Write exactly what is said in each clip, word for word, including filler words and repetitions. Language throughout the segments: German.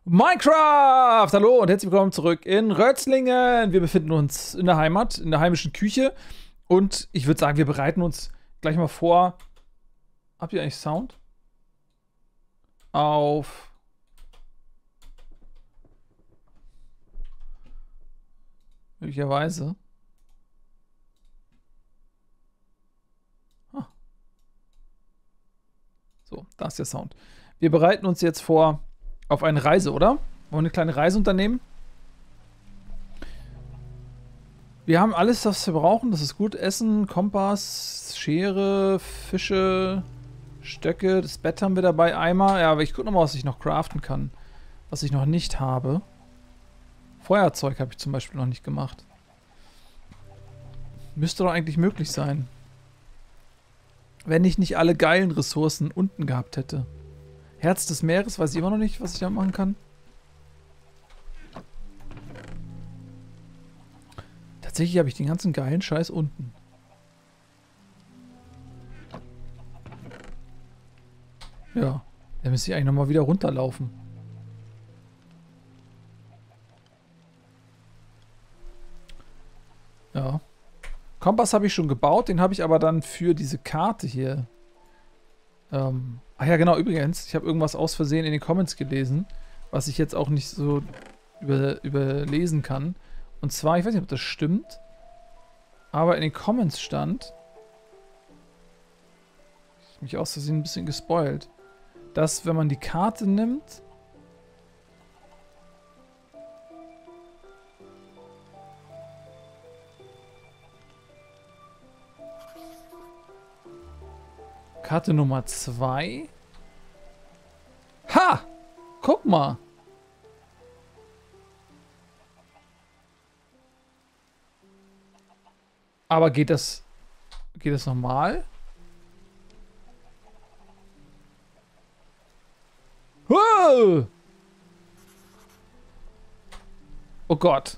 Minecraft! Hallo und herzlich willkommen zurück in Rötzlingen. Wir befinden uns in der Heimat, in der heimischen Küche. Und ich würde sagen, wir bereiten uns gleich mal vor. Habt ihr eigentlich Sound? Auf. Möglicherweise. Ah. So, da ist der Sound. Wir bereiten uns jetzt vor auf eine Reise, oder? Wollen wir eine kleine Reise unternehmen? Wir haben alles, was wir brauchen. Das ist gut. Essen, Kompass, Schere, Fische, Stöcke. Das Bett haben wir dabei. Eimer. Ja, aber ich gucke nochmal, was ich noch craften kann. Was ich noch nicht habe. Feuerzeug habe ich zum Beispiel noch nicht gemacht. Müsste doch eigentlich möglich sein. Wenn ich nicht alle geilen Ressourcen unten gehabt hätte. Herz des Meeres, weiß ich immer noch nicht, was ich da machen kann. Tatsächlich habe ich den ganzen geilen Scheiß unten. Ja, da müsste ich eigentlich nochmal wieder runterlaufen. Ja. Kompass habe ich schon gebaut, den habe ich aber dann für diese Karte hier. Ähm, ach ja, genau, übrigens, ich habe irgendwas aus Versehen in den Comments gelesen, was ich jetzt auch nicht so über, überlesen kann. Und zwar, ich weiß nicht, ob das stimmt, aber in den Comments stand, ich habe mich aus Versehen ein bisschen gespoilt, dass wenn man die Karte nimmt, Karte Nummer zwei. Ha! Guck mal. Aber geht das... Geht das normal? Wow! Oh Gott.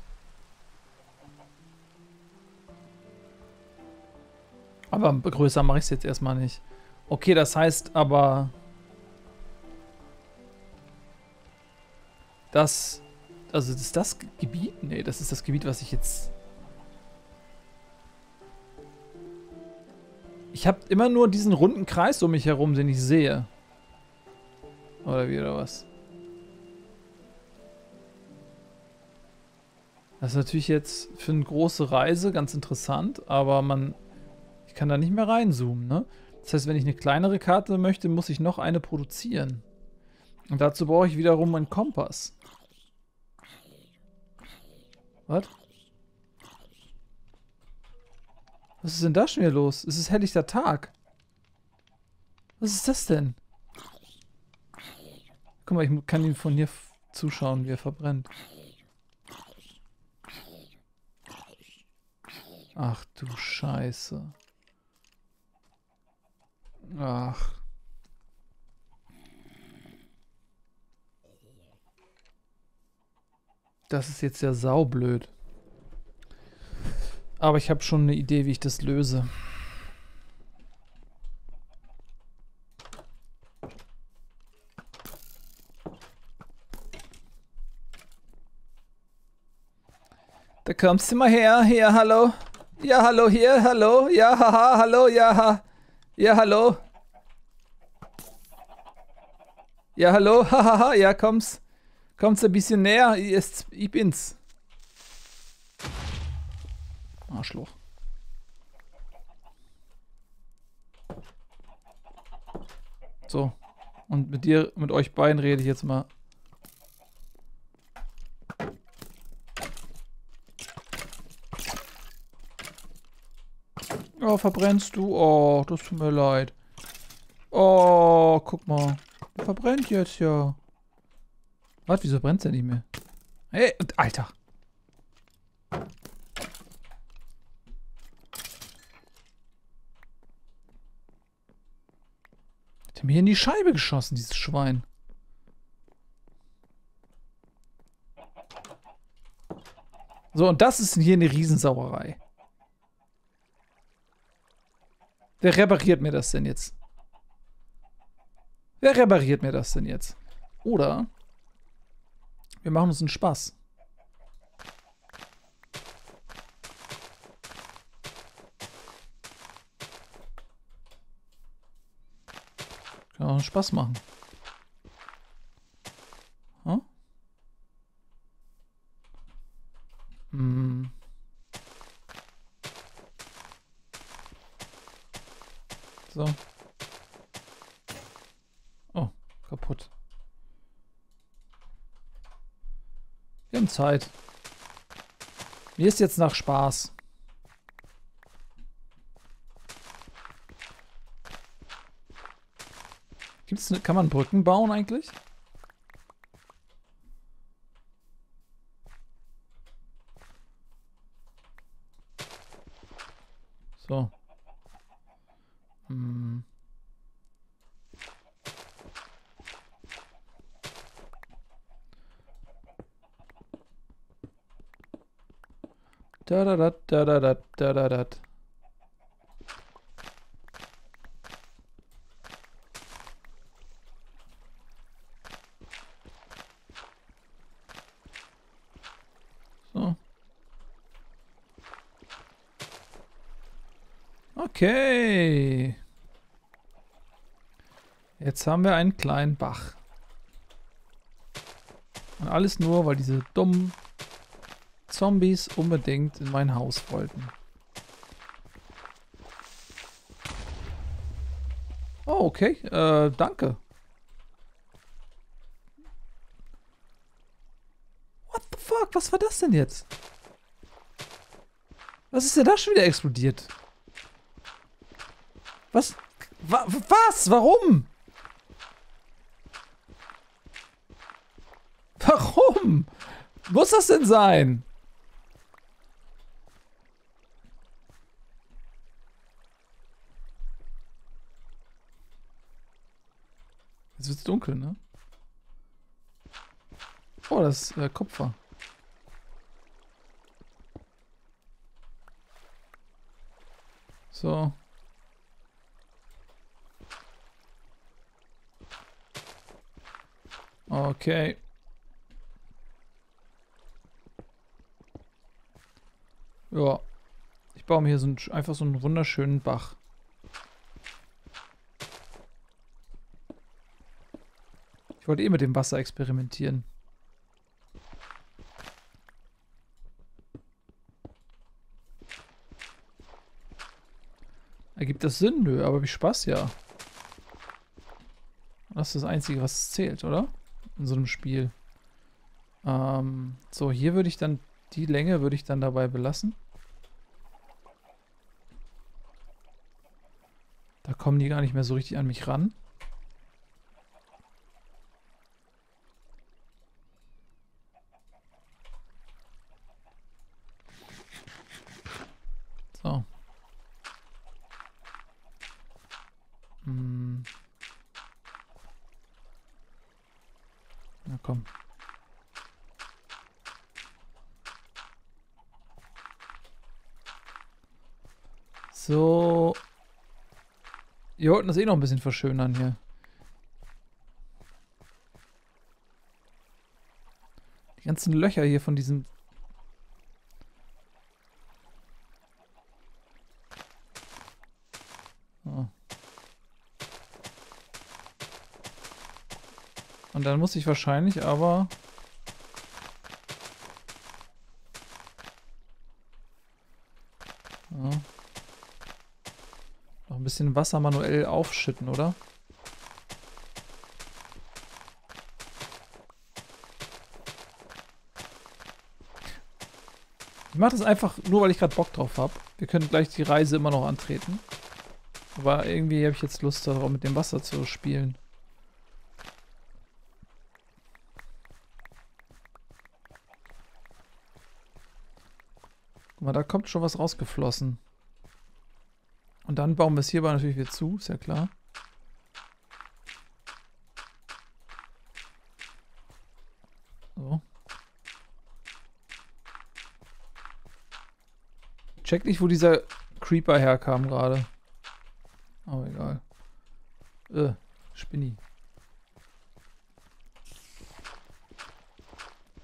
Aber größer mache ich es jetzt erstmal nicht. Okay, das heißt aber, dass, also ist das Gebiet? Nee, das ist das Gebiet, was ich jetzt... Ich habe immer nur diesen runden Kreis um mich herum, den ich sehe. Oder wie, oder was? Das ist natürlich jetzt für eine große Reise ganz interessant, aber man... Ich kann da nicht mehr reinzoomen, ne? Das heißt, wenn ich eine kleinere Karte möchte, muss ich noch eine produzieren. Und dazu brauche ich wiederum einen Kompass. Was? Was ist denn da schon wieder los? Es ist helllichter Tag. Was ist das denn? Guck mal, ich kann ihm von hier zuschauen, wie er verbrennt. Ach du Scheiße. Ach. Das ist jetzt ja saublöd. Aber ich habe schon eine Idee, wie ich das löse. Da kommst du mal her. Hier, hallo. Ja, hallo, hier, hallo. Ja, haha, hallo, ja, ha. Ja, hallo. Ja, hallo. Hahaha. Ja, komm's. Komm's ein bisschen näher. Ich, ich bin's. Arschloch. So. Und mit dir, mit euch beiden rede ich jetzt mal. Oh, verbrennst du? Oh, das tut mir leid. Oh, guck mal. Der verbrennt jetzt ja. Was, wieso brennt's denn nicht mehr? Hey, Alter. Hat er mir in die Scheibe geschossen, dieses Schwein. So, und das ist hier eine Riesensauerei. Wer repariert mir das denn jetzt? Wer repariert mir das denn jetzt? Oder Wir machen uns einen Spaß. Kann auch einen Spaß machen. Hm? Hm. So. Oh, kaputt. Wir haben Zeit. Mir ist jetzt nach Spaß. Gibt's ne, kann man Brücken bauen eigentlich? So. Hm. Da da da da da da da da da. So. Okay. Jetzt haben wir einen kleinen Bach. Und alles nur, weil diese dummen Zombies unbedingt in mein Haus wollten. Oh, okay. Äh, danke. What the fuck? Was war das denn jetzt? Was ist denn da schon wieder explodiert? Was? Wa was? Warum? Warum? Muss das denn sein? Jetzt wird's dunkel, ne? Oh, das ist äh, Kupfer. So. Okay. Ja. Ich baue mir hier so einen, einfach so einen wunderschönen Bach. Ich wollte eh mit dem Wasser experimentieren. Ergibt das Sinn? Nö, aber wie Spaß, ja. Das ist das Einzige, was zählt, oder? In so einem Spiel. Ähm, so, hier würde ich dann, die Länge würde ich dann dabei belassen. Da kommen die gar nicht mehr so richtig an mich ran. So. Hm. Na komm. So. Wir wollten das eh noch ein bisschen verschönern hier. Die ganzen Löcher hier von diesem... Oh. Und dann muss ich wahrscheinlich aber... Ja. Noch ein bisschen Wasser manuell aufschütten, oder? Ich mache das einfach nur, weil ich gerade Bock drauf habe. Wir können gleich die Reise immer noch antreten. Aber irgendwie habe ich jetzt Lust darauf, mit dem Wasser zu spielen. Guck mal, da kommt schon was rausgeflossen. Und dann bauen wir es hierbei natürlich wieder zu, ist ja klar. So. Check nicht, wo dieser Creeper herkam gerade. Aber egal. Äh, Spinni.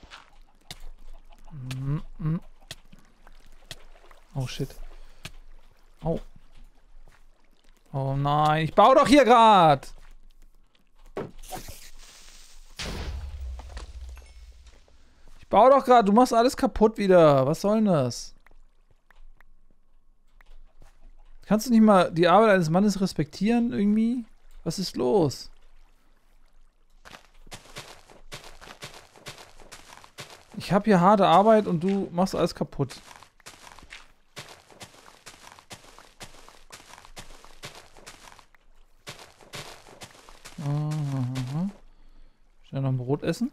Oh shit. Oh. Oh nein, ich baue doch hier gerade. Ich baue doch gerade, du machst alles kaputt wieder. Was soll denn das? Kannst du nicht mal die Arbeit eines Mannes respektieren irgendwie? Was ist los? Ich habe hier harte Arbeit und du machst alles kaputt. Aha. Schnell noch ein Brot essen.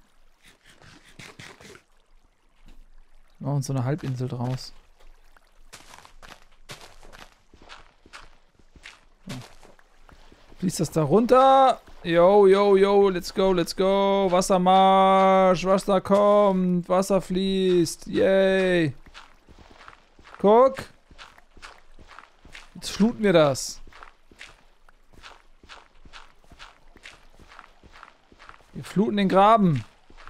Machen uns so eine Halbinsel draus. So. Fließt das da runter? Yo, yo, yo, let's go, let's go. Wassermarsch, Wasser kommt, Wasser fließt. Yay. Guck. Jetzt fluten wir das. Wir fluten den Graben.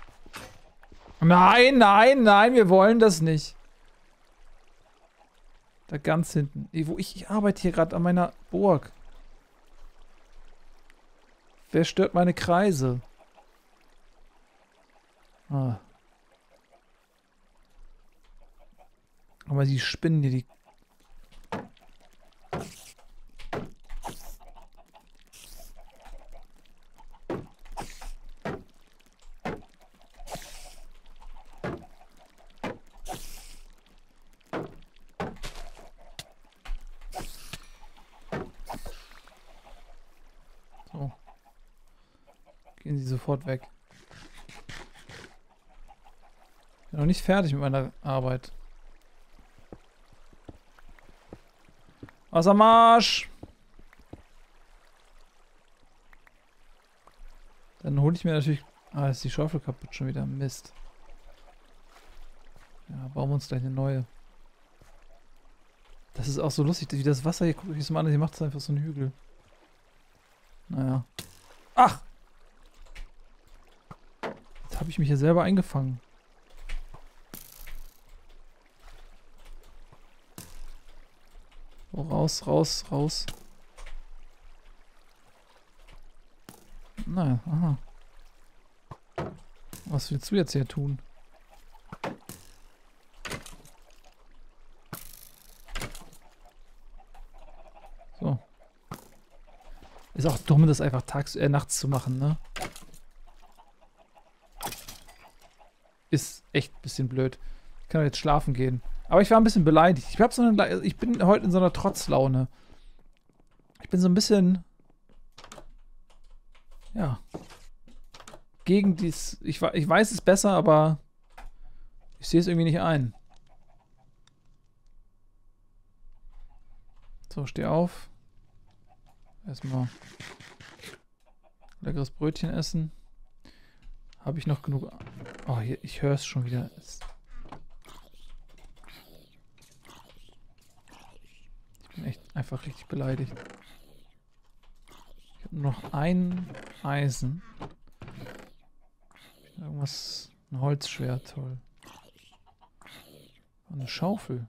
Nein, nein, nein, wir wollen das nicht. Da ganz hinten. Wo ich, ich arbeite hier gerade an meiner Burg. Wer stört meine Kreise? Ah. Aber die Spinnen hier, die... So. Gehen Sie sofort weg. Ich bin noch nicht fertig mit meiner Arbeit. Wassermarsch! Dann hole ich mir natürlich... Ah, ist die Schaufel kaputt schon wieder. Mist. Ja, bauen wir uns gleich eine neue. Das ist auch so lustig, wie das Wasser hier... Guck euch das mal an, hier macht es einfach so einen Hügel. Naja. Ach! Jetzt habe ich mich hier selber eingefangen. Oh, raus, raus, raus. Naja, aha. Was willst du jetzt hier tun? So. Ist auch dumm, das einfach tags, äh, nachts zu machen, ne? Ist echt ein bisschen blöd. Ich kann jetzt schlafen gehen. Aber ich war ein bisschen beleidigt. Ich, hab so eine, ich bin heute in so einer Trotzlaune. Ich bin so ein bisschen... Ja. Gegen dies... Ich, ich weiß es besser, aber... Ich sehe es irgendwie nicht ein. So, steh auf. Erstmal... leckeres Brötchen essen. Habe ich noch genug... Oh, hier, ich höre es schon wieder. Es ich bin echt einfach richtig beleidigt. Ich habe nur noch ein Eisen. Irgendwas... Ein Holzschwert, toll. Und eine Schaufel.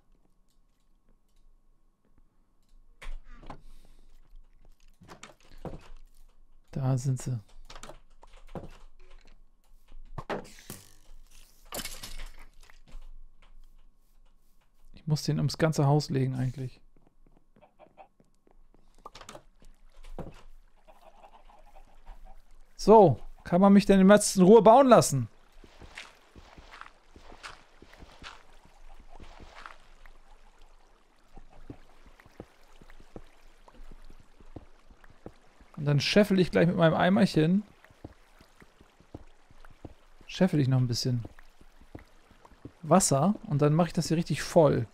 Da sind sie. Ich muss den ums ganze Haus legen eigentlich. So, kann man mich denn im letzten Ruhe bauen lassen? Und dann scheffel ich gleich mit meinem Eimerchen. Scheffel ich noch ein bisschen Wasser und dann mache ich das hier richtig voll.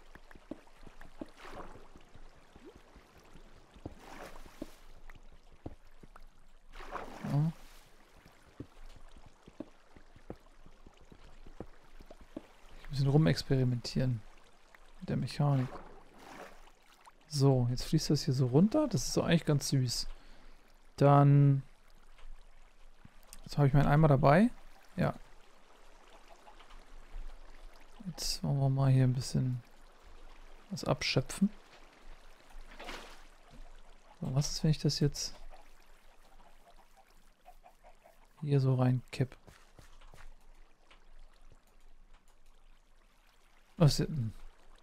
Ja. Ein bisschen rumexperimentieren mit der Mechanik. So, jetzt fließt das hier so runter. Das ist so eigentlich ganz süß. Dann... Jetzt habe ich meinen Eimer dabei. Ja. Jetzt wollen wir mal hier ein bisschen Das abschöpfen. So, was ist, wenn ich das jetzt hier so reinkipp? Was ist denn?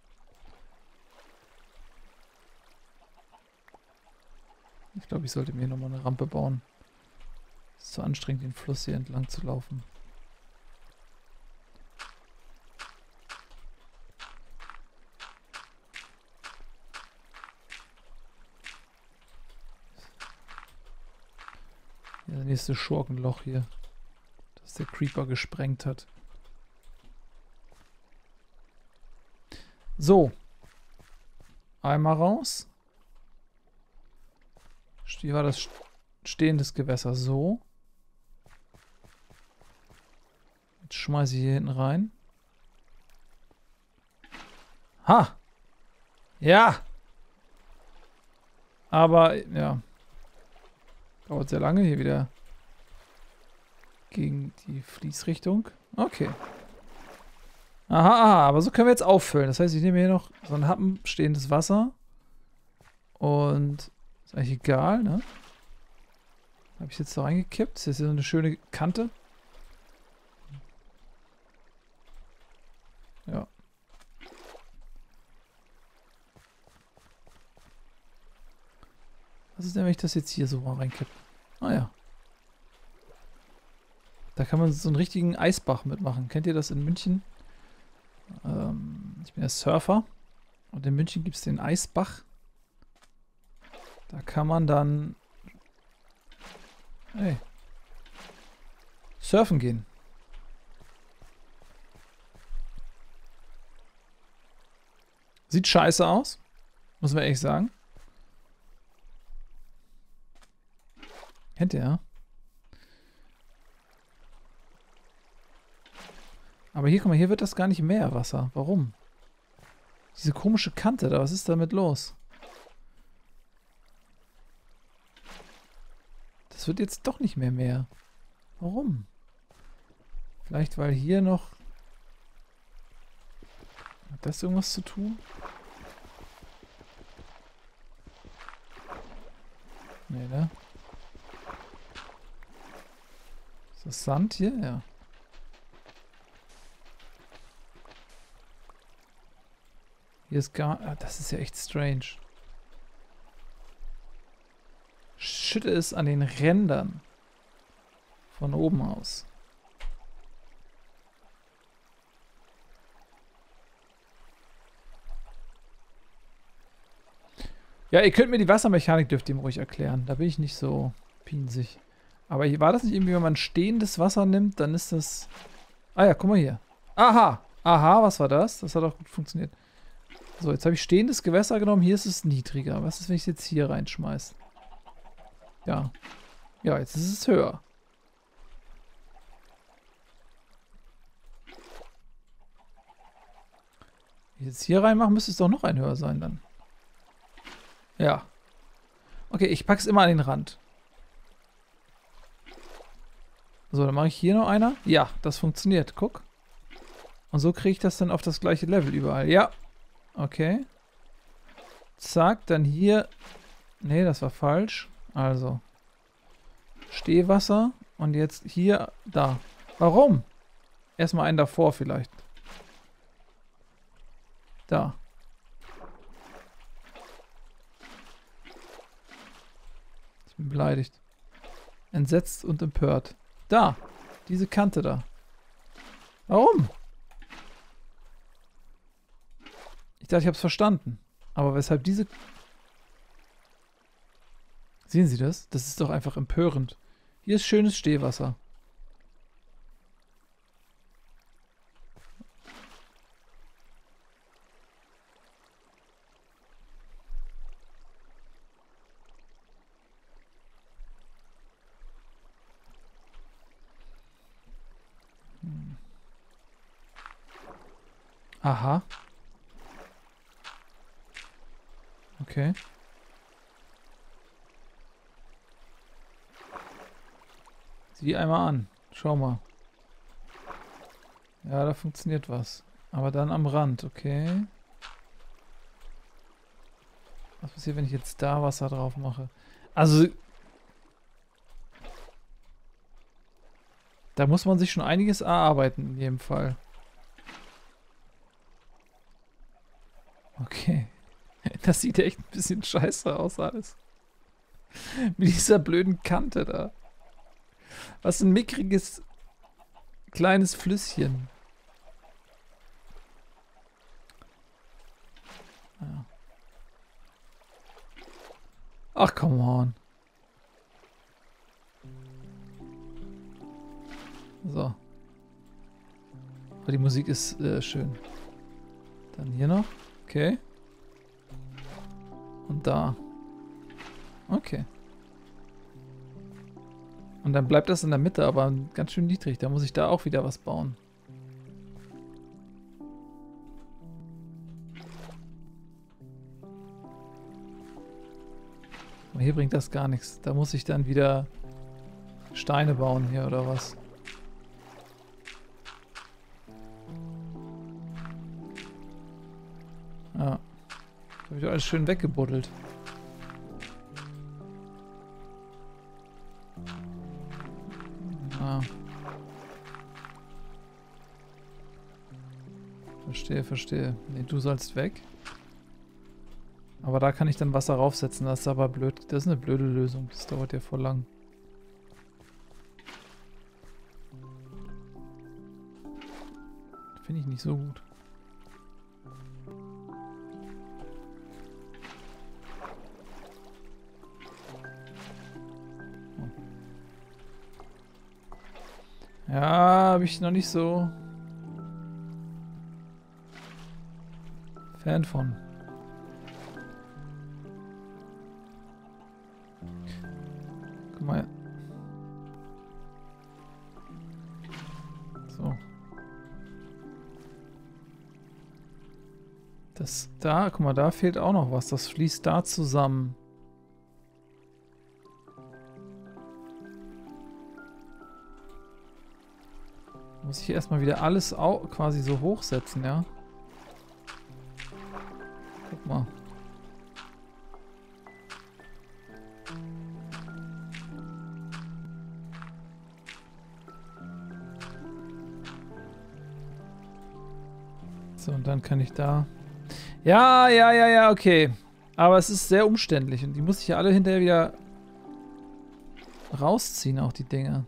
Ich glaube, ich sollte mir hier nochmal eine Rampe bauen. Es ist zu anstrengend, den Fluss hier entlang zu laufen. Ja, das nächste Schurkenloch hier, das der Creeper gesprengt hat. So. Einmal raus. Hier war das stehendes Gewässer. So. Jetzt schmeiße ich hier hinten rein. Ha! Ja! Aber, ja. Dauert sehr lange hier wieder gegen die Fließrichtung. Okay. Aha, aha, aber so können wir jetzt auffüllen. Das heißt, ich nehme hier noch so ein Happen stehendes Wasser. Und ist eigentlich egal, ne? Habe ich jetzt da reingekippt. Das ist jetzt so eine schöne Kante. Ja. Was ist denn, wenn ich das jetzt hier so mal reinkippe? Ah ja. Da kann man so einen richtigen Eisbach mitmachen. Kennt ihr das in München? Ähm, ich bin ja Surfer. Und in München gibt es den Eisbach. Da kann man dann hey, surfen gehen. Sieht scheiße aus. Muss man ehrlich sagen. Kennt ihr, ja? Aber hier, guck mal, hier wird das gar nicht mehr Wasser. Warum? Diese komische Kante da, was ist damit los? Das wird jetzt doch nicht mehr mehr. Warum? Vielleicht, weil hier noch... Hat das irgendwas zu tun? Nee, ne? Ist das Sand hier? Ja. Hier ist gar... Ah, das ist ja echt strange. Schütte es an den Rändern. Von oben aus. Ja, ihr könnt mir die Wassermechanik, dürft ihr mir ruhig erklären. Da bin ich nicht so pinsig. Aber hier war das nicht irgendwie, wenn man stehendes Wasser nimmt, dann ist das... Ah ja, guck mal hier. Aha! Aha, was war das? Das hat auch gut funktioniert. So, jetzt habe ich stehendes Gewässer genommen. Hier ist es niedriger. Was ist, wenn ich es jetzt hier reinschmeiße? Ja. Ja, jetzt ist es höher. Wenn ich jetzt hier reinmache, müsste es doch noch ein höher sein dann. Ja. Okay, ich packe es immer an den Rand. So, dann mache ich hier noch einer. Ja, das funktioniert. Guck. Und so kriege ich das dann auf das gleiche Level überall. Ja. Okay. Zack, dann hier. Nee, das war falsch. Also. Stehwasser. Und jetzt hier, da. Warum? Erstmal einen davor vielleicht. Da. Ich bin beleidigt. Entsetzt und empört. Da. Diese Kante da. Warum? Ich dachte, ich habe es verstanden. Aber weshalb diese... Sehen Sie das? Das ist doch einfach empörend. Hier ist schönes Stehwasser. Hm. Aha. Okay. Sieh einmal an. Schau mal. Ja, da funktioniert was. Aber dann am Rand, okay. Was passiert, wenn ich jetzt da Wasser drauf mache? Also... Da muss man sich schon einiges erarbeiten, in jedem Fall. Okay. Das sieht echt ein bisschen scheiße aus alles. Mit dieser blöden Kante da. Was ein mickriges kleines Flüsschen. Ja. Ach, come on. So. Aber die Musik ist äh, schön. Dann hier noch. Okay. Und da. Okay. Und dann bleibt das in der Mitte, aber ganz schön niedrig. Da muss ich da auch wieder was bauen. Aber hier bringt das gar nichts. Da muss ich dann wieder Steine bauen hier oder was. Ja. Da habe ich alles schön weggebuddelt. Ah. Verstehe, verstehe. Nee, du sollst weg. Aber da kann ich dann Wasser raufsetzen. Das ist aber blöd. Das ist eine blöde Lösung. Das dauert ja voll lang. Finde ich nicht so gut. Ja, habe ich noch nicht so Fan von. Guck mal. So. Das da, guck mal, da fehlt auch noch was. Das fließt da zusammen. Muss ich erstmal wieder alles quasi so hochsetzen, ja? Guck mal. So, und dann kann ich da... Ja, ja, ja, ja, okay. Aber es ist sehr umständlich und die muss ich ja alle hinterher wieder rausziehen, auch die Dinger.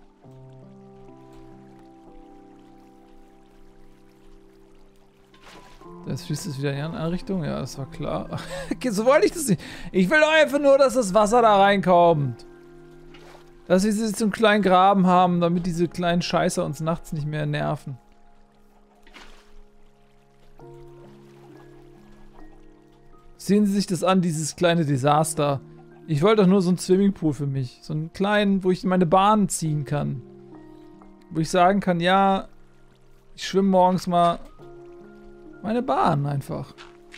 Jetzt fließt es wieder in die andere Richtung. Ja, das war klar. Okay, so wollte ich das nicht. Ich will doch einfach nur, dass das Wasser da reinkommt. Dass wir so einen kleinen Graben haben, damit diese kleinen Scheißer uns nachts nicht mehr nerven. Sehen Sie sich das an, dieses kleine Desaster. Ich wollte doch nur so einen Swimmingpool für mich. So einen kleinen, wo ich meine Bahn ziehen kann. Wo ich sagen kann, ja, ich schwimme morgens mal meine Bahn einfach.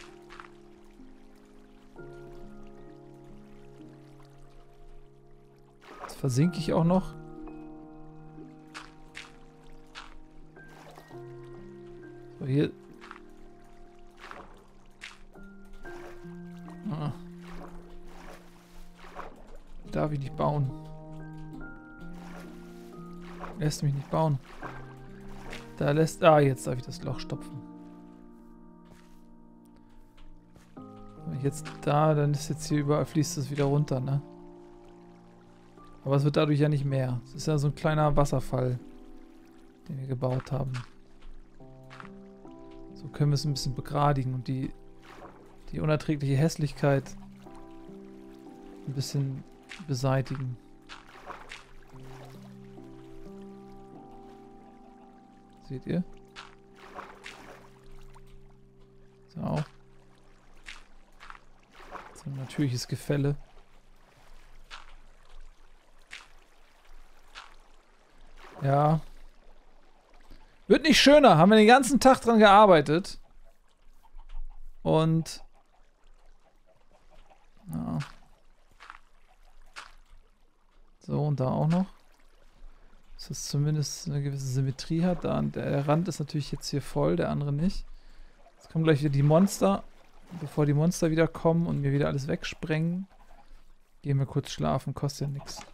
Jetzt versinke ich auch noch. So, hier. Ah. Darf ich nicht bauen. Lässt mich nicht bauen. Da lässt... Ah, jetzt darf ich das Loch stopfen. Jetzt da, dann ist jetzt hier überall fließt es wieder runter, ne? Aber es wird dadurch ja nicht mehr. Es ist ja so ein kleiner Wasserfall, den wir gebaut haben. So können wir es ein bisschen begradigen und die, die unerträgliche Hässlichkeit ein bisschen beseitigen. Seht ihr? So. So ein natürliches Gefälle. Ja. Wird nicht schöner. Haben wir den ganzen Tag dran gearbeitet. Und... Ja. So, und da auch noch. Dass es zumindest eine gewisse Symmetrie hat. Da, der Rand ist natürlich jetzt hier voll, der andere nicht. Jetzt kommen gleich wieder die Monster. bevor die Monster wieder kommen und mir wieder alles wegsprengen. Gehen wir kurz schlafen, kostet ja nichts.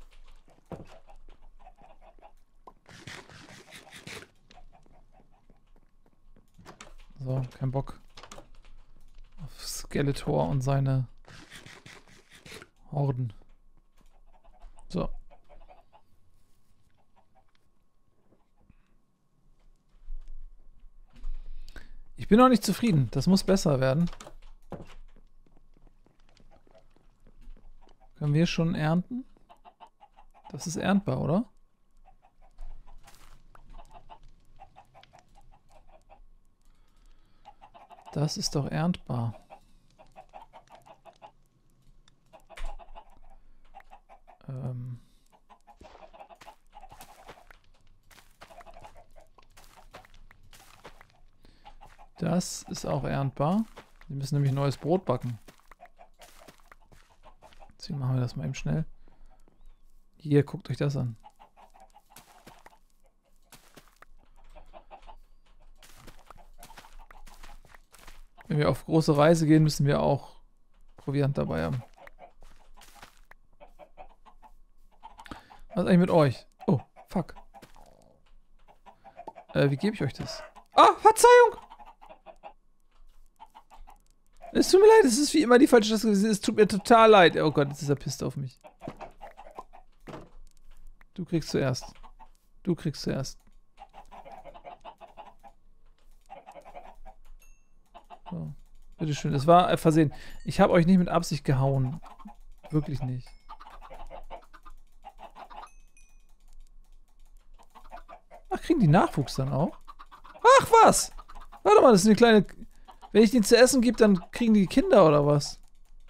So, kein Bock auf Skeletor und seine Horden. So. Ich bin noch nicht zufrieden. Das muss besser werden. Können wir schon ernten? Das ist erntbar, oder? Das ist doch erntbar. Ähm. Das ist auch erntbar. Wir müssen nämlich neues Brot backen. Deswegen machen wir das mal eben schnell. Hier, guckt euch das an. Wenn wir auf große Reise gehen, müssen wir auch Proviant dabei haben. Was ist eigentlich mit euch? Oh, fuck. Äh, wie gebe ich euch das? Ah, Verzeihung! Es tut mir leid, es ist wie immer die falsche Taste. Es tut mir total leid. Oh Gott, jetzt ist er pisst auf mich. Du kriegst zuerst. Du kriegst zuerst. So. Bitteschön. Es war versehen. Ich habe euch nicht mit Absicht gehauen. Wirklich nicht. Ach, kriegen die Nachwuchs dann auch? Ach, was? Warte mal, das ist eine kleine... Wenn ich denen zu essen gebe, dann kriegen die Kinder oder was?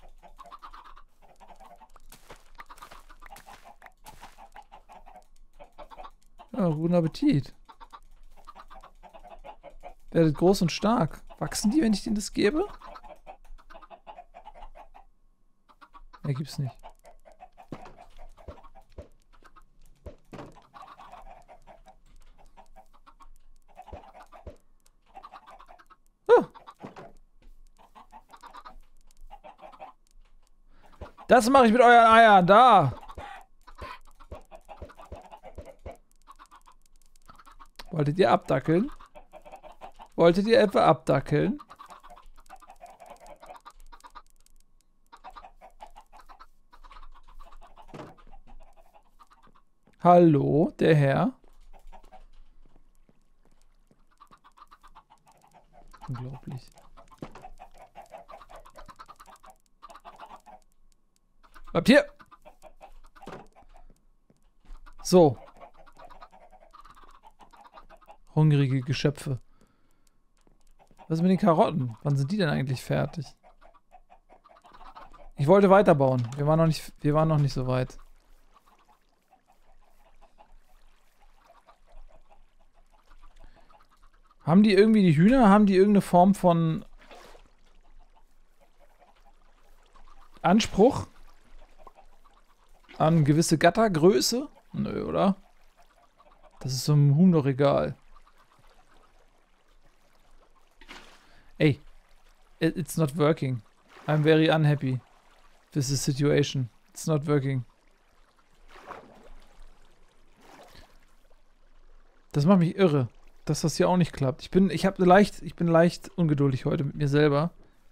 Ja, guten Appetit. Werdet groß und stark. Wachsen die, wenn ich denen das gebe? Ne, gibt's nicht. Das mache ich mit euren Eiern. Da. Wolltet ihr abdackeln? Wolltet ihr etwa abdackeln? Hallo, der Herr? Unglaublich. Bleibt hier! So. Hungrige Geschöpfe. Was ist mit den Karotten? Wann sind die denn eigentlich fertig? Ich wollte weiterbauen. Wir waren noch nicht, wir waren noch nicht so weit. Haben die irgendwie die Hühner? Haben die irgendeine Form von Anspruch an gewisse Gattergröße? Nö, oder? Das ist so ein Huhn doch egal. Ey, it's not working. I'm very unhappy with the situation. It's not working. Das macht mich irre, dass das hier auch nicht klappt. Ich bin, ich habe leicht, ich bin leicht ungeduldig heute mit mir selber.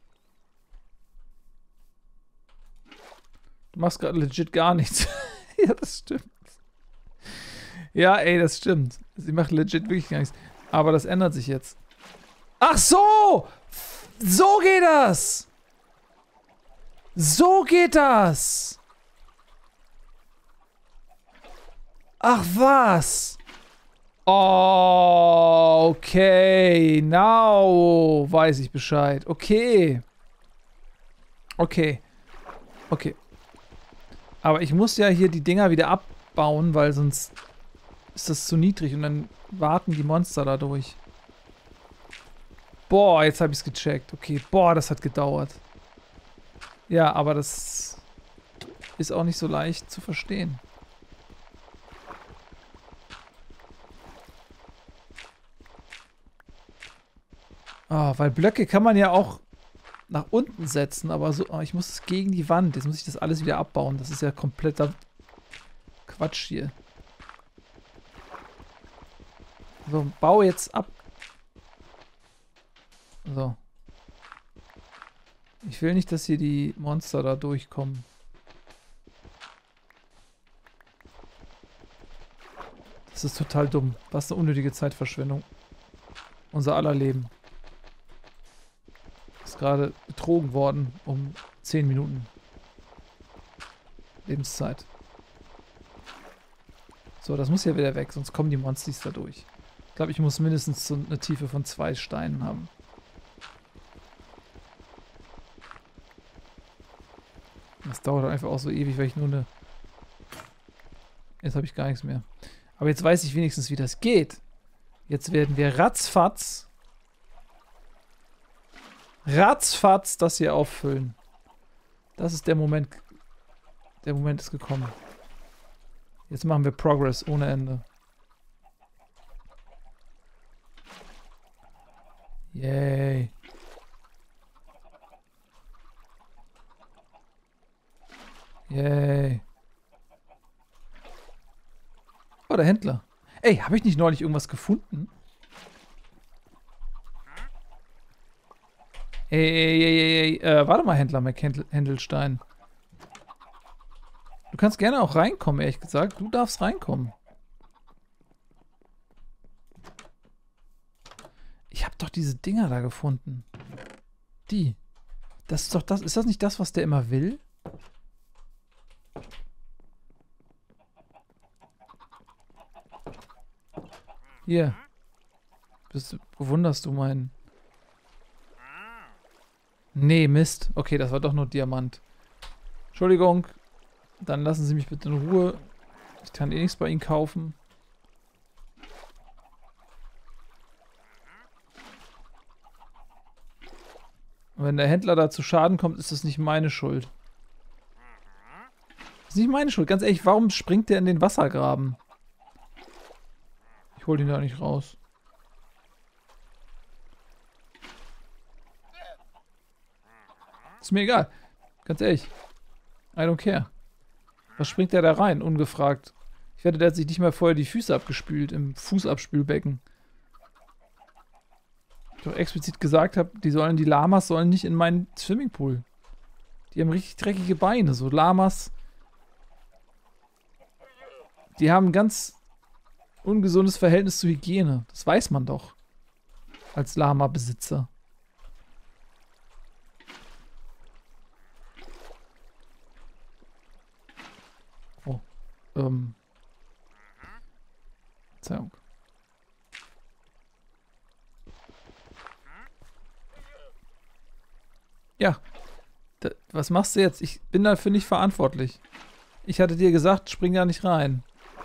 Du machst gerade legit gar nichts. Ja, das stimmt. Ja, ey, das stimmt. Sie macht legit wirklich gar nichts. Aber das ändert sich jetzt. Ach so! So geht das! So geht das! Ach was! Oh, okay. Now weiß ich Bescheid. Okay. Okay. Okay. Aber ich muss ja hier die Dinger wieder abbauen, weil sonst ist das zu niedrig und dann warten die Monster da durch. Boah, jetzt habe ich es gecheckt. Okay, boah, das hat gedauert. Ja, aber das ist auch nicht so leicht zu verstehen. Ah, weil Blöcke kann man ja auch nach unten setzen, aber so, oh, ich muss es gegen die Wand. Jetzt muss ich das alles wieder abbauen. Das ist ja kompletter Quatsch hier. So, baue jetzt ab. So. Ich will nicht, dass hier die Monster da durchkommen. Das ist total dumm. Was eine unnötige Zeitverschwendung. Unser aller Leben. Ist gerade betrogen worden um zehn Minuten. Lebenszeit. So, das muss ja wieder weg, sonst kommen die Monsters da durch. Ich glaube, ich muss mindestens so eine Tiefe von zwei Steinen haben. Das dauert einfach auch so ewig, weil ich nur eine... Jetzt habe ich gar nichts mehr. Aber jetzt weiß ich wenigstens, wie das geht. Jetzt werden wir ratzfatz... ratzfatz das hier auffüllen. Das ist der Moment... Der Moment ist gekommen. Jetzt machen wir Progress ohne Ende. Yay. Yay. Oh, der Händler. Ey, habe ich nicht neulich irgendwas gefunden? Ey, ey, ey, ey, ey. Äh, warte mal, Händler McHändelstein. Du kannst gerne auch reinkommen, ehrlich gesagt. Du darfst reinkommen. Ich habe doch diese Dinger da gefunden. Die. Das ist doch das. Ist das nicht das, was der immer will? Hier. Bist, bewunderst du meinen... Nee, Mist. Okay, das war doch nur Diamant. Entschuldigung. Dann lassen Sie mich bitte in Ruhe. Ich kann eh nichts bei Ihnen kaufen. Und wenn der Händler da zu Schaden kommt, ist das nicht meine Schuld. Das ist nicht meine Schuld. Ganz ehrlich, warum springt der in den Wassergraben? Ich hole ihn da nicht raus. Ist mir egal. Ganz ehrlich. I don't care. Was springt der da rein? Ungefragt. Ich wette, der hat sich nicht mal vorher die Füße abgespült im Fußabspülbecken. Ich doch explizit gesagt habe, die sollen, die Lamas sollen nicht in meinen Swimmingpool. Die haben richtig dreckige Beine. So Lamas. Die haben ein ganz ungesundes Verhältnis zu Hygiene. Das weiß man doch. Als Lama-Besitzer. Oh. Ähm. Verzeihung. Ja. Da, was machst du jetzt? Ich bin dafür nicht verantwortlich. Ich hatte dir gesagt, spring da nicht rein.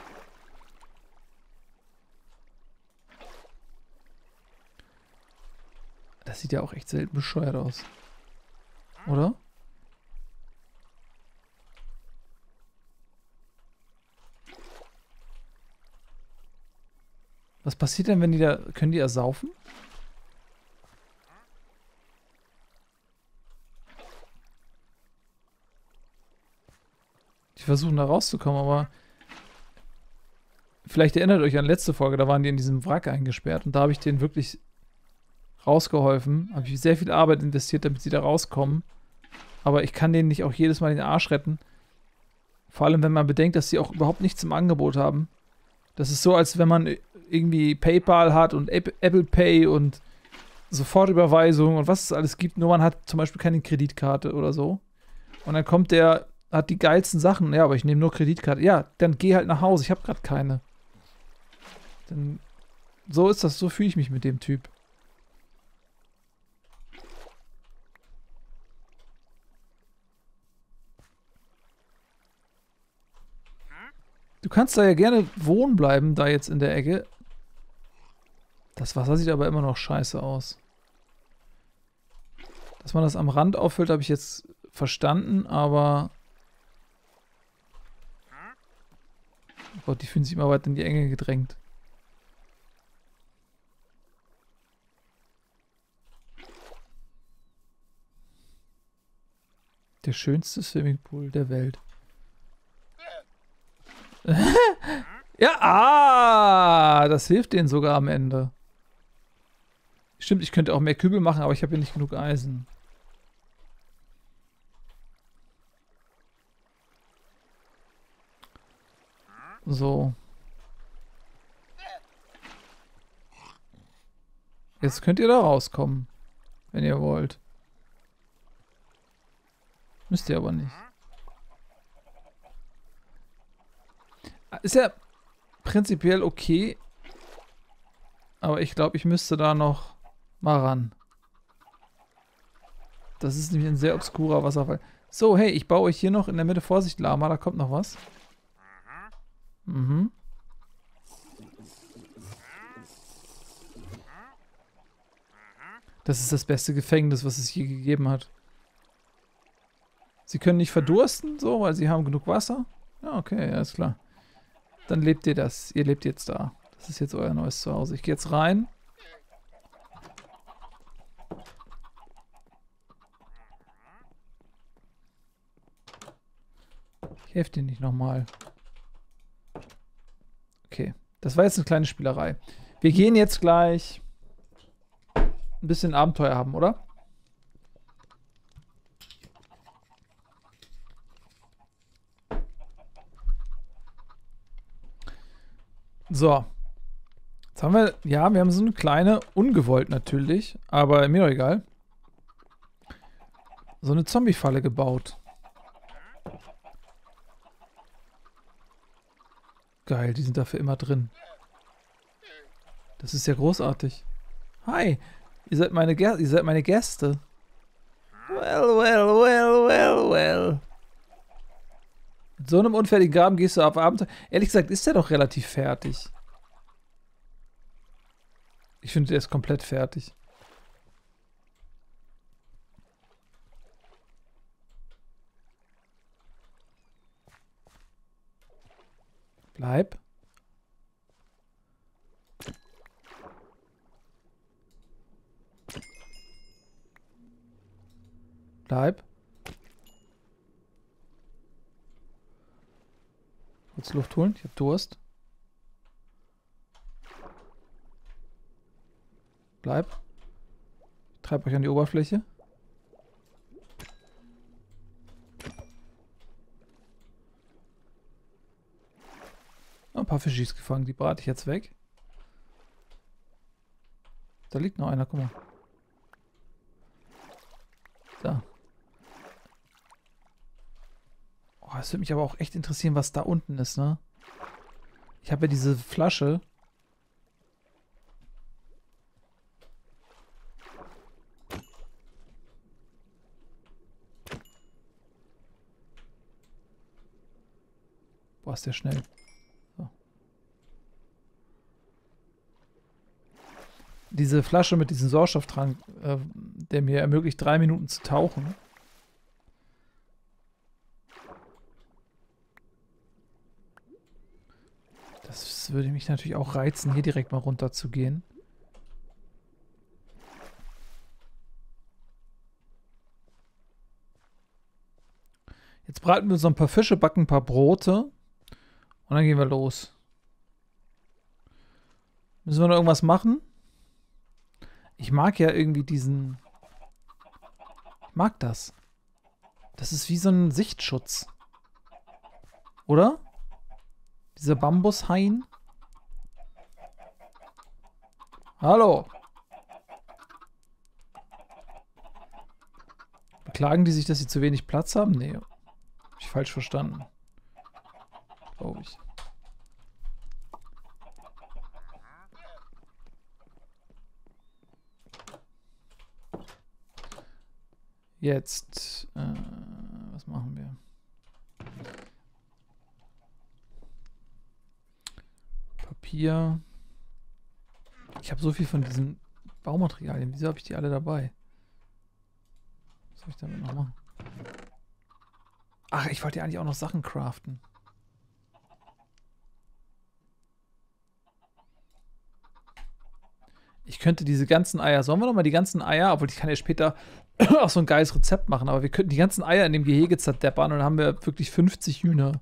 Das sieht ja auch echt selten bescheuert aus. Oder? Was passiert denn, wenn die da... Können die ersaufen? Die versuchen da rauszukommen, aber... Vielleicht erinnert euch an letzte Folge, da waren die in diesem Wrack eingesperrt und da habe ich denen wirklich rausgeholfen. Habe ich sehr viel Arbeit investiert, damit sie da rauskommen. Aber ich kann denen nicht auch jedes Mal den Arsch retten. Vor allem, wenn man bedenkt, dass sie auch überhaupt nichts im Angebot haben. Das ist so, als wenn man irgendwie PayPal hat und Apple Pay und Sofortüberweisung und was es alles gibt. Nur man hat zum Beispiel keine Kreditkarte oder so. Und dann kommt der, hat die geilsten Sachen. Ja, aber ich nehme nur Kreditkarte. Ja, dann geh halt nach Hause. Ich habe gerade keine. Dann, so ist das, so fühle ich mich mit dem Typ. Du kannst da ja gerne wohnen bleiben, da jetzt in der Ecke. Das Wasser sieht aber immer noch scheiße aus. Dass man das am Rand auffüllt, habe ich jetzt verstanden, aber... Oh Gott, die fühlen sich immer weiter in die Enge gedrängt. Der schönste Swimmingpool der Welt. Ja, ah, das hilft denen sogar am Ende. Stimmt, ich könnte auch mehr Kübel machen, aber ich habe hier nicht genug Eisen. So. Jetzt könnt ihr da rauskommen, wenn ihr wollt. Müsst ihr aber nicht. Ist ja prinzipiell okay. Aber ich glaube, ich müsste da noch mal ran. Das ist nämlich ein sehr obskurer Wasserfall. So, hey, ich baue euch hier noch in der Mitte. Vorsicht, Lama, da kommt noch was. Mhm. Das ist das beste Gefängnis, was es je gegeben hat. Sie können nicht verdursten, so, weil sie haben genug Wasser. Ja, okay, alles klar. Dann lebt ihr das. Ihr lebt jetzt da. Das ist jetzt euer neues Zuhause. Ich gehe jetzt rein. Ich helfe dir nicht nochmal. Okay, das war jetzt eine kleine Spielerei. Wir gehen jetzt gleich ein bisschen Abenteuer haben, oder? So. Jetzt haben wir, ja, wir haben so eine kleine, ungewollt natürlich, aber mir doch egal. So eine Zombie-Falle gebaut. Geil, die sind dafür immer drin. Das ist ja großartig. Hi, ihr seid meine, Gä ihr seid meine Gäste. Well, well, well, well, well. Mit so einem unfertigen Graben gehst du auf Abenteuer. Ehrlich gesagt, ist der doch relativ fertig. Ich finde, der ist komplett fertig. Bleib. Bleib. Kurz Luft holen, ich hab Durst. Bleib. Ich treibe euch an die Oberfläche. Ein paar Fischis gefangen, die brate ich jetzt weg. Da liegt noch einer, guck mal. Da. Oh, es würde mich aber auch echt interessieren, was da unten ist, ne? Ich habe ja diese Flasche. Boah, ist der schnell. So. Diese Flasche mit diesem Sauerstofftrank, äh, der mir ermöglicht, drei Minuten zu tauchen. Das würde mich natürlich auch reizen, hier direkt mal runter zu gehen. Jetzt braten wir uns noch ein paar Fische, backen ein paar Brote. Und dann gehen wir los. Müssen wir noch irgendwas machen? Ich mag ja irgendwie diesen... Ich mag das. Das ist wie so ein Sichtschutz. Oder? Dieser Bambushain. Hallo. Beklagen die sich, dass sie zu wenig Platz haben? Nee. Hab ich falsch verstanden. Glaube ich. Jetzt, äh, was machen wir? Papier. Ich habe so viel von diesen Baumaterialien. Wieso habe ich die alle dabei? Was soll ich damit noch machen? Ach, ich wollte ja eigentlich auch noch Sachen craften. Ich könnte diese ganzen Eier, sollen wir noch mal die ganzen Eier, obwohl ich kann ja später auch so ein geiles Rezept machen, aber wir könnten die ganzen Eier in dem Gehege zerdeppern und dann haben wir wirklich fünfzig Hühner.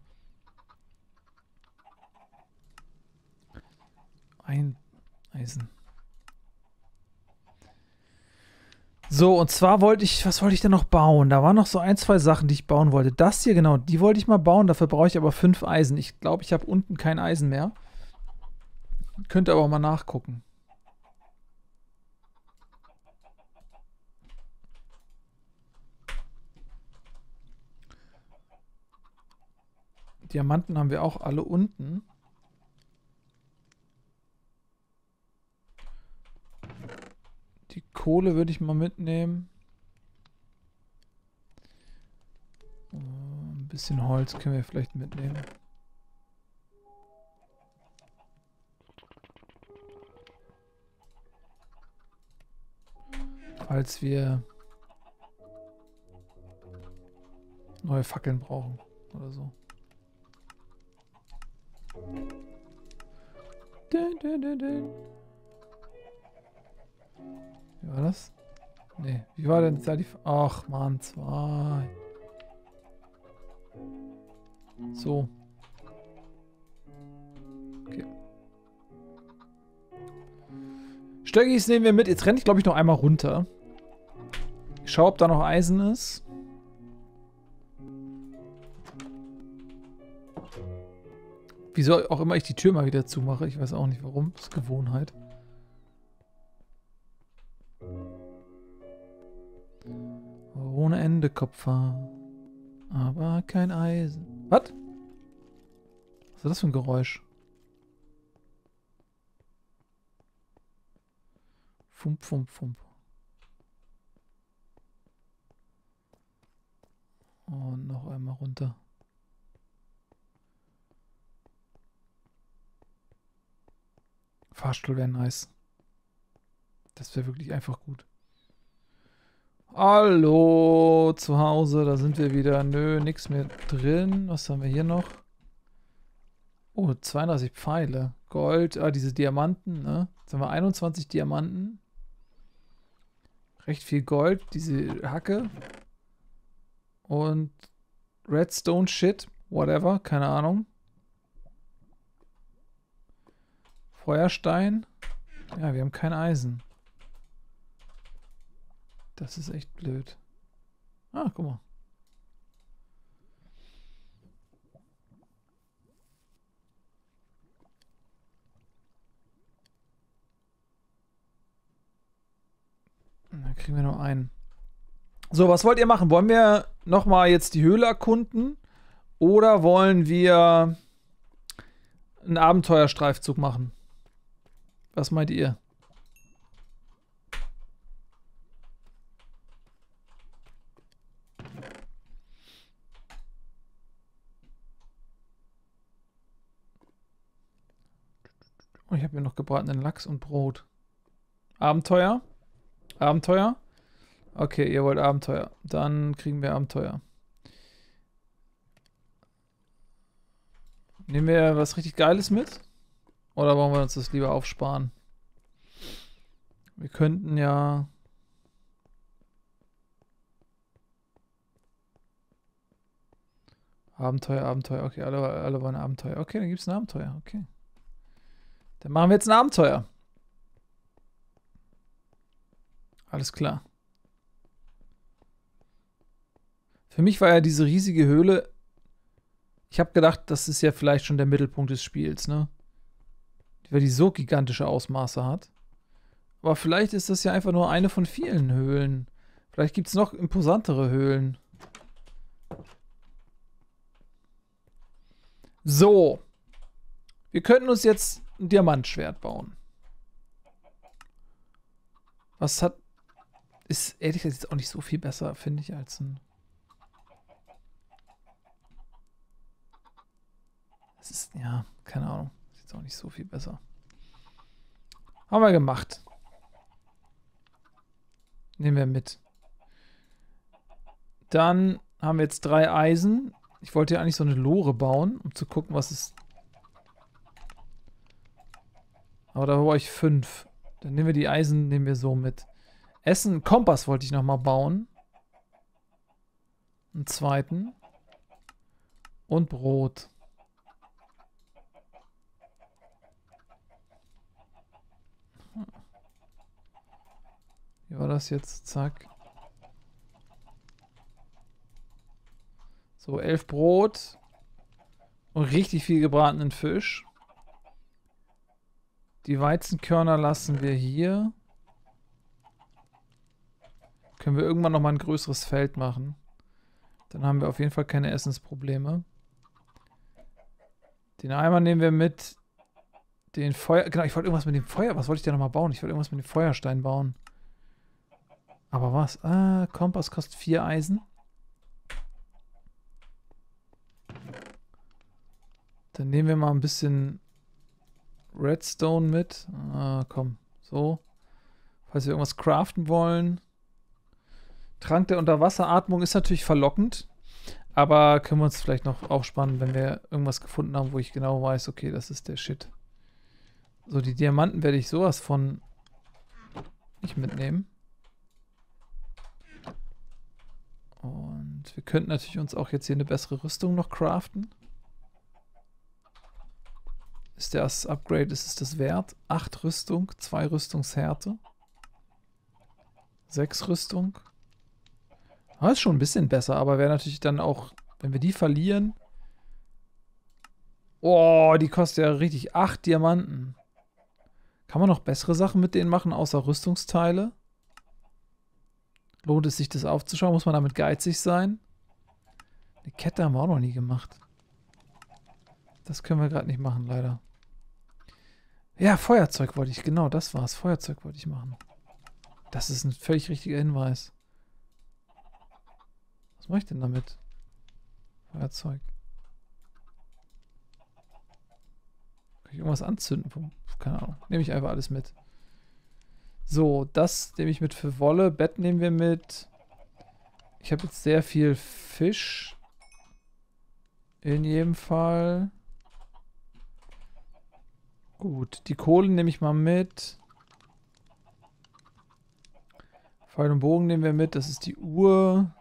Ein Eisen. So, und zwar wollte ich, was wollte ich denn noch bauen? Da waren noch so ein, zwei Sachen, die ich bauen wollte. Das hier, genau, die wollte ich mal bauen, dafür brauche ich aber fünf Eisen. Ich glaube, ich habe unten kein Eisen mehr. Könnte aber auch mal nachgucken. Diamanten haben wir auch alle unten. Die Kohle würde ich mal mitnehmen. Oh, ein bisschen Holz können wir vielleicht mitnehmen. Falls wir neue Fackeln brauchen oder so. Dun, dun, dun, dun. Wie war das? Nee, wie war denn da die... Ach man, zwei. So. Okay. Stöckis nehmen wir mit. Jetzt renne ich, glaube ich, noch einmal runter. Ich schaue, ob da noch Eisen ist. Wieso auch immer ich die Tür mal wieder zumache. Ich weiß auch nicht warum. Das ist Gewohnheit. Ohne Ende Kupfer. Aber kein Eisen. Was? Was ist das für ein Geräusch? Fump, fump, fump. Und noch einmal runter. Fahrstuhl wäre nice. Das wäre wirklich einfach gut. Hallo, zu Hause, da sind wir wieder. Nö, nichts mehr drin. Was haben wir hier noch? Oh, zweiunddreißig Pfeile. Gold, ah, diese Diamanten, ne? Jetzt haben wir einundzwanzig Diamanten. Recht viel Gold, diese Hacke. Und Redstone Shit, whatever, keine Ahnung. Feuerstein. Ja, wir haben kein Eisen. Das ist echt blöd. Ah, guck mal. Da kriegen wir nur einen. So, was wollt ihr machen? Wollen wir nochmal jetzt die Höhle erkunden? Oder wollen wir einen Abenteuerstreifzug machen? Was meint ihr? Oh, ich habe hier noch gebratenen Lachs und Brot. Abenteuer? Abenteuer? Okay, ihr wollt Abenteuer. Dann kriegen wir Abenteuer. Nehmen wir was richtig Geiles mit? Oder wollen wir uns das lieber aufsparen? Wir könnten ja... Abenteuer, Abenteuer. Okay, alle, alle wollen Abenteuer. Okay, dann gibt es ein Abenteuer. Okay. Dann machen wir jetzt ein Abenteuer. Alles klar. Für mich war ja diese riesige Höhle... Ich habe gedacht, das ist ja vielleicht schon der Mittelpunkt des Spiels, ne? Weil die so gigantische Ausmaße hat. Aber vielleicht ist das ja einfach nur eine von vielen Höhlen. Vielleicht gibt es noch imposantere Höhlen. So. Wir könnten uns jetzt ein Diamantschwert bauen. Was hat... Ist ehrlich gesagt jetzt auch nicht so viel besser, finde ich, als ein... Es ist, ja, keine Ahnung. Ist jetzt auch nicht so viel besser. Haben wir gemacht. Nehmen wir mit. Dann haben wir jetzt drei Eisen. Ich wollte ja eigentlich so eine Lore bauen, um zu gucken, was es... Aber da brauche ich fünf. Dann nehmen wir die Eisen, nehmen wir so mit. Essen, Kompass wollte ich nochmal bauen. Einen zweiten. Und Brot. Wie war das jetzt? Zack. So, elf Brot. Und richtig viel gebratenen Fisch. Die Weizenkörner lassen wir hier. Können wir irgendwann nochmal ein größeres Feld machen. Dann haben wir auf jeden Fall keine Essensprobleme. Den Eimer nehmen wir mit. Den Feuer... Genau, ich wollte irgendwas mit dem Feuer... Was wollte ich da nochmal bauen? Ich wollte irgendwas mit dem Feuerstein bauen. Aber was? Ah, Kompass kostet vier Eisen. Dann nehmen wir mal ein bisschen Redstone mit. Ah, komm. So. Falls wir irgendwas craften wollen. Trank der Unterwasseratmung ist natürlich verlockend. Aber können wir uns vielleicht noch aufspannen, wenn wir irgendwas gefunden haben, wo ich genau weiß, okay, das ist der Shit. So, die Diamanten werde ich sowas von nicht mitnehmen. Und wir könnten natürlich uns auch jetzt hier eine bessere Rüstung noch craften. Ist das Upgrade, ist es das wert? acht Rüstung, zwei Rüstungshärte. sechs Rüstung. Das ist schon ein bisschen besser, aber wäre natürlich dann auch, wenn wir die verlieren. Oh, die kostet ja richtig acht Diamanten. Kann man noch bessere Sachen mit denen machen, außer Rüstungsteile? Lohnt es sich, das aufzuschauen? Muss man damit geizig sein? Eine Kette haben wir auch noch nie gemacht. Das können wir gerade nicht machen, leider. Ja, Feuerzeug wollte ich, genau, das war's. Feuerzeug wollte ich machen. Das ist ein völlig richtiger Hinweis. Was mache ich denn damit? Feuerzeug. Kann ich irgendwas anzünden? Keine Ahnung. Nehme ich einfach alles mit. So, das nehme ich mit für Wolle. Bett nehmen wir mit. Ich habe jetzt sehr viel Fisch. In jedem Fall. Gut, die Kohlen nehme ich mal mit. Pfeil und Bogen nehmen wir mit. Das ist die Uhr.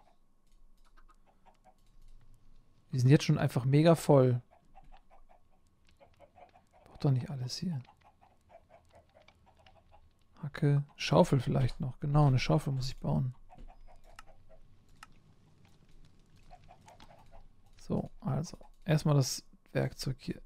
Die sind jetzt schon einfach mega voll. Braucht doch nicht alles hier. Hacke. Schaufel vielleicht noch. Genau, eine Schaufel muss ich bauen. So, also. Erstmal das Werkzeug hier.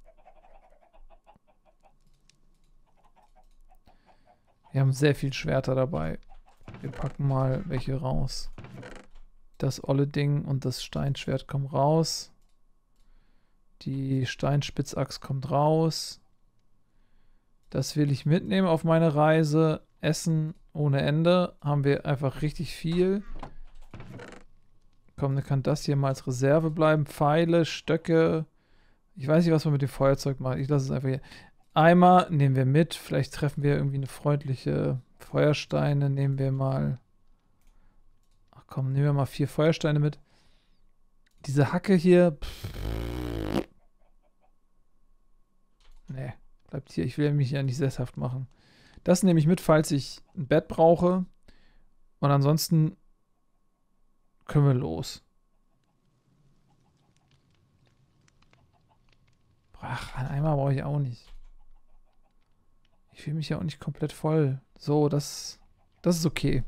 Wir haben sehr viel Schwerter dabei. Wir packen mal welche raus. Das olle Ding und das Steinschwert kommen raus. Die Steinspitzaxt kommt raus. Das will ich mitnehmen auf meine Reise. Essen ohne Ende. Haben wir einfach richtig viel. Komm, dann kann das hier mal als Reserve bleiben. Pfeile, Stöcke. Ich weiß nicht, was man mit dem Feuerzeug macht. Ich lasse es einfach hier. Eimer nehmen wir mit. Vielleicht treffen wir irgendwie eine freundliche Feuersteine. Nehmen wir mal... Ach komm, nehmen wir mal vier Feuersteine mit. Diese Hacke hier... Pff. Nee, bleibt hier. Ich will mich ja nicht sesshaft machen. Das nehme ich mit, falls ich ein Bett brauche. Und ansonsten können wir los. Ach, einen Eimer brauche ich auch nicht. Ich fühle mich ja auch nicht komplett voll. So, das, das ist okay.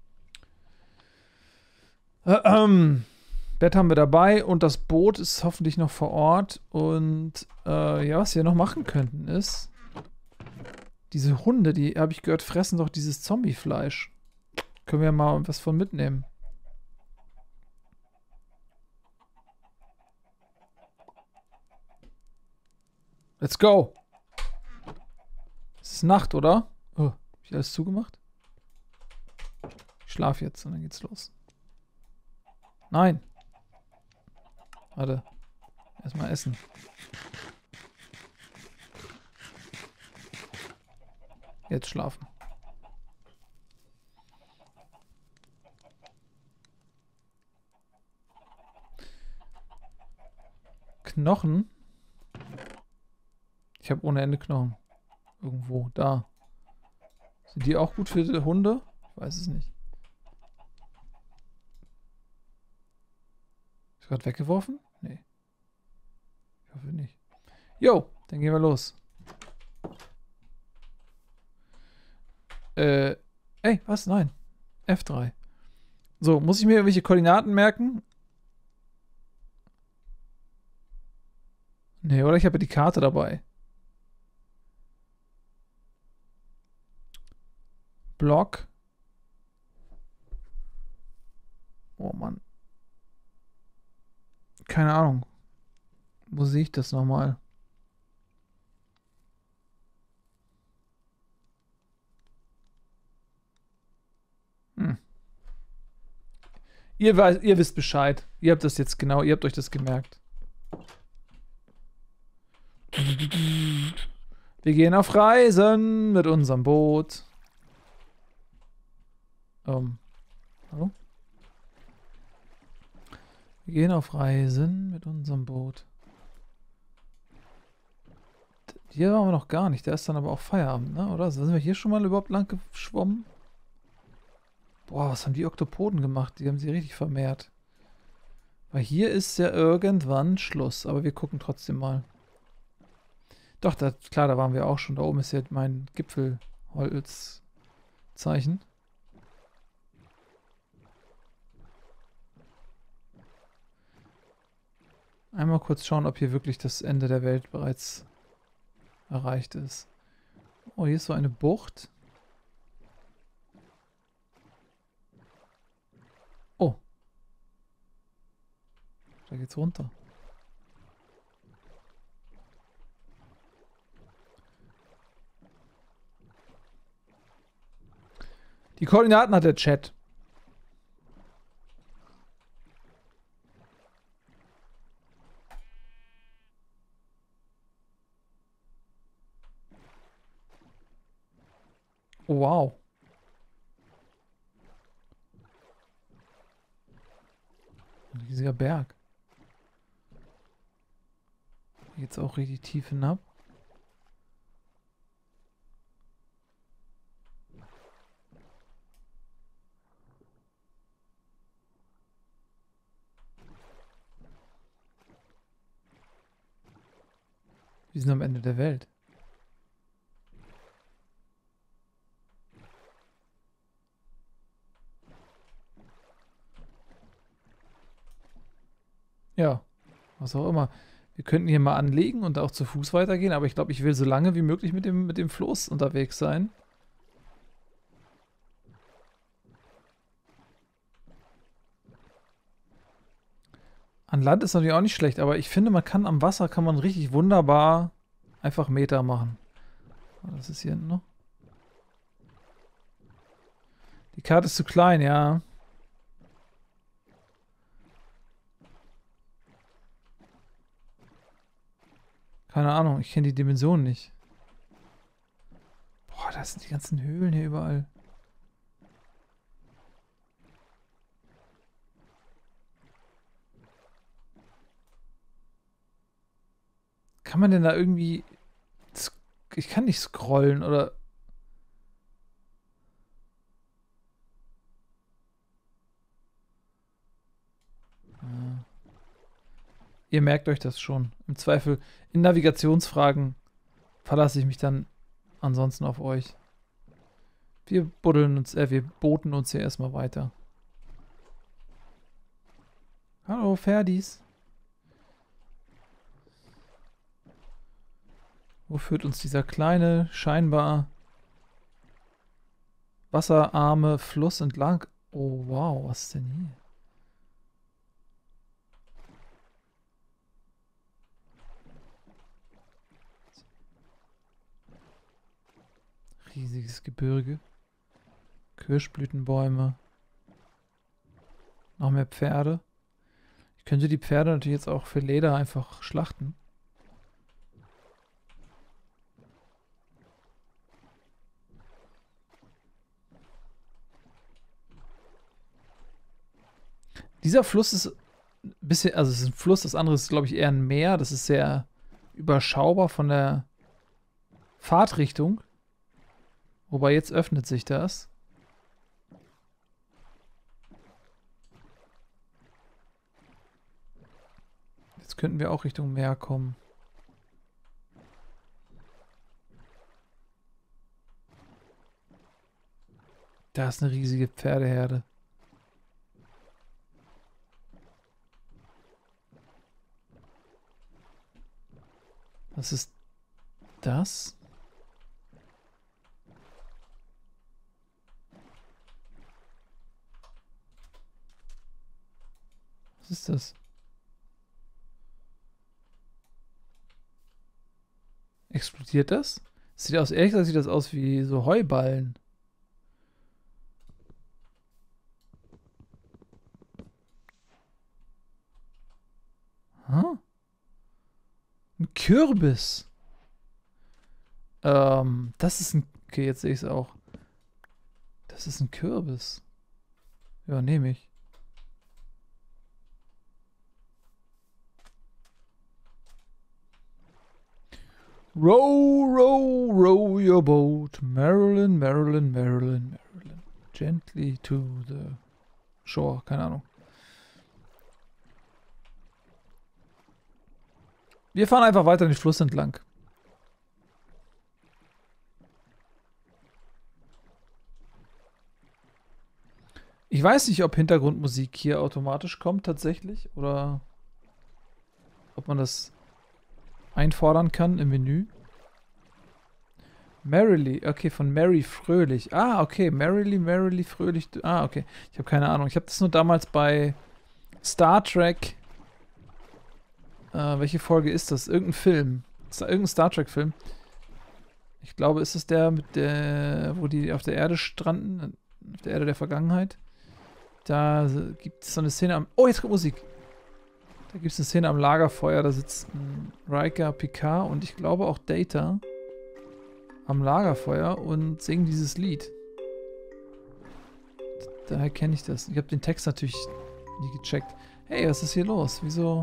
Äh, ähm, Bett haben wir dabei und das Boot ist hoffentlich noch vor Ort. Und äh, ja, was wir noch machen könnten ist, diese Hunde, die, habe ich gehört, fressen doch dieses Zombie-Fleisch. Können wir mal was von mitnehmen. Let's go. Es ist Nacht, oder? Oh, hab ich alles zugemacht? Ich schlafe jetzt und dann geht's los. Nein. Warte. Erstmal essen. Jetzt schlafen. Knochen. Ich habe ohne Ende Knochen. Irgendwo. Da. Sind die auch gut für die Hunde? Ich weiß es nicht. Ist gerade weggeworfen? Nee. Ich hoffe nicht. Jo, dann gehen wir los. Äh, ey, was? Nein. F drei. So, muss ich mir irgendwelche Koordinaten merken? Nee, oder? Ich habe ja die Karte dabei. Block. Oh Mann. Keine Ahnung. Wo sehe ich das nochmal? Hm. Ihr, weiß, ihr wisst Bescheid. Ihr habt das jetzt genau, ihr habt euch das gemerkt. Wir gehen auf Reisen mit unserem Boot. Ähm. Hallo? Wir gehen auf Reisen mit unserem Boot. Hier waren wir noch gar nicht. Da ist dann aber auch Feierabend, ne? Oder? Sind wir hier schon mal überhaupt lang geschwommen? Boah, was haben die Oktopoden gemacht? Die haben sie richtig vermehrt. Weil hier ist ja irgendwann Schluss. Aber wir gucken trotzdem mal. Doch, da, klar, da waren wir auch schon. Da oben ist ja mein Gipfelholzzeichen. Einmal kurz schauen, ob hier wirklich das Ende der Welt bereits erreicht ist. Oh, hier ist so eine Bucht. Oh. Da geht's runter. Die Koordinaten hat der Chat. Oh, wow. Ein riesiger Berg. Hier geht's auch richtig tief hinab. Wir sind am Ende der Welt. Ja, was auch immer. Wir könnten hier mal anlegen und auch zu Fuß weitergehen, aber ich glaube, ich will so lange wie möglich mit dem, mit dem Floß unterwegs sein. An Land ist natürlich auch nicht schlecht, aber ich finde, man kann am Wasser kann man richtig wunderbar einfach Meter machen. Was ist hier hinten noch? Die Karte ist zu klein, ja. Keine Ahnung, ich kenne die Dimensionen nicht. Boah, das sind die ganzen Höhlen hier überall. Kann man denn da irgendwie... Ich kann nicht scrollen, oder... Ja. Ihr merkt euch das schon. Im Zweifel, in Navigationsfragen verlasse ich mich dann ansonsten auf euch. Wir buddeln uns, äh, wir boten uns hier erstmal weiter. Hallo, Ferdis. Wo führt uns dieser kleine, scheinbar wasserarme Fluss entlang? Oh, wow, was ist denn hier? Riesiges Gebirge. Kirschblütenbäume. Noch mehr Pferde. Ich könnte die Pferde natürlich jetzt auch für Leder einfach schlachten. Dieser Fluss ist ein bisschen, also es ist ein Fluss, das andere ist, glaube ich, eher ein Meer. Das ist sehr überschaubar von der Fahrtrichtung. Wobei jetzt öffnet sich das. könnten wir auch Richtung Meer kommen. Da ist eine riesige Pferdeherde. Was ist das? Was ist das? Explodiert das? Sieht aus, ehrlich gesagt sieht das aus wie so Heuballen. Huh? Ein Kürbis. Ähm, das ist ein... Okay, jetzt sehe ich es auch. Das ist ein Kürbis. Ja, nehme ich. Row, row, row your boat. Marilyn, Marilyn, Marilyn, Marilyn. Gently to the shore. Keine Ahnung. Wir fahren einfach weiter den Fluss entlang. Ich weiß nicht, ob Hintergrundmusik hier automatisch kommt tatsächlich oder ob man das einfordern kann im Menü. Merrily, okay, von Mary Fröhlich. Ah, okay, Merrily, Merrily Fröhlich. Ah, okay. Ich habe keine Ahnung. Ich habe das nur damals bei Star Trek. Äh, welche Folge ist das? Irgendein Film. Ist da irgendein Star Trek-Film? Ich glaube, ist es der mit der, wo die auf der Erde stranden, auf der Erde der Vergangenheit. Da gibt es so eine Szene am... Oh, jetzt kommt Musik. Da gibt es eine Szene am Lagerfeuer, da sitzen Riker, Picard und ich glaube auch Data am Lagerfeuer und singen dieses Lied. Daher kenne ich das. Ich habe den Text natürlich nie gecheckt. Hey, was ist hier los? Wieso...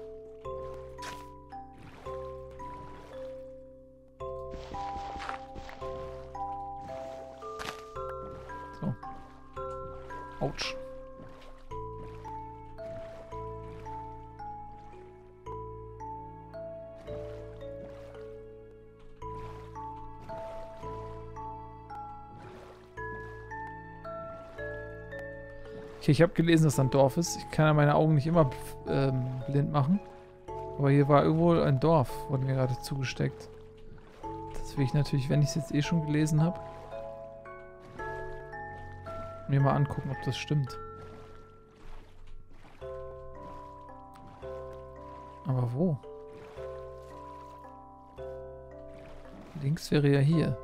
So. Autsch. Okay, ich habe gelesen, dass da ein Dorf ist. Ich kann ja meine Augen nicht immer ähm, blind machen. Aber hier war irgendwo ein Dorf, wurde mir gerade zugesteckt. Das will ich natürlich, wenn ich es jetzt eh schon gelesen habe, mir mal angucken, ob das stimmt. Aber wo? Links wäre ja hier.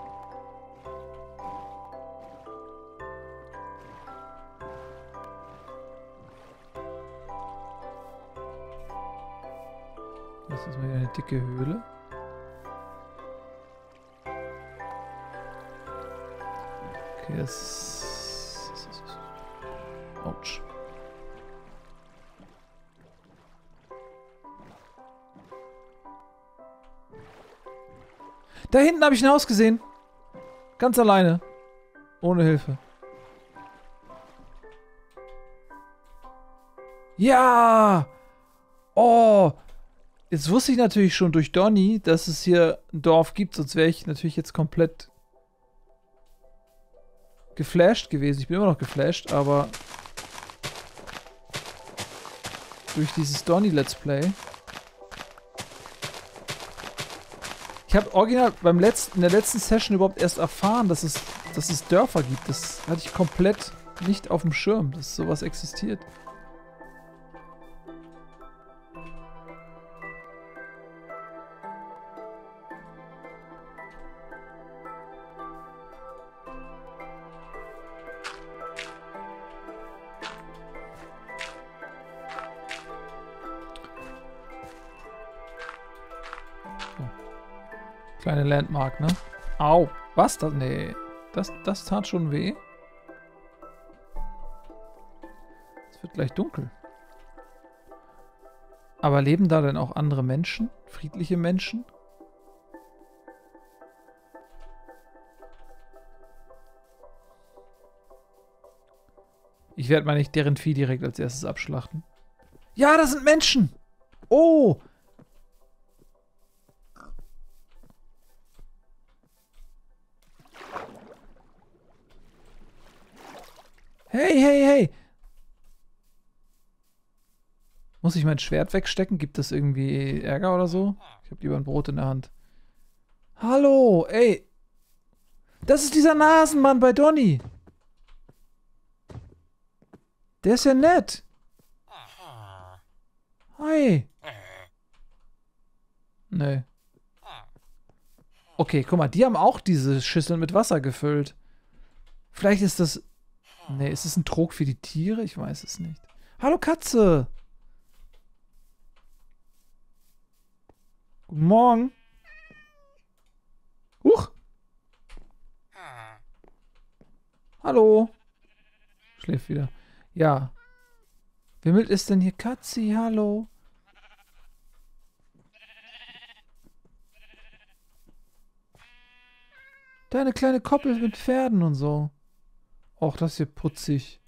Das ist mal eine dicke Höhle. Okay, das ist... Autsch. Da hinten habe ich ein Haus gesehen. Ganz alleine. Ohne Hilfe. Ja! Oh! Jetzt wusste ich natürlich schon durch Donny, dass es hier ein Dorf gibt, sonst wäre ich natürlich jetzt komplett geflasht gewesen. Ich bin immer noch geflasht, aber durch dieses Donny Let's Play. Ich habe original beim letzten, in der letzten Session überhaupt erst erfahren, dass es, dass es Dörfer gibt. Das hatte ich komplett nicht auf dem Schirm, dass sowas existiert. Kleine Landmark, ne? Au! Was das? Nee. Das, das tat schon weh. Es wird gleich dunkel. Aber leben da denn auch andere Menschen? Friedliche Menschen? Ich werde mal nicht deren Vieh direkt als erstes abschlachten. Ja, das sind Menschen! Oh! Hey, hey, hey! Muss ich mein Schwert wegstecken? Gibt es irgendwie Ärger oder so? Ich habe lieber ein Brot in der Hand. Hallo, ey! Das ist dieser Nasenmann bei Donny! Der ist ja nett! Hi! Nee. Okay, guck mal, die haben auch diese Schüsseln mit Wasser gefüllt. Vielleicht ist das... Nee, ist es ein Trog für die Tiere? Ich weiß es nicht. Hallo Katze! Guten Morgen. Huch! Hallo! Schläft wieder. Ja. Wimmelt ist denn hier Katzi? Hallo? Deine kleine Koppel mit Pferden und so. Och, das ist hier putzig.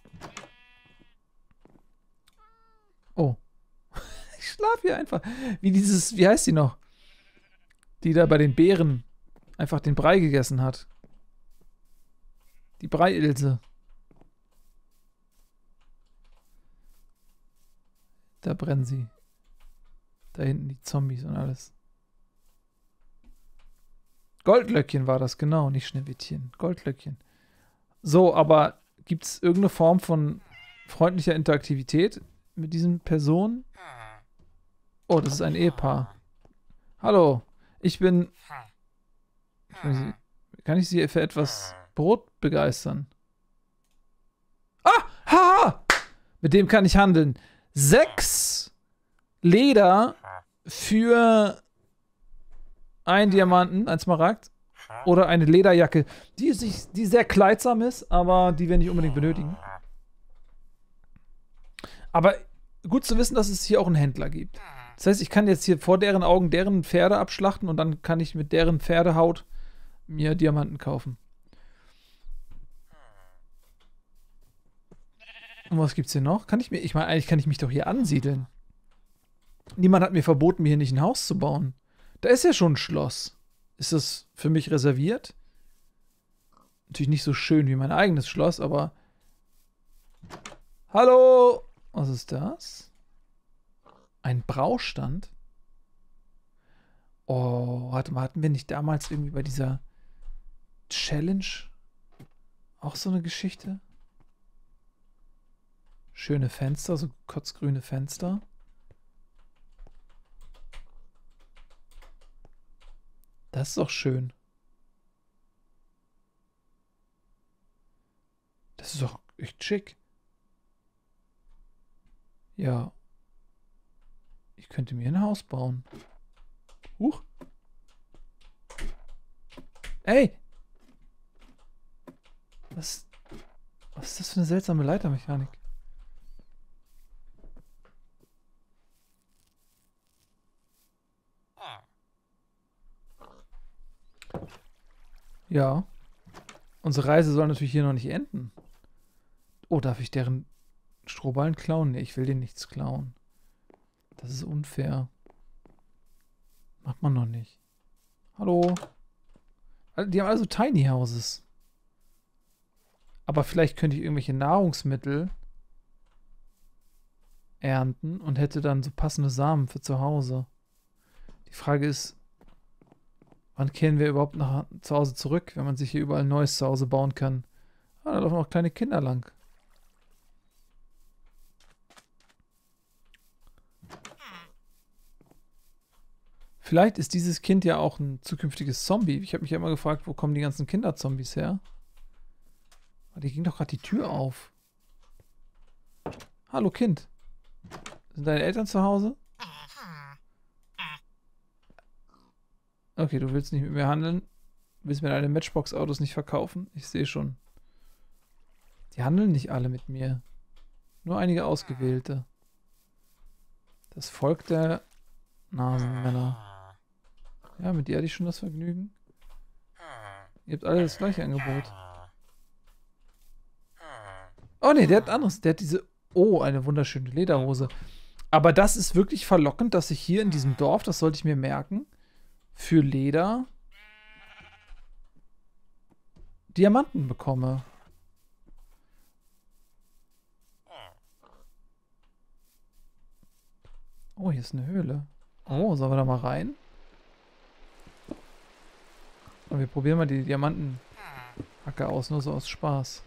Oh. Ich schlafe hier einfach. Wie dieses, wie heißt die noch? Die da bei den Bären einfach den Brei gegessen hat. Die Breiilse. Da brennen sie. Da hinten die Zombies und alles. Goldlöckchen war das, genau, nicht Schneewittchen. Goldlöckchen. So, aber gibt es irgendeine Form von freundlicher Interaktivität mit diesen Personen? Oh, das ist ein Ehepaar. Hallo, ich bin... Kann ich Sie für etwas Brot begeistern? Ah! Ha! Mit dem kann ich handeln. Sechs Leder für einen Diamanten, ein Smaragd. Oder eine Lederjacke, die, sich, die sehr kleidsam ist, aber die wir nicht unbedingt benötigen. Aber gut zu wissen, dass es hier auch einen Händler gibt. Das heißt, ich kann jetzt hier vor deren Augen deren Pferde abschlachten und dann kann ich mit deren Pferdehaut mir Diamanten kaufen. Und was gibt's hier noch? Kann ich mir, ich meine, eigentlich kann ich mich doch hier ansiedeln. Niemand hat mir verboten, mir hier nicht ein Haus zu bauen. Da ist ja schon ein Schloss. Ist das für mich reserviert? Natürlich nicht so schön wie mein eigenes Schloss, aber... Hallo! Was ist das? Ein Braustand? Oh, warte mal, hatten wir nicht damals irgendwie bei dieser Challenge auch so eine Geschichte? Schöne Fenster, so kotzgrüne Fenster. Das ist doch schön. Das ist doch echt schick. Ja. Ich könnte mir ein Haus bauen. Huch. Ey! Was, was ist das für eine seltsame Leitermechanik? Ja. Unsere Reise soll natürlich hier noch nicht enden. Oh, darf ich deren Strohballen klauen? Nee, ich will denen nichts klauen. Das ist unfair. Macht man noch nicht. Hallo? Die haben also Tiny Houses. Aber vielleicht könnte ich irgendwelche Nahrungsmittel ernten und hätte dann so passende Samen für zu Hause. Die Frage ist, wann kehren wir überhaupt nach zu Hause zurück, wenn man sich hier überall ein neues Zuhause bauen kann? Ah, da laufen auch kleine Kinder lang. Vielleicht ist dieses Kind ja auch ein zukünftiges Zombie. Ich habe mich ja immer gefragt, wo kommen die ganzen Kinderzombies her? Die ging doch gerade die Tür auf. Hallo Kind. Sind deine Eltern zu Hause? Okay, du willst nicht mit mir handeln. Du willst mir deine Matchbox-Autos nicht verkaufen. Ich sehe schon. Die handeln nicht alle mit mir. Nur einige Ausgewählte. Das Volk der Nasenmänner. Ja, mit dir hatte ich schon das Vergnügen. Ihr habt alle das gleiche Angebot. Oh ne, der hat anderes. Der hat diese... Oh, eine wunderschöne Lederhose. Aber das ist wirklich verlockend, dass ich hier in diesem Dorf, das sollte ich mir merken, für Leder Diamanten bekomme. Oh, hier ist eine Höhle. Oh, sollen wir da mal rein? Und wir probieren mal die Diamantenhacke aus, nur so aus Spaß.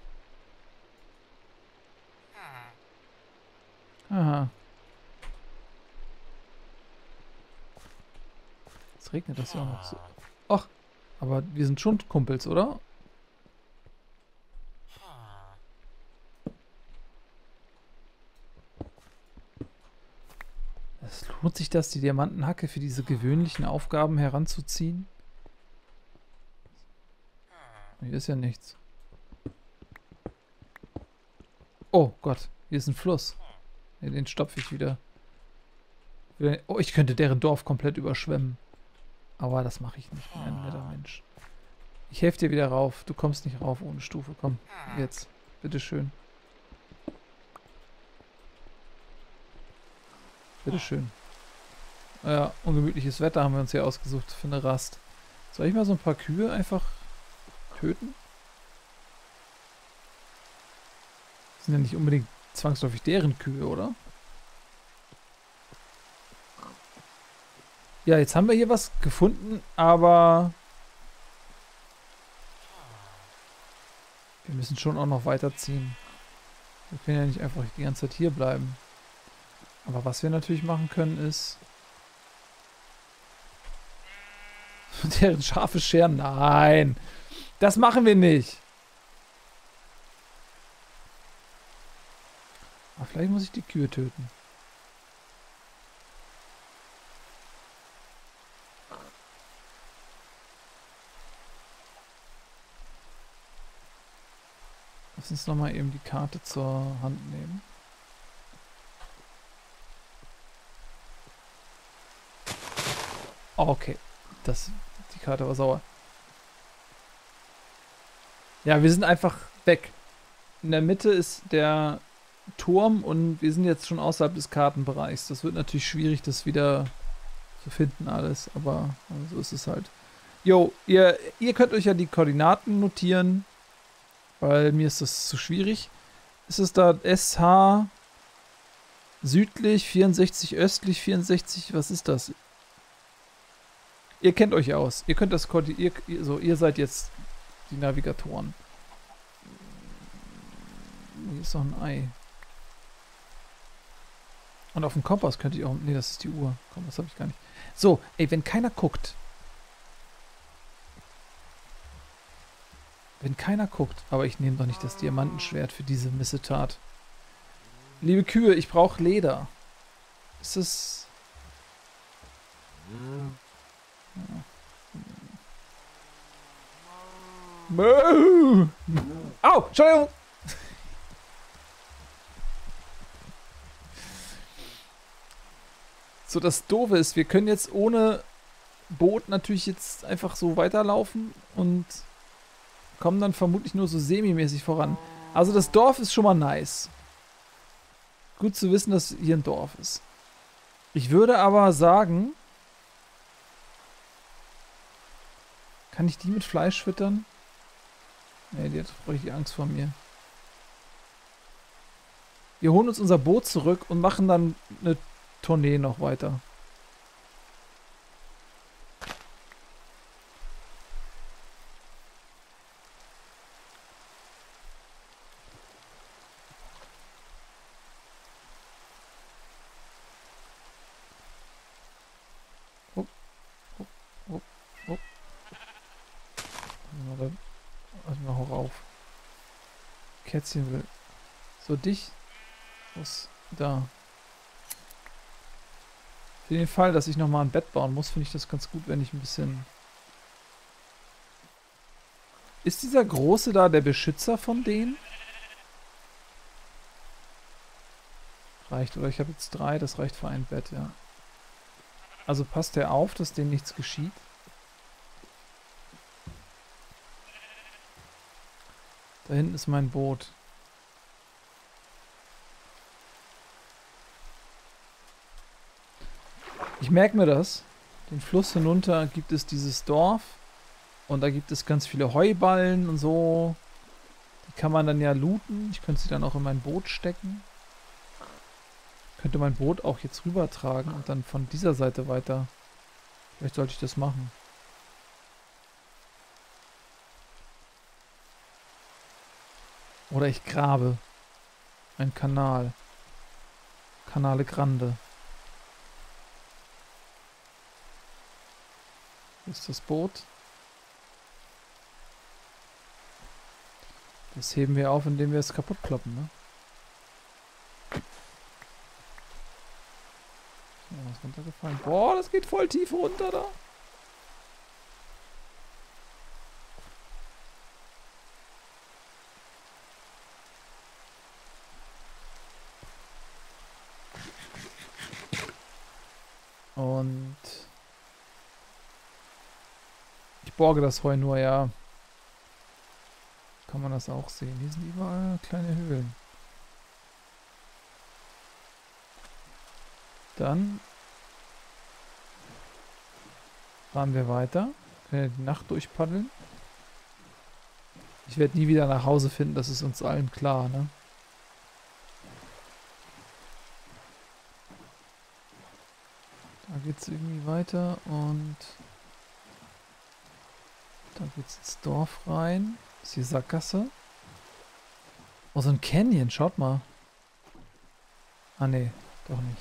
Aha. Jetzt regnet das ja auch noch so. Ach, aber wir sind schon Kumpels, oder? Es lohnt sich das, die Diamantenhacke für diese gewöhnlichen Aufgaben heranzuziehen? Hier ist ja nichts. Oh Gott, hier ist ein Fluss. Den stopfe ich wieder. Oh, ich könnte deren Dorf komplett überschwemmen. Aber das mache ich nicht. Ein netter Mensch. Ich helfe dir wieder rauf. Du kommst nicht rauf ohne Stufe. Komm, jetzt. Bitteschön. Bitteschön. Ja, ungemütliches Wetter haben wir uns hier ausgesucht für eine Rast. Soll ich mal so ein paar Kühe einfach töten? Das sind ja nicht unbedingt zwangsläufig deren Kühe, oder? Ja, jetzt haben wir hier was gefunden, aber wir müssen schon auch noch weiterziehen. Wir können ja nicht einfach die ganze Zeit hier bleiben. Aber was wir natürlich machen können, ist deren Schafe scheren. Nein, das machen wir nicht. Aber vielleicht muss ich die Kühe töten. Lass uns nochmal eben die Karte zur Hand nehmen. Oh, okay. Das, die Karte war sauer. Ja, wir sind einfach weg. In der Mitte ist der Turm und wir sind jetzt schon außerhalb des Kartenbereichs. Das wird natürlich schwierig, das wieder zu finden alles, aber so ist es halt. Jo, ihr, ihr könnt euch ja die Koordinaten notieren, weil mir ist das zu schwierig. Ist es da S H südlich, vierundsechzig östlich, vierundsechzig, was ist das? Ihr kennt euch aus. Ihr könnt das koordinieren. Ihr, so, ihr seid jetzt die Navigatoren. Hier ist noch ein Ei. Und auf dem Kompass könnte ich auch... Nee, das ist die Uhr. Kompass habe ich gar nicht. So, ey, wenn keiner guckt. Wenn keiner guckt. Aber ich nehme doch nicht das Diamantenschwert für diese Missetat. Liebe Kühe, ich brauche Leder. Ist es... Ja. Au, Entschuldigung! So, das Doofe ist, wir können jetzt ohne Boot natürlich jetzt einfach so weiterlaufen und kommen dann vermutlich nur so semi-mäßig voran. Also das Dorf ist schon mal nice. Gut zu wissen, dass hier ein Dorf ist. Ich würde aber sagen... Kann ich die mit Fleisch füttern? Nee, die hat richtig Angst vor mir. Wir holen uns unser Boot zurück und machen dann eine Tournee noch weiter. Hopp, hopp, hopp, hopp. Lass mal hoch auf. Kätzchen will. So dich. Was da. Für den Fall, dass ich nochmal ein Bett bauen muss, finde ich das ganz gut, wenn ich ein bisschen... Ist dieser Große da der Beschützer von denen? Reicht, oder ich habe jetzt drei, das reicht für ein Bett, ja. Also passt der auf, dass denen nichts geschieht? Da hinten ist mein Boot. Ich merke mir das. Den Fluss hinunter gibt es dieses Dorf. Und da gibt es ganz viele Heuballen und so. Die kann man dann ja looten. Ich könnte sie dann auch in mein Boot stecken. Ich könnte mein Boot auch jetzt rüber tragen und dann von dieser Seite weiter. Vielleicht sollte ich das machen. Oder ich grabe einen Kanal. Canale Grande. Hier ist das Boot. Das heben wir auf, indem wir es kaputt kloppen, ne? Ist mir was runtergefallen. Boah, das geht voll tief runter da. Und ich borge das Heu nur, ja. Kann man das auch sehen. Hier sind überall kleine Höhlen. Dann fahren wir weiter. Können wir die Nacht durchpaddeln. Ich werde nie wieder nach Hause finden, das ist uns allen klar, ne? Da geht es irgendwie weiter und da geht es ins Dorf rein. Ist hier Sackgasse? Oh, so ein Canyon, schaut mal. Ah, nee, doch nicht.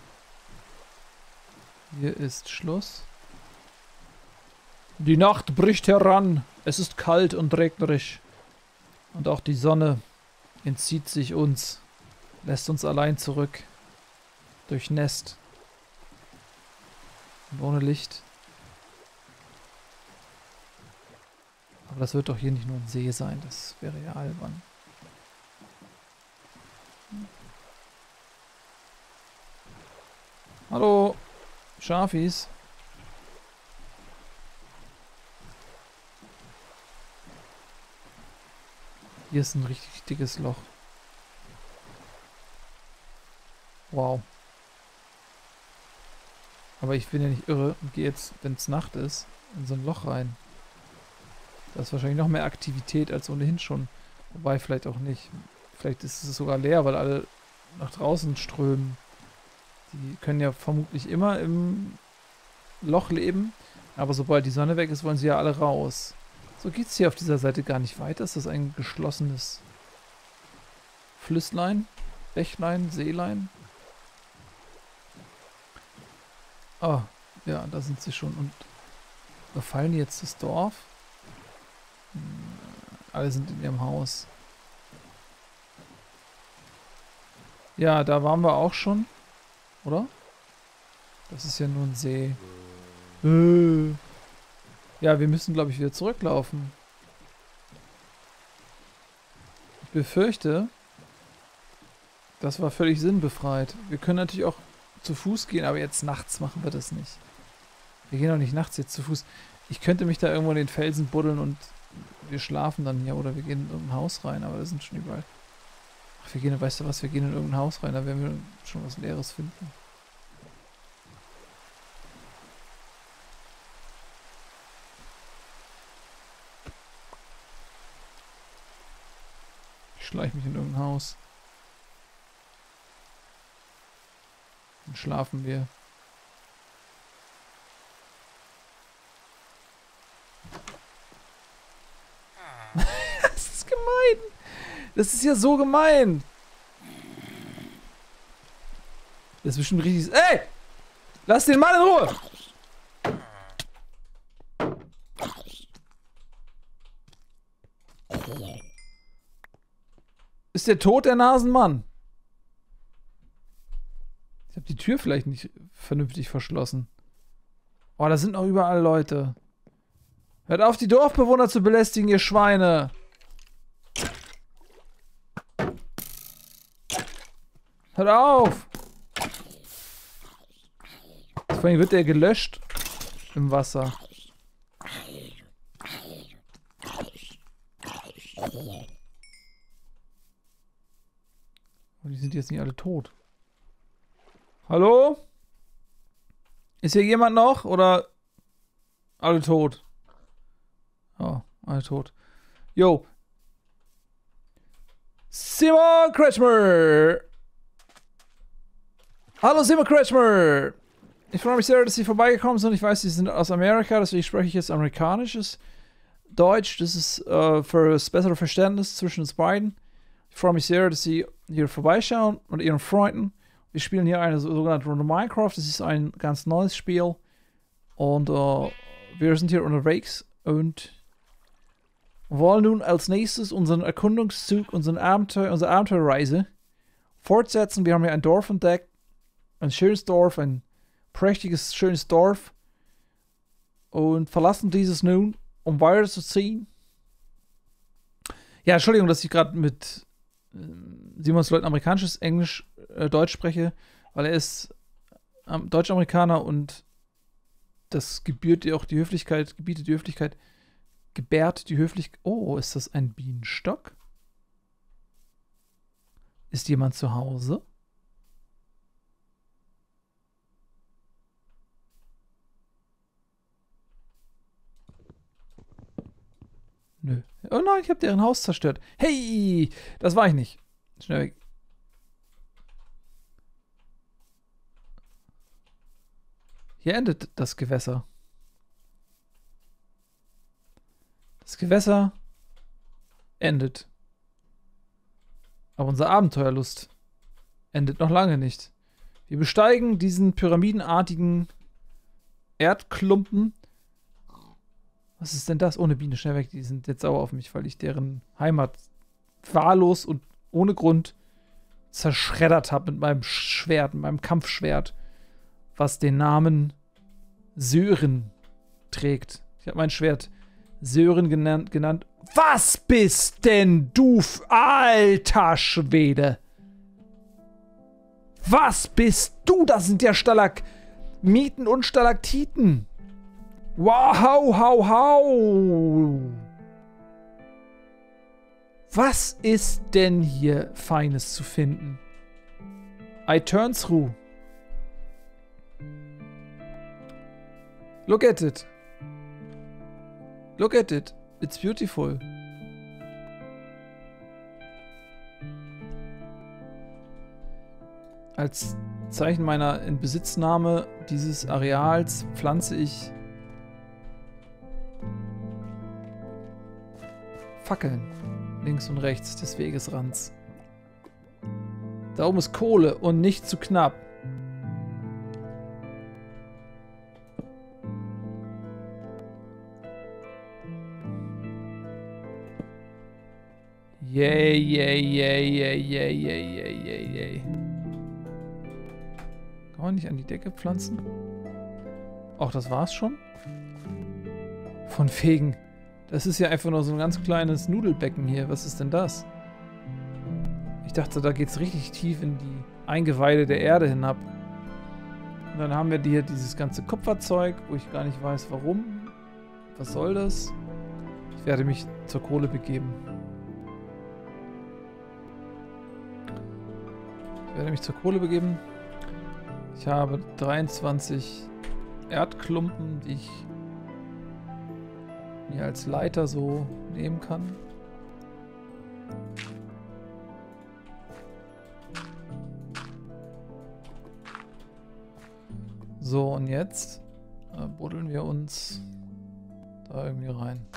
Hier ist Schluss. Die Nacht bricht heran. Es ist kalt und regnerisch. Und auch die Sonne entzieht sich uns. Lässt uns allein zurück. Durchnässt. Und ohne Licht. Aber das wird doch hier nicht nur ein See sein. Das wäre ja albern. Hallo, Schafis. Hier ist ein richtig dickes Loch. Wow. Aber ich bin ja nicht irre und gehe jetzt, wenn es Nacht ist, in so ein Loch rein. Da ist wahrscheinlich noch mehr Aktivität als ohnehin schon. Wobei, vielleicht auch nicht. Vielleicht ist es sogar leer, weil alle nach draußen strömen. Die können ja vermutlich immer im Loch leben. Aber sobald die Sonne weg ist, wollen sie ja alle raus. So geht es hier auf dieser Seite gar nicht weiter. Ist das ein geschlossenes Flüsslein? Bächlein? Seelein? Ah, ja, da sind sie schon. Und befallen die jetzt das Dorf? Hm, alle sind in ihrem Haus. Ja, da waren wir auch schon. Oder? Das ist ja nur ein See. Äh. Ja, wir müssen, glaube ich, wieder zurücklaufen. Ich befürchte, das war völlig sinnbefreit. Wir können natürlich auch zu Fuß gehen, aber jetzt nachts machen wir das nicht. Wir gehen auch nicht nachts jetzt zu Fuß. Ich könnte mich da irgendwo in den Felsen buddeln und wir schlafen dann hier oder wir gehen in irgendein Haus rein, aber das sind schon überall. Ach, wir gehen, weißt du was, wir gehen in irgendein Haus rein, da werden wir schon was Leeres finden. Ich schleiche mich in irgendein Haus. Dann schlafen wir. Das ist gemein. Das ist ja so gemein. Das ist bestimmt richtig... Ey! Lass den Mann in Ruhe! Ist der tot, der Nasenmann? Ich habe die Tür vielleicht nicht vernünftig verschlossen. Oh, da sind noch überall Leute. Hört auf, die Dorfbewohner zu belästigen, ihr Schweine! Hört auf! Vor allem wird der gelöscht im Wasser. Und die sind jetzt nicht alle tot. Hallo? Ist hier jemand noch? Oder alle tot? Oh, alle tot. Yo. Simon Kretschmer! Hallo Simon Kretschmer! Ich freue mich sehr, dass Sie vorbeigekommen sind. Ich weiß, Sie sind aus Amerika, deswegen spreche ich jetzt amerikanisches Deutsch. Das ist äh, für das bessere Verständnis zwischen uns beiden. Ich freue mich sehr, dass Sie hier vorbeischauen und Ihren Freunden. Wir spielen hier eine sogenannte Runde Minecraft. Das ist ein ganz neues Spiel. Und äh, wir sind hier unterwegs und wollen nun als nächstes unseren Erkundungszug, unseren Abenteuer, unsere Abenteuerreise fortsetzen. Wir haben hier ein Dorf entdeckt. Ein schönes Dorf, ein prächtiges, schönes Dorf. Und verlassen dieses nun, um weiterzuziehen. Ja, Entschuldigung, dass ich gerade mit äh, Simons Leuten amerikanisches Englisch, äh, Deutsch spreche, weil er ist ähm, Deutsch-Amerikaner und das gebührt dir auch die Höflichkeit, gebietet die Höflichkeit, gebärt die Höflichkeit. Oh, ist das ein Bienenstock? Ist jemand zu Hause? Nö. Oh nein, ich habe deren Haus zerstört. Hey, das war ich nicht. Schnell weg. Hier endet das Gewässer. Das Gewässer endet. Aber unsere Abenteuerlust endet noch lange nicht. Wir besteigen diesen pyramidenartigen Erdklumpen. Was ist denn das? Ohne Biene, schnell weg. Die sind jetzt sauer auf mich, weil ich deren Heimat wahllos und ohne Grund zerschreddert habe mit meinem Schwert, mit meinem Kampfschwert, was den Namen Sören trägt. Ich habe mein Schwert Sören genannt, genannt. Was bist denn du, alter Schwede? Was bist du? Das sind ja Stalagmiten und Stalaktiten. Wow, hau, hau. Was ist denn hier Feines zu finden? I turn through. Look at it. Look at it. It's beautiful. Als Zeichen meiner Inbesitznahme dieses Areals pflanze ich Fackeln links und rechts des Wegesrands. Da oben ist Kohle und nicht zu knapp. Yay, yay, yay, yay, yay, yay, yay, yay, yay. Kann man nicht an die Decke pflanzen? Ach, das war's schon? Von wegen. Das ist ja einfach nur so ein ganz kleines Nudelbecken hier. Was ist denn das? Ich dachte, da geht's richtig tief in die Eingeweide der Erde hinab. Und dann haben wir hier dieses ganze Kupferzeug, wo ich gar nicht weiß, warum. Was soll das? Ich werde mich zur Kohle begeben. Ich werde mich zur Kohle begeben. Ich habe dreiundzwanzig Erdklumpen, die ich mir als Leiter so nehmen kann. So, und jetzt äh, buddeln wir uns da irgendwie rein.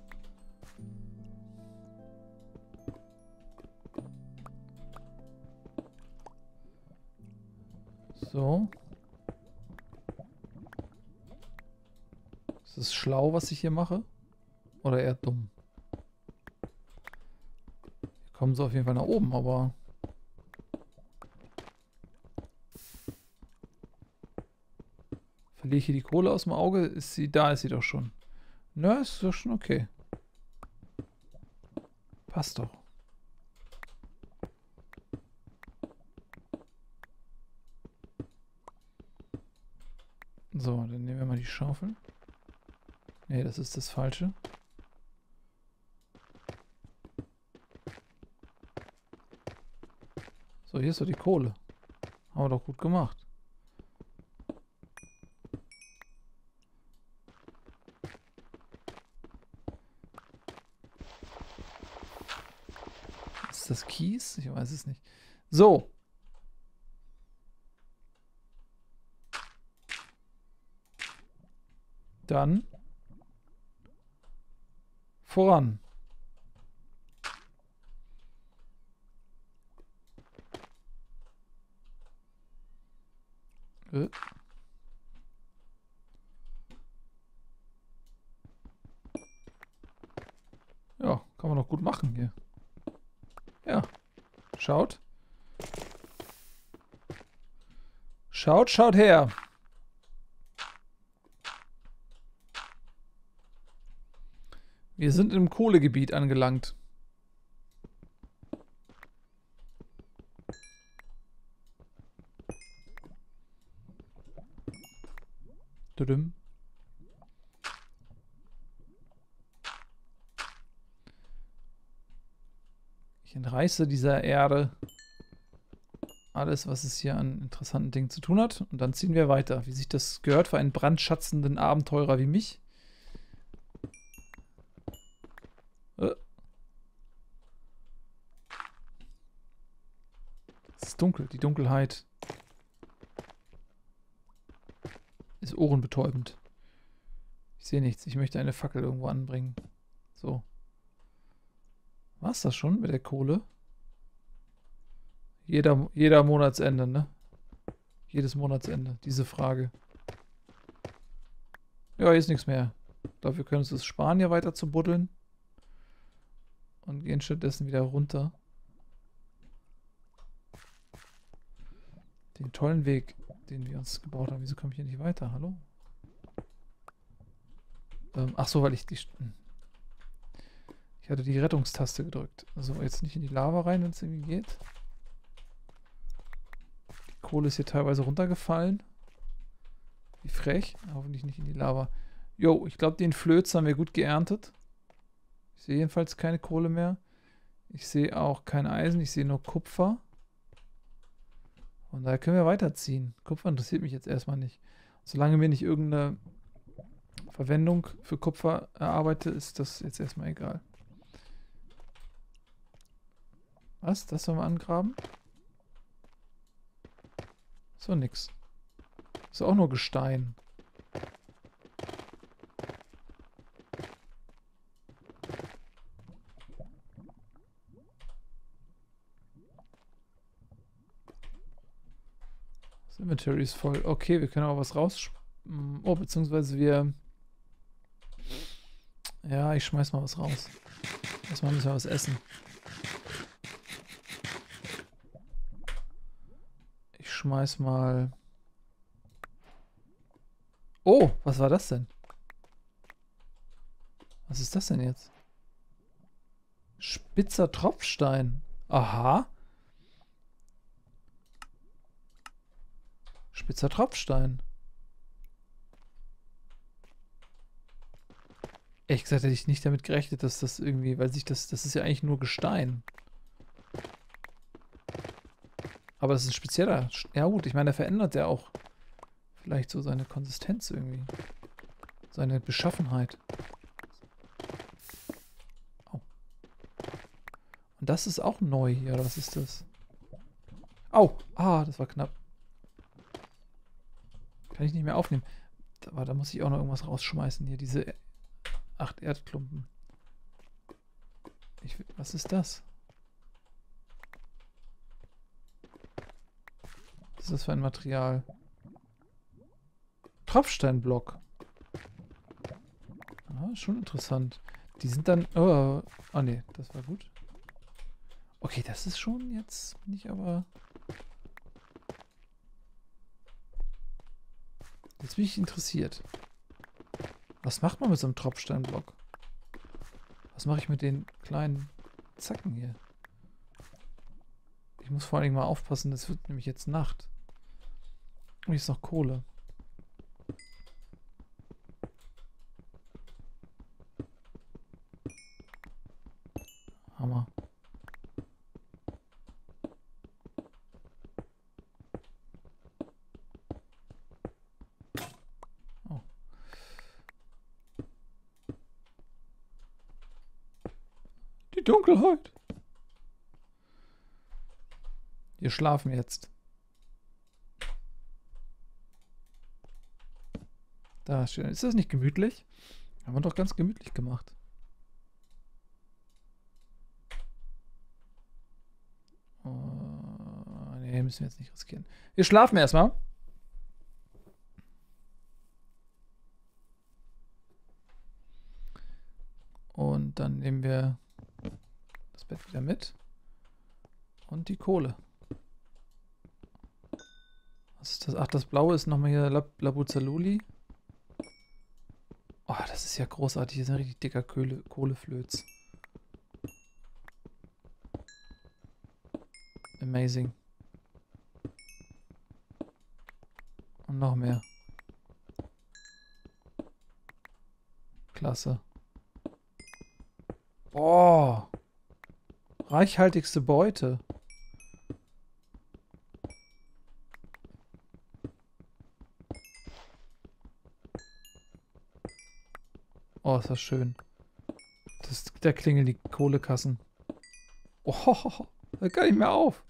So. Ist es schlau, was ich hier mache? Oder eher dumm? Wir kommen so auf jeden Fall nach oben, aber... Verliere ich hier die Kohle aus dem Auge? Ist sie, da ist sie doch schon. Na, ist doch schon okay. Passt doch. So, dann nehmen wir mal die Schaufel. Ne, das ist das Falsche. So, hier ist doch die Kohle. Haben wir doch gut gemacht. Ist das Kies? Ich weiß es nicht. So. Dann voran. Äh. Ja, kann man doch gut machen hier. Ja. Schaut. Schaut, schaut her. Wir sind im Kohlegebiet angelangt. Tudum. Ich entreiße dieser Erde alles, was es hier an interessanten Dingen zu tun hat. Und dann ziehen wir weiter, wie sich das gehört für einen brandschatzenden Abenteurer wie mich. Äh. Es ist dunkel. Die Dunkelheit ist ohrenbetäubend. Ich sehe nichts. Ich möchte eine Fackel irgendwo anbringen. So. War's das schon mit der Kohle? Jeder, jeder Monatsende, ne? Jedes Monatsende, diese Frage. Ja, hier ist nichts mehr. Dafür können wir uns das sparen, hier weiter zu buddeln. Und gehen stattdessen wieder runter. Den tollen Weg, den wir uns gebaut haben. Wieso komme ich hier nicht weiter? Hallo? Ähm, ach so, weil ich die... Ich hatte die Rettungstaste gedrückt. Also jetzt nicht in die Lava rein, wenn es irgendwie geht. Die Kohle ist hier teilweise runtergefallen. Wie frech. Hoffentlich nicht in die Lava. Jo, ich glaube, den Flöz haben wir gut geerntet. Ich sehe jedenfalls keine Kohle mehr. Ich sehe auch kein Eisen. Ich sehe nur Kupfer. Und daher können wir weiterziehen. Kupfer interessiert mich jetzt erstmal nicht. Solange mir nicht irgendeine Verwendung für Kupfer erarbeite, ist das jetzt erstmal egal. Was? Das sollen wir angraben? So, nix. Ist auch nur Gestein. Das Inventory ist voll. Okay, wir können auch was raus... Oh, beziehungsweise wir... Ja, ich schmeiß mal was raus. Erstmal müssen wir was essen. Ich schmeiß mal... Oh, was war das denn? Was ist das denn jetzt? Spitzer Tropfstein. Aha. Spitzer Tropfstein. Ehrlich gesagt hätte ich nicht damit gerechnet, dass das irgendwie, weil sich das, das ist ja eigentlich nur Gestein. Aber das ist ein spezieller. Ja gut, ich meine, der verändert ja auch vielleicht so seine Konsistenz irgendwie. Seine Beschaffenheit. Oh. Und das ist auch neu hier, oder was ist das? Au! Ah, das war knapp. Kann ich nicht mehr aufnehmen. Aber da muss ich auch noch irgendwas rausschmeißen hier. Diese acht Erdklumpen. Ich, was ist das? Was ist das für ein Material? Tropfsteinblock. Ah, schon interessant. Die sind dann... Oh, oh ne, das war gut. Okay, das ist schon jetzt... Bin ich aber... Jetzt bin ich interessiert. Was macht man mit so einem Tropfsteinblock? Was mache ich mit den kleinen Zacken hier? Ich muss vor allem mal aufpassen, es wird nämlich jetzt Nacht. Und hier ist noch Kohle. Hammer. Oh. Die Dunkelheit. Wir schlafen jetzt. Da steht. Ist das nicht gemütlich? Haben wir doch ganz gemütlich gemacht. Oh, nee, müssen wir jetzt nicht riskieren. Wir schlafen erstmal. Und dann nehmen wir das Bett wieder mit. Und die Kohle. Was ist das? Ach, das Blaue ist nochmal hier Lab Labuzaluli. Oh, das ist ja großartig. Das ist ein richtig dicker Kohle Kohleflöz. Amazing. Und noch mehr. Klasse. Boah. Reichhaltigste Beute. Oh, ist das schön. Das, da klingeln die Kohlekassen. Oh, da kann ich mehr auf.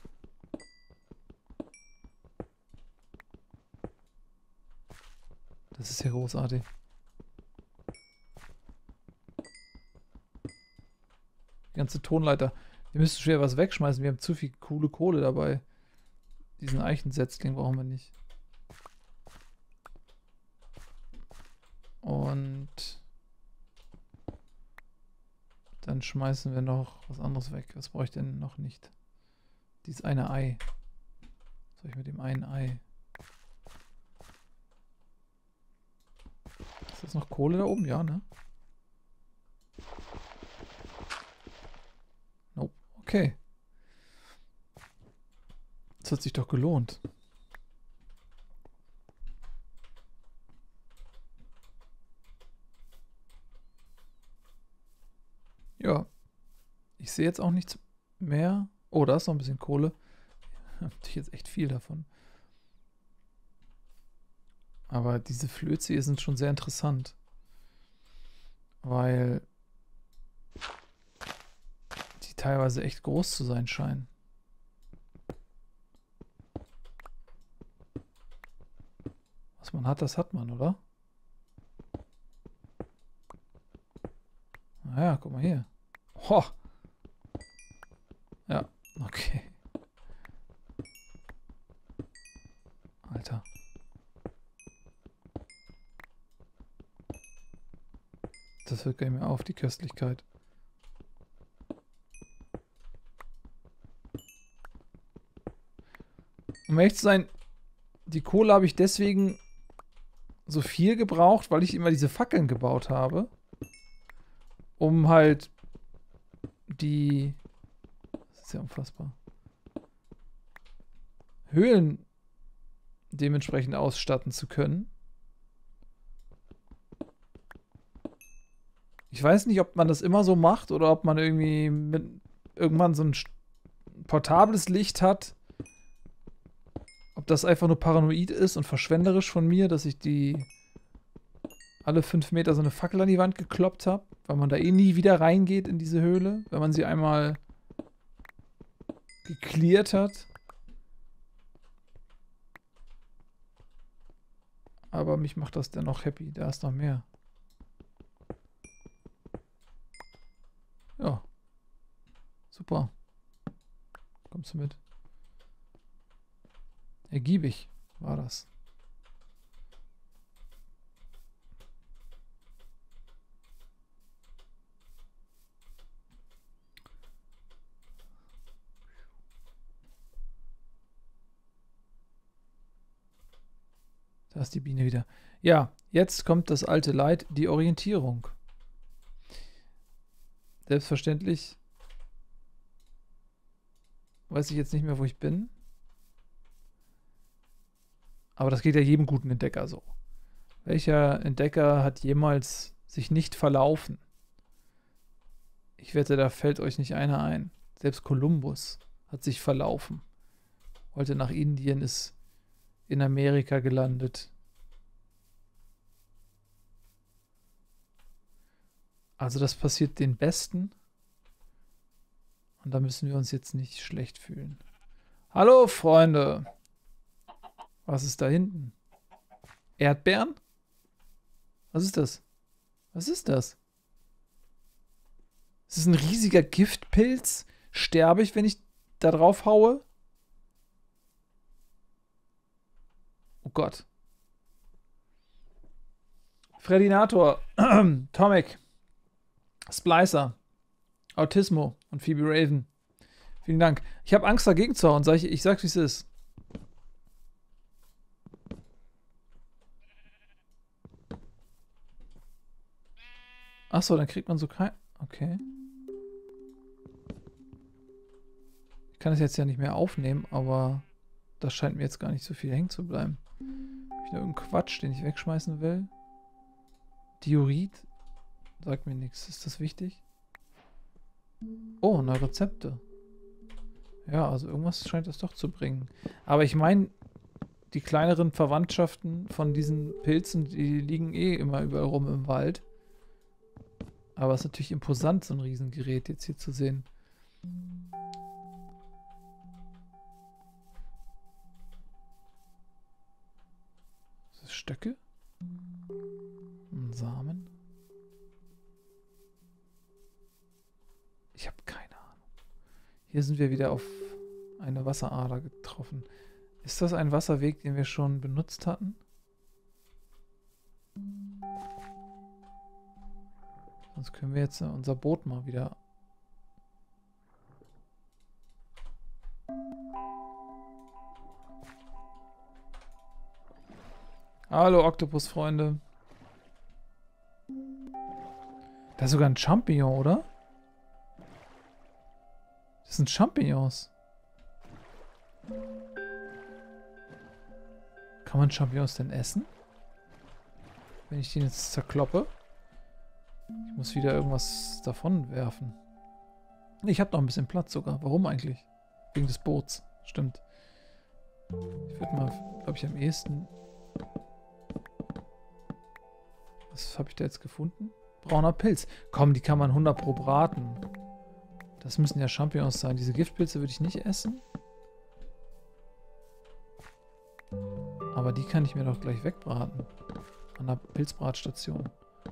Das ist ja großartig. Die ganze Tonleiter. Wir müssen schwer was wegschmeißen. Wir haben zu viel coole Kohle dabei. Diesen Eichensetzling brauchen wir nicht. Und dann schmeißen wir noch was anderes weg. Was brauche ich denn noch nicht? Dieses eine Ei. Was soll ich mit dem einen Ei? Ist das noch Kohle da oben? Ja, ne? Nope. Okay. Das hat sich doch gelohnt. Ja. Ich sehe jetzt auch nichts mehr. Oh, da ist noch ein bisschen Kohle. Habe ich jetzt echt viel davon. Aber diese Flöze hier sind schon sehr interessant. Weil die teilweise echt groß zu sein scheinen. Was man hat, das hat man, oder? Naja, guck mal hier. Ho! Ja, okay. Alter. Das hört gar nicht mehr auf, die Köstlichkeit. Um ehrlich zu sein, die Kohle habe ich deswegen so viel gebraucht, weil ich immer diese Fackeln gebaut habe. Um halt die... Das ist ja unfassbar. Höhlen dementsprechend ausstatten zu können. Ich weiß nicht, ob man das immer so macht oder ob man irgendwie mit irgendwann so ein portables Licht hat. Ob das einfach nur paranoid ist und verschwenderisch von mir, dass ich die alle fünf Meter so eine Fackel an die Wand gekloppt habe, weil man da eh nie wieder reingeht in diese Höhle, wenn man sie einmal geklärt hat. Aber mich macht das dennoch happy. Da ist noch mehr. Ja. Super. Kommst du mit? Ergiebig war das. Da ist die Biene wieder. Ja, jetzt kommt das alte Leid, die Orientierung. Selbstverständlich weiß ich jetzt nicht mehr, wo ich bin. Aber das geht ja jedem guten Entdecker so. Welcher Entdecker hat jemals sich nicht verlaufen? Ich wette, da fällt euch nicht einer ein. Selbst Kolumbus hat sich verlaufen. Wollte nach Indien, ist in Amerika gelandet. Also das passiert den Besten. Und da müssen wir uns jetzt nicht schlecht fühlen. Hallo, Freunde. Was ist da hinten? Erdbeeren? Was ist das? Was ist das? Ist das ein riesiger Giftpilz? Sterbe ich, wenn ich da drauf haue? Oh Gott. Freddinator, Tomic, Splicer, Autismo und Phoebe Raven. Vielen Dank. Ich habe Angst dagegen zu hauen. Sag ich, ich sag's, wie es ist. Achso, dann kriegt man so kein... Okay. Ich kann es jetzt ja nicht mehr aufnehmen, aber das scheint mir jetzt gar nicht so viel hängen zu bleiben. Habe ich noch irgendeinen Quatsch, den ich wegschmeißen will? Diorit? Sagt mir nichts. Ist das wichtig? Oh, neue Rezepte. Ja, also irgendwas scheint das doch zu bringen. Aber ich meine, die kleineren Verwandtschaften von diesen Pilzen, die liegen eh immer überall rum im Wald. Aber es ist natürlich imposant, so ein Riesengerät jetzt hier zu sehen. Ist das Stöcke? Ein Samen? Ich habe keine Ahnung. Hier sind wir wieder auf eine Wasserader getroffen. Ist das ein Wasserweg, den wir schon benutzt hatten? Sonst können wir jetzt unser Boot mal wieder... Hallo Oktopus-Freunde. Da ist sogar ein Champignon, oder? Das sind Champignons. Kann man Champignons denn essen? Wenn ich den jetzt zerkloppe? Ich muss wieder irgendwas davon werfen. Ich habe noch ein bisschen Platz sogar. Warum eigentlich? Wegen des Boots. Stimmt. Ich würde mal, glaube ich, am ehesten... Was habe ich da jetzt gefunden? Brauner Pilz. Komm, die kann man hundert pro braten. Das müssen ja Champignons sein. Diese Giftpilze würde ich nicht essen. Aber die kann ich mir doch gleich wegbraten. An der Pilzbratstation.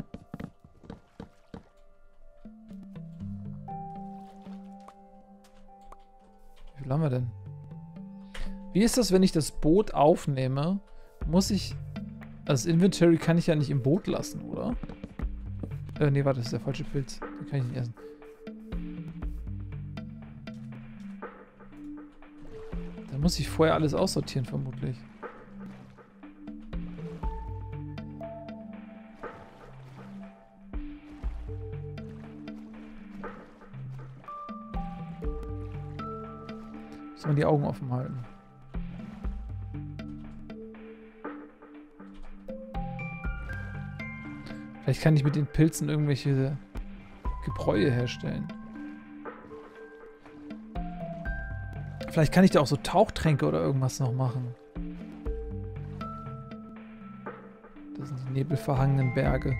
Wie viel haben wir denn? Wie ist das, wenn ich das Boot aufnehme? Muss ich... Also das Inventory kann ich ja nicht im Boot lassen, oder? Äh, nee, warte, das ist der falsche Pilz. Den kann ich nicht essen. Dann muss ich vorher alles aussortieren, vermutlich. Muss man die Augen offen halten. Vielleicht kann ich mit den Pilzen irgendwelche Gebräue herstellen. Vielleicht kann ich da auch so Tauchtränke oder irgendwas noch machen. Das sind die nebelverhangenen Berge.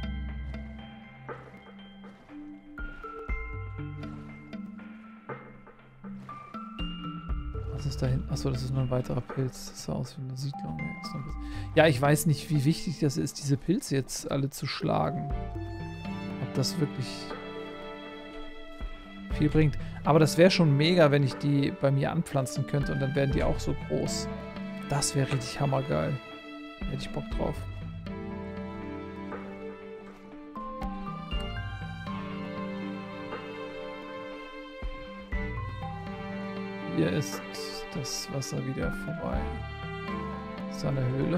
Was ist da hinten? Achso, das ist nur ein weiterer Pilz. Das sah aus wie eine Siedlung. Ja, ich weiß nicht, wie wichtig das ist, diese Pilze jetzt alle zu schlagen. Ob das wirklich viel bringt. Aber das wäre schon mega, wenn ich die bei mir anpflanzen könnte und dann wären die auch so groß. Das wäre richtig hammergeil. Hätte ich Bock drauf. Hier ist das Wasser wieder vorbei. Ist da eine Höhle?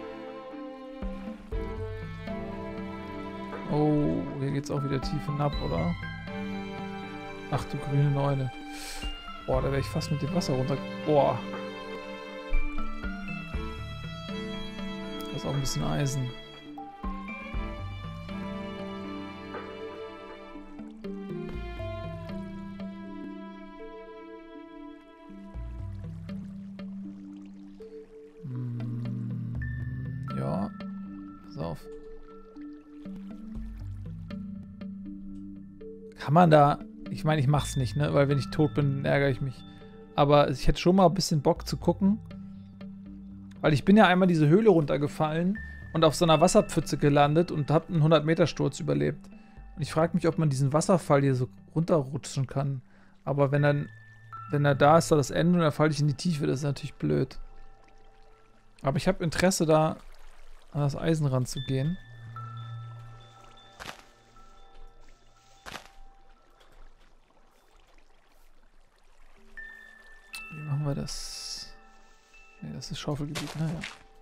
Oh, hier geht's auch wieder tief hinab, oder? Ach du grüne Neune. Boah, da wäre ich fast mit dem Wasser runter... Boah. Da ist auch ein bisschen Eisen. Hm, ja. Pass auf. Kann man da... Ich meine, ich mach's nicht, ne? Weil wenn ich tot bin, ärgere ich mich. Aber ich hätte schon mal ein bisschen Bock zu gucken. Weil ich bin ja einmal diese Höhle runtergefallen und auf so einer Wasserpfütze gelandet und habe einen hundert Meter Sturz überlebt. Und ich frage mich, ob man diesen Wasserfall hier so runterrutschen kann. Aber wenn dann, wenn er da ist, da das Ende und dann falle ich in die Tiefe, das ist natürlich blöd. Aber ich habe Interesse, da an das Eisen ranzugehen. Wie machen wir das? Ne, das ist Schaufelgebiet, naja.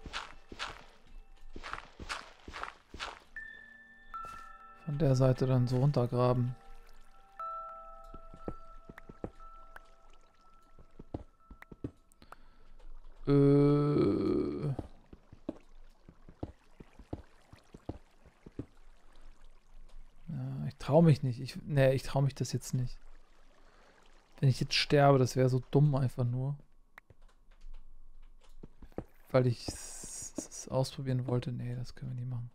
Von der Seite dann so runtergraben. Äh. Ja, ich traue mich nicht. Ich, nee, ich traue mich das jetzt nicht. Wenn ich jetzt sterbe, das wäre so dumm einfach nur. Weil ich es ausprobieren wollte. Nee, das können wir nicht machen.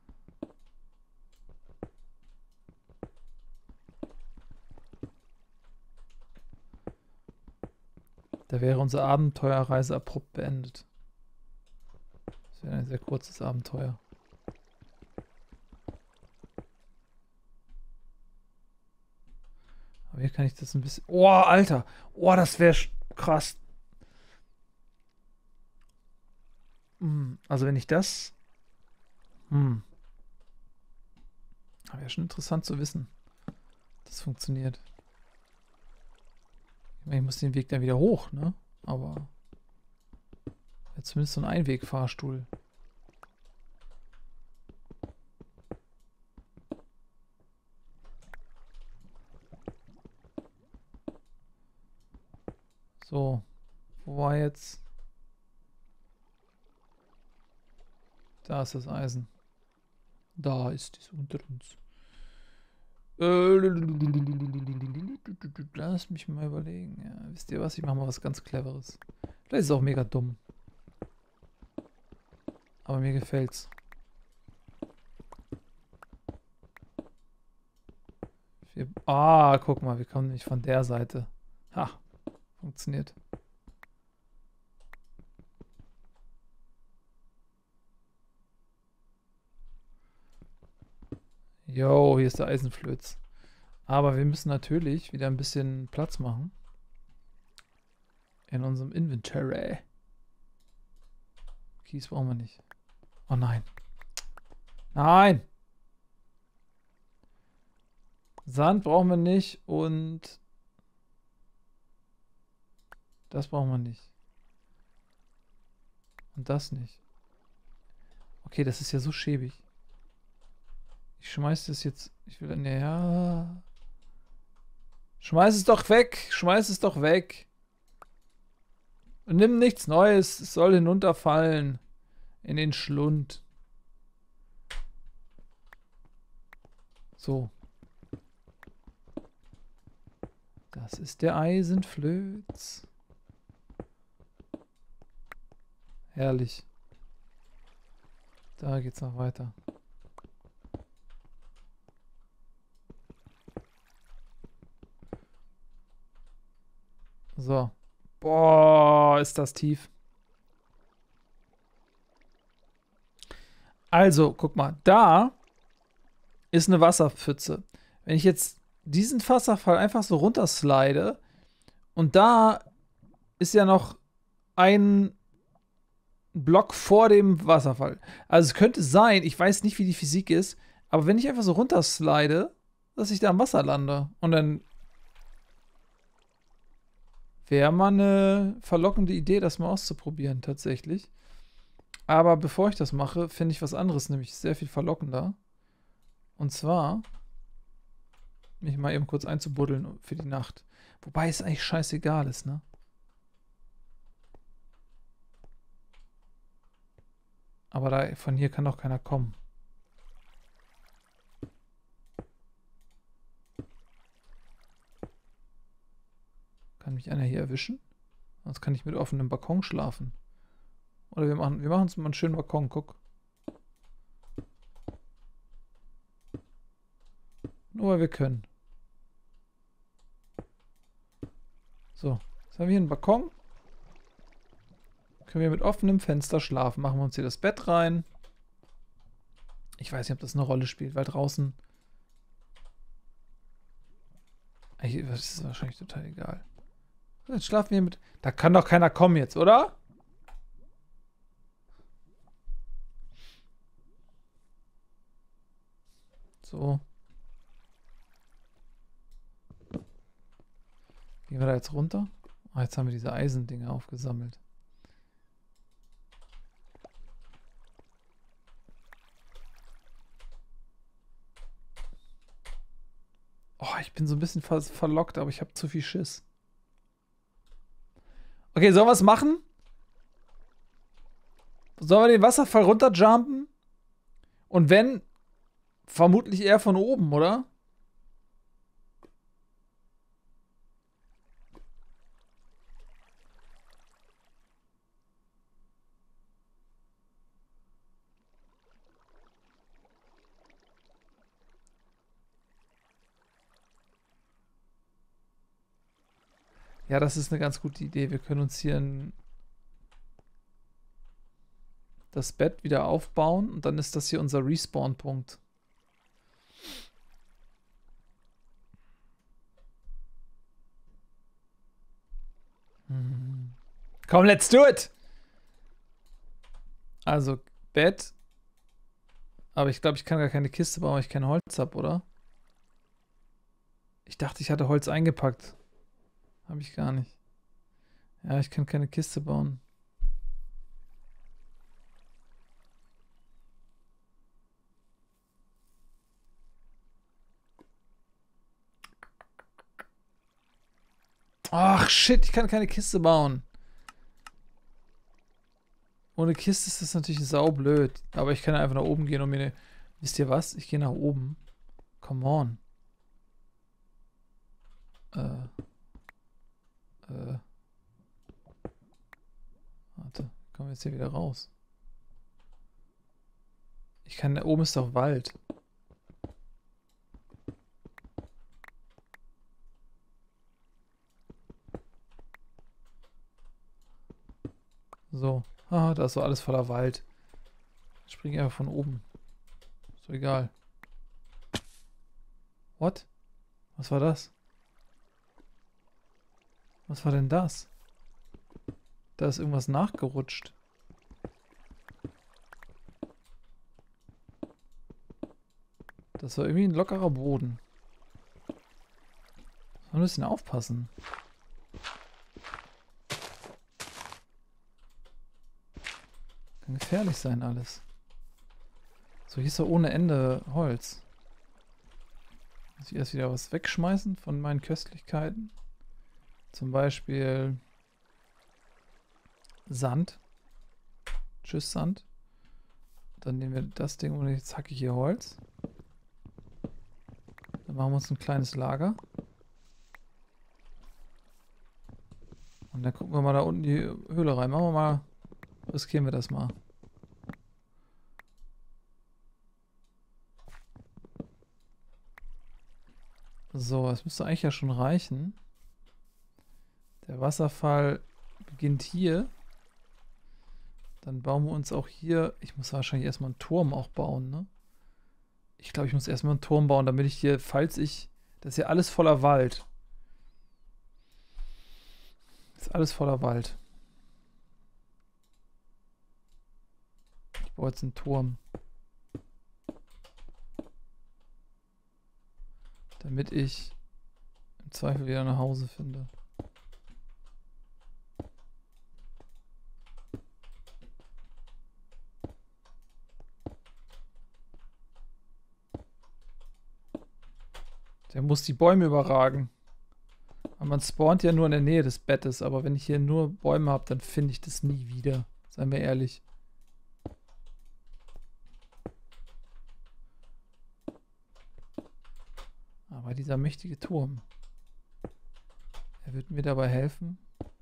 Da wäre unsere Abenteuerreise abrupt beendet. Das wäre ein sehr kurzes Abenteuer. Aber hier kann ich das ein bisschen... Oh, Alter! Oh, das wäre krass. Hm, also wenn ich das... Hm. Wäre schon interessant zu wissen, dass das funktioniert. Ich meine, ich muss den Weg dann wieder hoch, ne? Aber... Jetzt zumindest so ein Einwegfahrstuhl. So. Wo war jetzt? Da ist das Eisen. Da ist es unter uns. Lass mich mal überlegen. Ja, wisst ihr was? Ich mache mal was ganz Cleveres. Vielleicht ist es auch mega dumm. Aber mir gefällt's. Wir, ah, guck mal, wir kommen nicht von der Seite. Ha, funktioniert. Jo, hier ist der Eisenflöz. Aber wir müssen natürlich wieder ein bisschen Platz machen. In unserem Inventory. Kies brauchen wir nicht. Oh nein. Nein! Sand brauchen wir nicht und das brauchen wir nicht. Und das nicht. Okay, das ist ja so schäbig. Ich schmeiß das jetzt. Ich will. Ne, ja. Schmeiß es doch weg. Schmeiß es doch weg. Und nimm nichts Neues. Es soll hinunterfallen. In den Schlund. So. Das ist der Eisenflöz. Herrlich. Da geht's noch weiter. So. Boah, ist das tief. Also, guck mal, da ist eine Wasserpfütze. Wenn ich jetzt diesen Wasserfall einfach so runterslide und da ist ja noch ein Block vor dem Wasserfall. Also es könnte sein, ich weiß nicht, wie die Physik ist, aber wenn ich einfach so runterslide, dass ich da am Wasser lande und dann wäre mal eine verlockende Idee, das mal auszuprobieren, tatsächlich. Aber bevor ich das mache, finde ich was anderes, nämlich sehr viel verlockender. Und zwar mich mal eben kurz einzubuddeln für die Nacht. Wobei es eigentlich scheißegal ist, ne? Aber da, von hier kann doch keiner kommen. Kann mich einer hier erwischen? Sonst kann ich mit offenem Balkon schlafen. Oder wir machen wir machen uns mal einen schönen Balkon, guck. Nur weil wir können. So, Jetzt haben wir hier einen Balkon. Können wir mit offenem Fenster schlafen. Machen wir uns hier das Bett rein. Ich weiß nicht, ob das eine Rolle spielt, weil draußen... Das ist wahrscheinlich total egal. Jetzt schlafen wir mit... Da kann doch keiner kommen jetzt, oder? So. Gehen wir da jetzt runter? Ah, jetzt haben wir diese Eisendinger aufgesammelt. Oh, ich bin so ein bisschen ver verlockt, aber ich habe zu viel Schiss. Okay, sollen wir es machen? Sollen wir den Wasserfall runterjumpen? Und wenn, vermutlich eher von oben, oder? Ja, das ist eine ganz gute Idee. Wir können uns hier ein, das Bett wieder aufbauen und dann ist das hier unser Respawn-Punkt. Hm. Komm, let's do it! Also, Bett. Aber ich glaube, ich kann gar keine Kiste bauen, weil ich kein Holz habe, oder? Ich dachte, ich hatte Holz eingepackt. Habe ich gar nicht. Ja, ich kann keine Kiste bauen. Ach, shit, ich kann keine Kiste bauen. Ohne Kiste ist das natürlich saublöd. Aber ich kann einfach nach oben gehen und mir... Ne, wisst ihr was? Ich gehe nach oben. Come on. Äh... Äh. Warte, kommen wir jetzt hier wieder raus. Ich kann, da oben ist doch Wald. So. Ah, da ist so alles voller Wald. Ich springe einfach von oben. Ist doch egal. What? Was war das? Was war denn das? Da ist irgendwas nachgerutscht. Das war irgendwie ein lockerer Boden. Wir müssen aufpassen. Kann gefährlich sein alles. So, hier ist doch ohne Ende Holz. Muss ich erst wieder was wegschmeißen von meinen Köstlichkeiten? Zum Beispiel Sand. Tschüss, Sand. Dann nehmen wir das Ding und jetzt hacke ich hier Holz. Dann machen wir uns ein kleines Lager. Und dann gucken wir mal da unten die Höhle rein. Machen wir mal, riskieren wir das mal. So, das müsste eigentlich ja schon reichen. Der Wasserfall beginnt hier. Dann bauen wir uns auch hier... Ich muss wahrscheinlich erstmal einen Turm auch bauen, ne? Ich glaube, ich muss erstmal einen Turm bauen, damit ich hier, falls ich... Das ist ja alles voller Wald. Das ist alles voller Wald. Ich baue jetzt einen Turm. Damit ich im Zweifel wieder nach Hause finde. Der muss die Bäume überragen. Aber man spawnt ja nur in der Nähe des Bettes. Aber wenn ich hier nur Bäume habe, dann finde ich das nie wieder. Seien wir ehrlich. Aber dieser mächtige Turm. Er wird mir dabei helfen,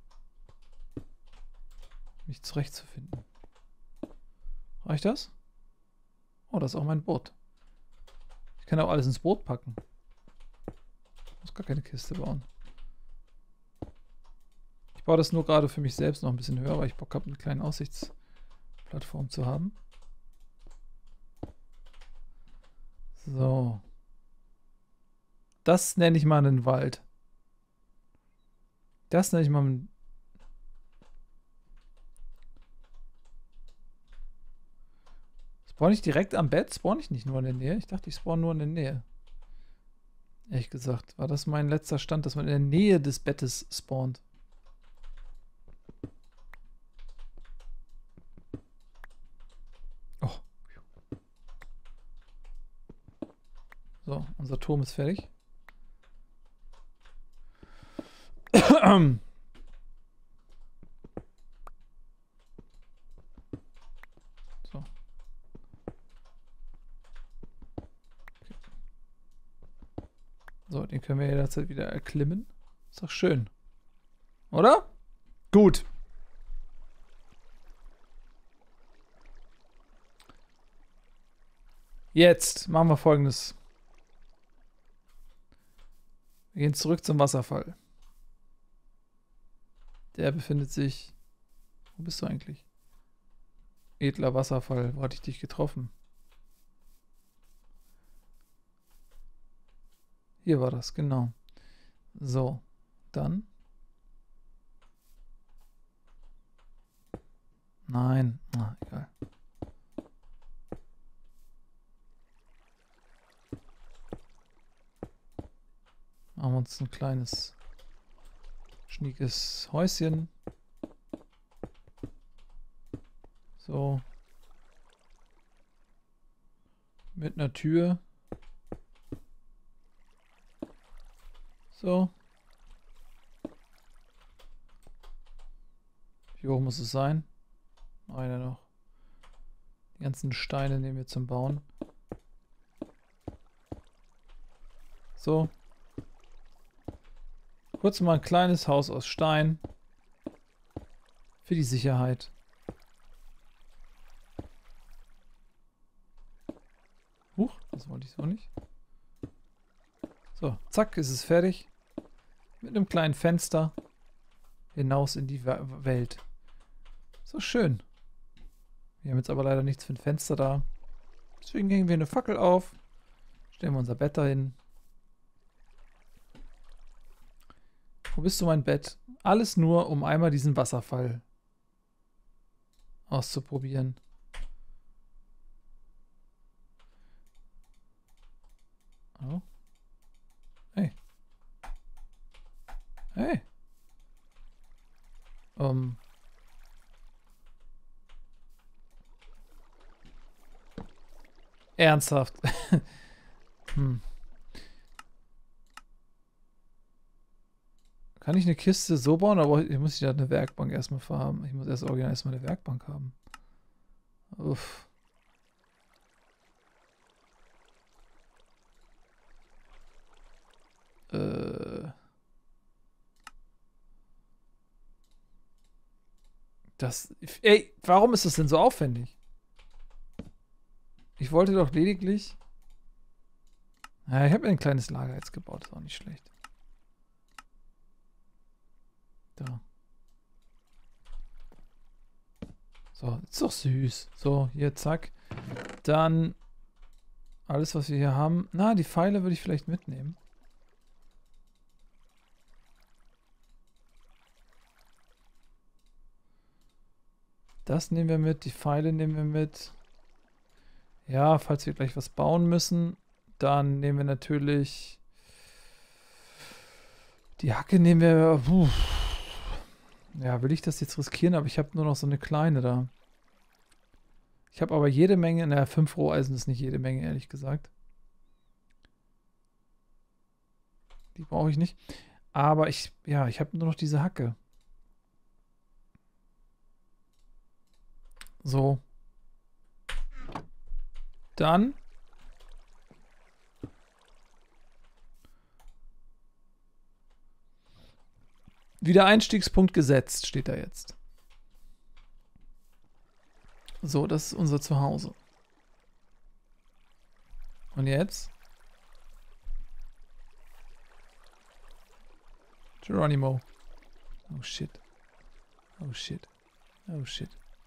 mich zurechtzufinden. Reicht das? Oh, das ist auch mein Boot. Ich kann auch alles ins Boot packen. Ich muss gar keine Kiste bauen. Ich baue das nur gerade für mich selbst noch ein bisschen höher, weil ich Bock habe, eine kleine Aussichtsplattform zu haben. So. Das nenne ich mal einen Wald. Das nenne ich mal einen... Spawn ich direkt am Bett? Spawn ich nicht nur in der Nähe? Ich dachte, ich spawn nur in der Nähe. Ehrlich gesagt, war das mein letzter Stand, dass man in der Nähe des Bettes spawnt. Oh. So, unser Turm ist fertig. So. Okay. So, den können wir jederzeit wieder erklimmen. Ist doch schön. Oder? Gut. Jetzt machen wir Folgendes. Wir gehen zurück zum Wasserfall. Der befindet sich... Wo bist du eigentlich? Edler Wasserfall. Wo hatte ich dich getroffen? Hier war das, genau. So, dann. Nein, ah, egal. Machen wir uns ein kleines, schniekes Häuschen. So. Mit einer Tür. So. Wie hoch muss es sein? Einer noch. Die ganzen Steine nehmen wir zum Bauen. So. Kurz mal ein kleines Haus aus Stein. Für die Sicherheit. Huch, das wollte ich so nicht. So, zack, ist es fertig. Mit einem kleinen Fenster hinaus in die Welt. So schön. Wir haben jetzt aber leider nichts für ein Fenster da. Deswegen hängen wir eine Fackel auf. Stellen wir unser Bett dahin. Wo bist du, mein Bett? Alles nur, um einmal diesen Wasserfall auszuprobieren. Oh. Hey. Hey. Um. Ernsthaft. hm. Kann ich eine Kiste so bauen, aber ich muss ja eine Werkbank erstmal haben. Ich muss erst original erstmal eine Werkbank haben. Uff. Äh. Das. Ey, warum ist das denn so aufwendig? Ich wollte doch lediglich. Ja, ich habe mir ein kleines Lager jetzt gebaut, das war nicht schlecht. Da. So, ist doch süß. So, hier, zack. Dann alles, was wir hier haben. Na, die Pfeile würde ich vielleicht mitnehmen. Das nehmen wir mit, die Pfeile nehmen wir mit. Ja, falls wir gleich was bauen müssen, dann nehmen wir natürlich die Hacke nehmen wir. Puh. Ja, will ich das jetzt riskieren, aber ich habe nur noch so eine kleine da. Ich habe aber jede Menge, naja, fünf Roheisen ist nicht jede Menge, ehrlich gesagt. Die brauche ich nicht. Aber ich, ja, ich habe nur noch diese Hacke. So. Dann. Wieder Einstiegspunkt gesetzt, steht da jetzt. So, das ist unser Zuhause. Und jetzt? Geronimo. Oh shit. Oh shit. Oh shit.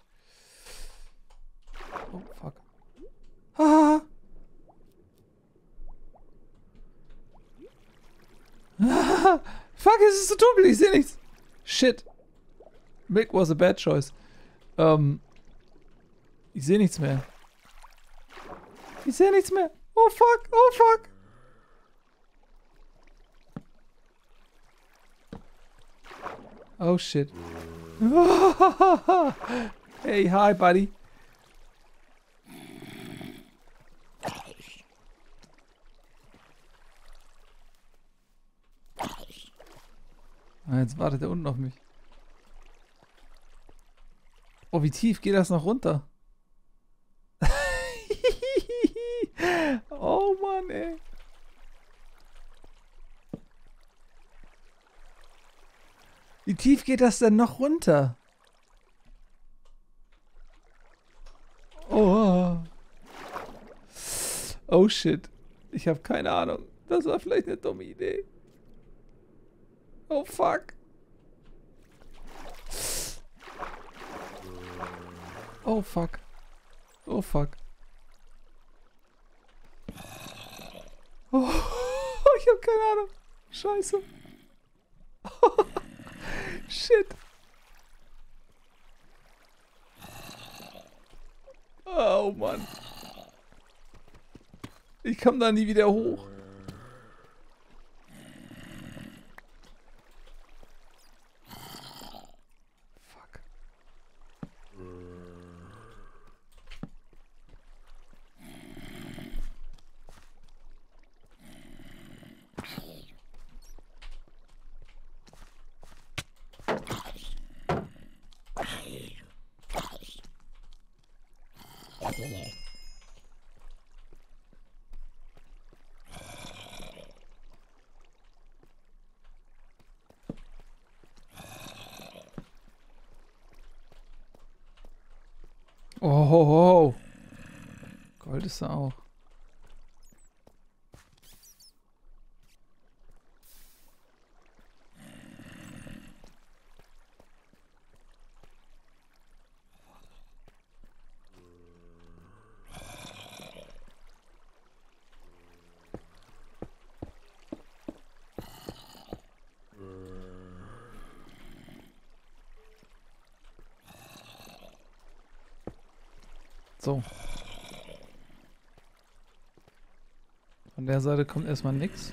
Oh fuck. Ah! Ah! Fuck, es ist so dunkel, ich sehe nichts. Shit. Milk was a bad choice. Ähm. Ich sehe nichts mehr. Ich sehe nichts mehr. Oh fuck, oh fuck. Oh shit. Hey, hi, buddy. Ah, jetzt wartet er unten auf mich. Oh, wie tief geht das noch runter? Oh Mann, ey. Wie tief geht das denn noch runter? Oh. Oh shit. Ich habe keine Ahnung. Das war vielleicht eine dumme Idee. Oh fuck. Oh fuck. Oh fuck. Oh, ich habe keine Ahnung. Scheiße. Oh, shit. Oh Mann. Ich komme da nie wieder hoch. Fuck. Oh, ho, ho. Gold ist da auch. So. Von der Seite kommt erstmal nichts.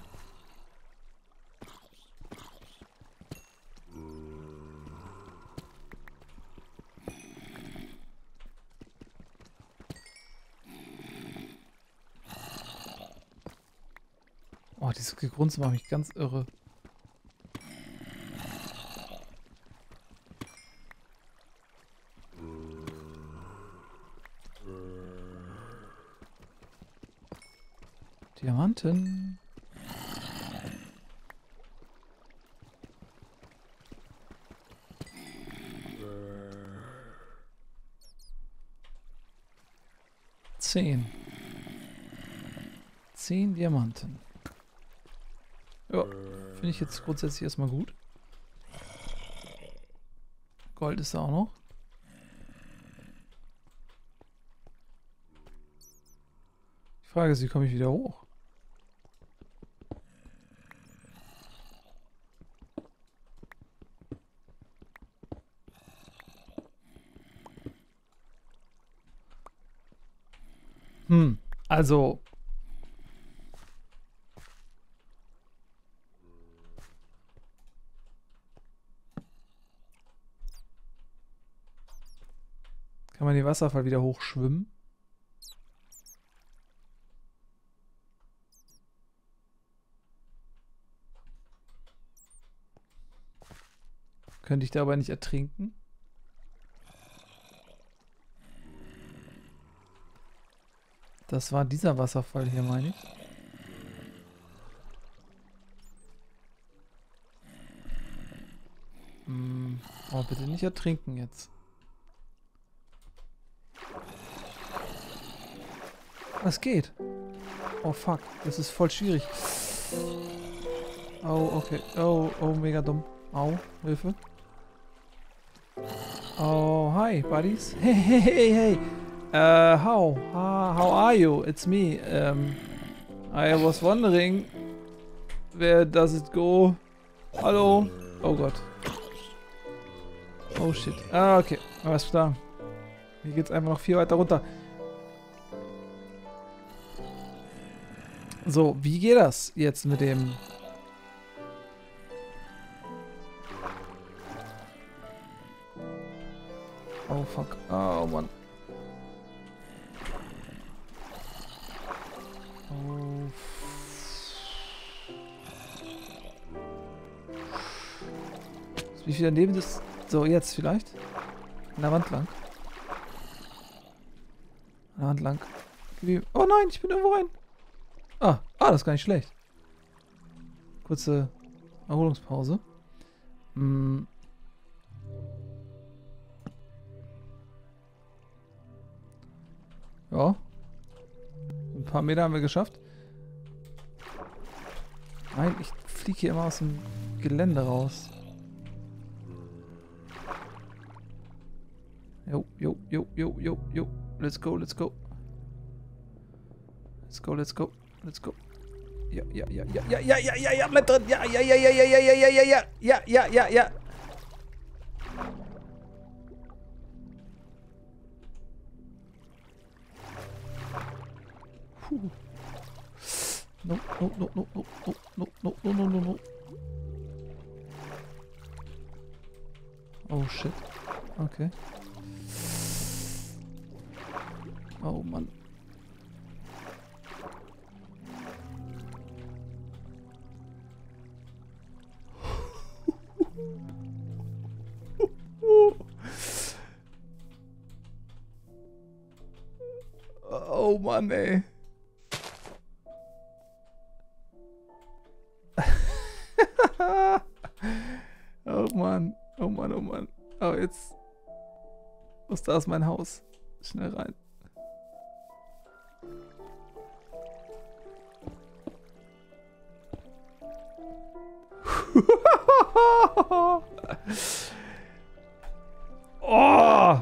Oh, dieses Gegrunze macht mich ganz irre. Diamanten. Zehn. Zehn Diamanten. Ja, finde ich jetzt grundsätzlich erstmal gut. Gold ist da auch noch. Die Frage ist, wie komme ich wieder hoch? Hm, also... Kann man den Wasserfall wieder hochschwimmen? Könnte ich dabei nicht ertrinken? Das war dieser Wasserfall hier, meine ich. Hm. Oh, bitte nicht ertrinken jetzt. Was geht? Oh fuck, das ist voll schwierig. Oh, okay. Oh, oh, mega dumm. Au, Hilfe. Oh, hi, buddies. Hey, hey, hey, hey. Uh, how? Uh, how are you? It's me. Um, I was wondering, where does it go? Hallo? Oh Gott. Oh shit. Ah, okay. Alles klar. Hier geht's einfach noch viel weiter runter. So, wie geht das jetzt mit dem... Oh fuck. Oh Mann. Oh. Wie viel daneben ist? So, jetzt vielleicht? An der Wand lang. An der Wand lang. Oh nein, ich bin irgendwo rein. Ah, ah, das ist gar nicht schlecht. Kurze Erholungspause. Hm. Ja. Ein paar Meter haben wir geschafft. Nein, ich fliege hier immer aus dem Gelände raus. Jo, jo, jo, jo, jo, jo. Let's go, let's go. Let's go, let's go, let's go. Ja, ja, ja, ja, ja, ja, ja, ja, ja, bleib drin. Ja, ja, ja, ja, ja, ja, ja, ja, ja, ja, ja, ja, ja, ja. Puh. No, no, no, no, no, no, no, no, no, no, no, no. Oh shit. Okay. Oh Mann. Oh Mann, ey. Oh Mann, oh Mann, oh Mann. Oh, jetzt. Was, da ist mein Haus. Schnell rein. Oh!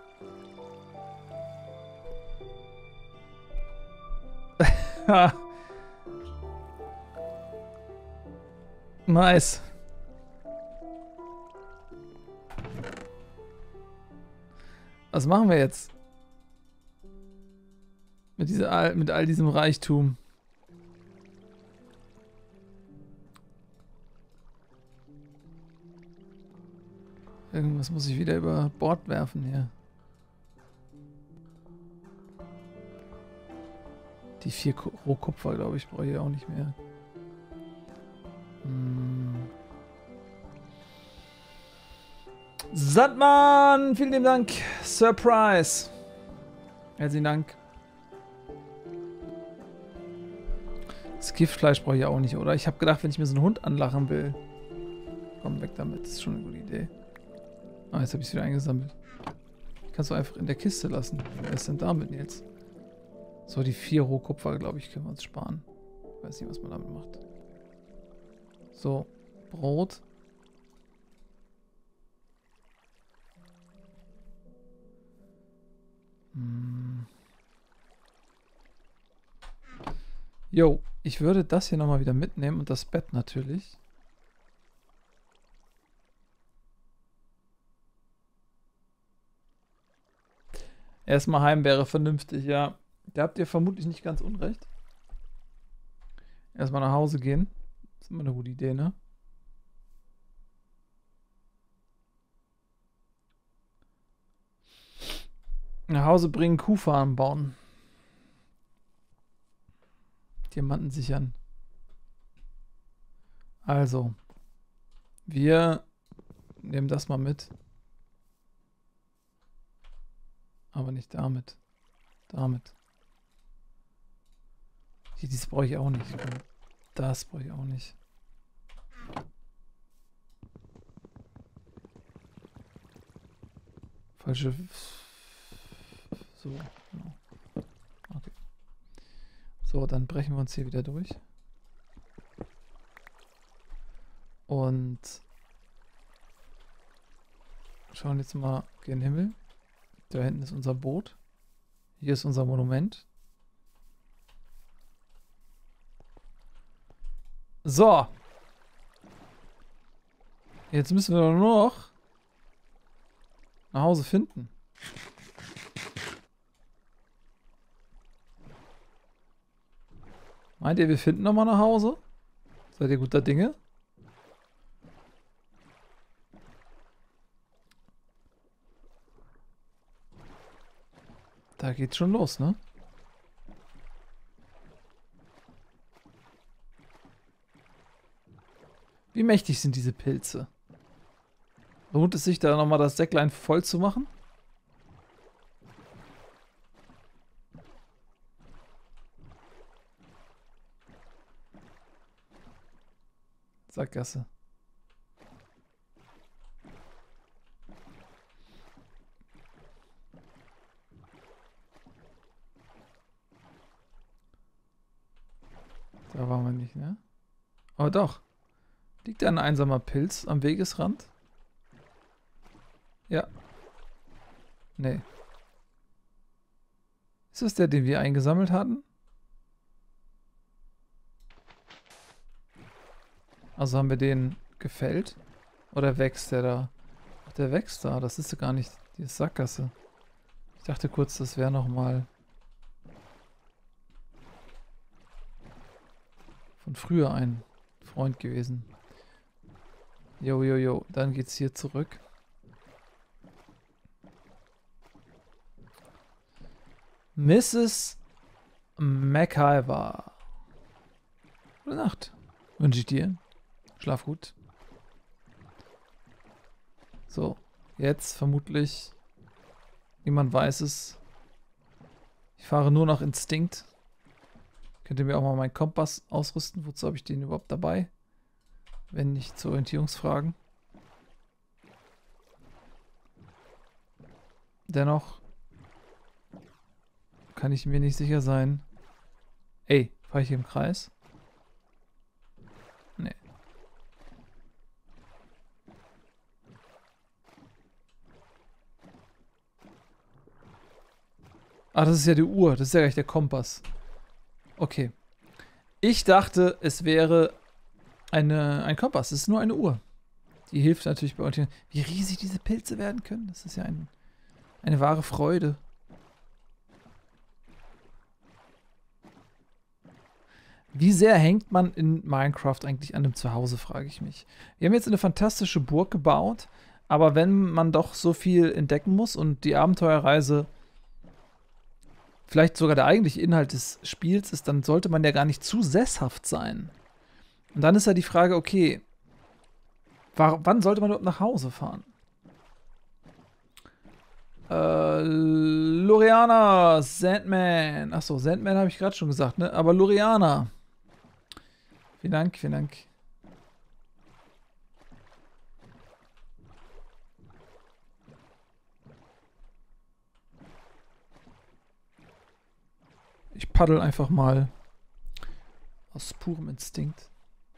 Nice. Was machen wir jetzt? Mit, dieser, mit all diesem Reichtum. Irgendwas muss ich wieder über Bord werfen hier. Die vier Rohkupfer, glaube ich, brauche ich auch nicht mehr. Hm. Sandmann, vielen lieben Dank. Surprise. Herzlichen Dank. Das Giftfleisch brauche ich auch nicht, oder? Ich habe gedacht, wenn ich mir so einen Hund anlachen will. Komm, weg damit. Das ist schon eine gute Idee. Ah, jetzt habe ich es wieder eingesammelt. Kannst du einfach in der Kiste lassen. Wer ist denn damit jetzt? So, die vier Rohkupfer, glaube ich, können wir uns sparen. Ich weiß nicht, was man damit macht. So, Brot. Hm. Jo, ich würde das hier nochmal wieder mitnehmen und das Bett natürlich. Erstmal heim wäre vernünftig, ja. Da habt ihr vermutlich nicht ganz unrecht. Erstmal nach Hause gehen. Das ist immer eine gute Idee, ne? Nach Hause bringen, Kuhfarm bauen. Diamanten sichern. Also. Wir nehmen das mal mit. Aber nicht damit. Damit. Hier, dieses brauche ich auch nicht. Das brauche ich auch nicht. Falsche... So, genau. Okay. So, dann brechen wir uns hier wieder durch. Und Schauen jetzt mal gen Himmel. Da hinten ist unser Boot. Hier ist unser Monument. So. Jetzt müssen wir nur noch nach Hause finden. Meint ihr, wir finden nochmal nach Hause? Seid ihr guter Dinge? Da geht's schon los, ne? Wie mächtig sind diese Pilze? Lohnt es sich, da nochmal das Säcklein voll zu machen? Sackgasse. Da waren wir nicht, ne? Aber doch. Liegt da ein einsamer Pilz am Wegesrand? Ja. Nee. Ist das der, den wir eingesammelt hatten? Also haben wir den gefällt? Oder wächst der da? Ach, der wächst da. Das ist ja gar nicht die Sackgasse. Ich dachte kurz, das wäre nochmal von früher ein Freund gewesen. Jo, jo, jo. Dann geht's hier zurück. Misses McIver. Gute Nacht. Wünsche ich dir. Schlaf gut. So. Jetzt vermutlich. Niemand weiß es. Ich fahre nur nach Instinkt. Könnt ihr mir auch mal meinen Kompass ausrüsten? Wozu habe ich den überhaupt dabei? Wenn nicht zu Orientierungsfragen. Dennoch kann ich mir nicht sicher sein. Ey, fahre ich hier im Kreis? Nee. Ah, das ist ja die Uhr. Das ist ja gleich der Kompass. Okay. Ich dachte, es wäre eine, ein Kompass. Es ist nur eine Uhr. Die hilft natürlich bei Orientierung. Wie riesig diese Pilze werden können. Das ist ja ein, eine wahre Freude. Wie sehr hängt man in Minecraft eigentlich an dem Zuhause, frage ich mich. Wir haben jetzt eine fantastische Burg gebaut, aber wenn man doch so viel entdecken muss und die Abenteuerreise vielleicht sogar der eigentliche Inhalt des Spiels ist, dann sollte man ja gar nicht zu sesshaft sein. Und dann ist ja die Frage, okay, wann sollte man überhaupt nach Hause fahren? Äh, Loriana, Sandman. Achso, Sandman habe ich gerade schon gesagt, ne? Aber Loriana. Vielen Dank, vielen Dank. Ich paddel einfach mal aus purem Instinkt.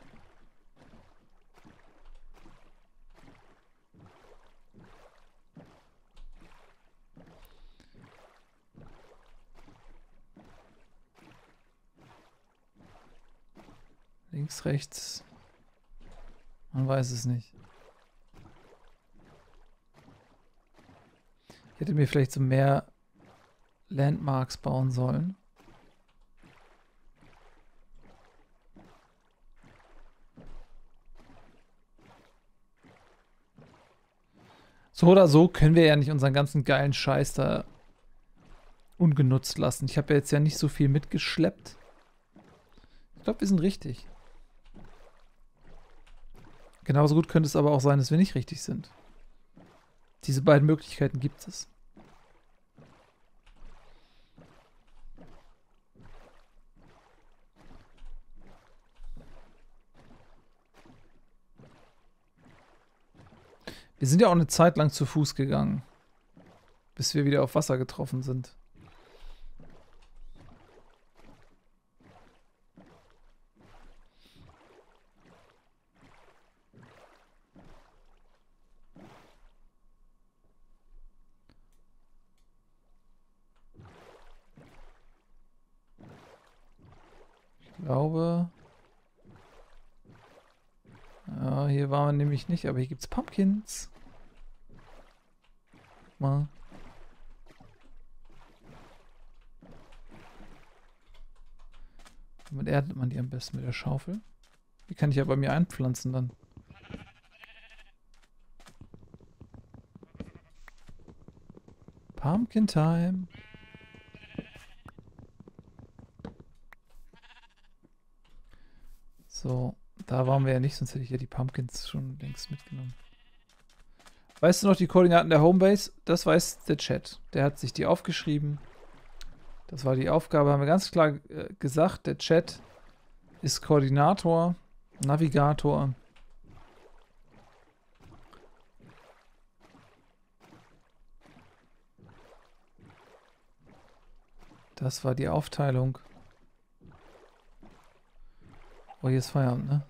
Links, rechts. Man weiß es nicht. Ich hätte mir vielleicht so mehr Landmarks bauen sollen. So oder so können wir ja nicht unseren ganzen geilen Scheiß da ungenutzt lassen. Ich habe ja jetzt ja nicht so viel mitgeschleppt. Ich glaube, wir sind richtig. Genauso gut könnte es aber auch sein, dass wir nicht richtig sind. Diese beiden Möglichkeiten gibt es. Wir sind ja auch eine Zeit lang zu Fuß gegangen, bis wir wieder auf Wasser getroffen sind. glaube... Ja, hier waren wir nämlich nicht, aber hier gibt es Pumpkins. Mal. Damit erntet man die am besten mit der Schaufel. Die kann ich ja bei mir einpflanzen dann. Pumpkin Time. So, da waren wir ja nicht, sonst hätte ich ja die Pumpkins schon längst mitgenommen. Weißt du noch die Koordinaten der Homebase? Das weiß der Chat. Der hat sich die aufgeschrieben. Das war die Aufgabe, haben wir ganz klar äh, gesagt. Der Chat ist Koordinator, Navigator. Das war die Aufteilung. Oh, hier ist Feierabend, ne?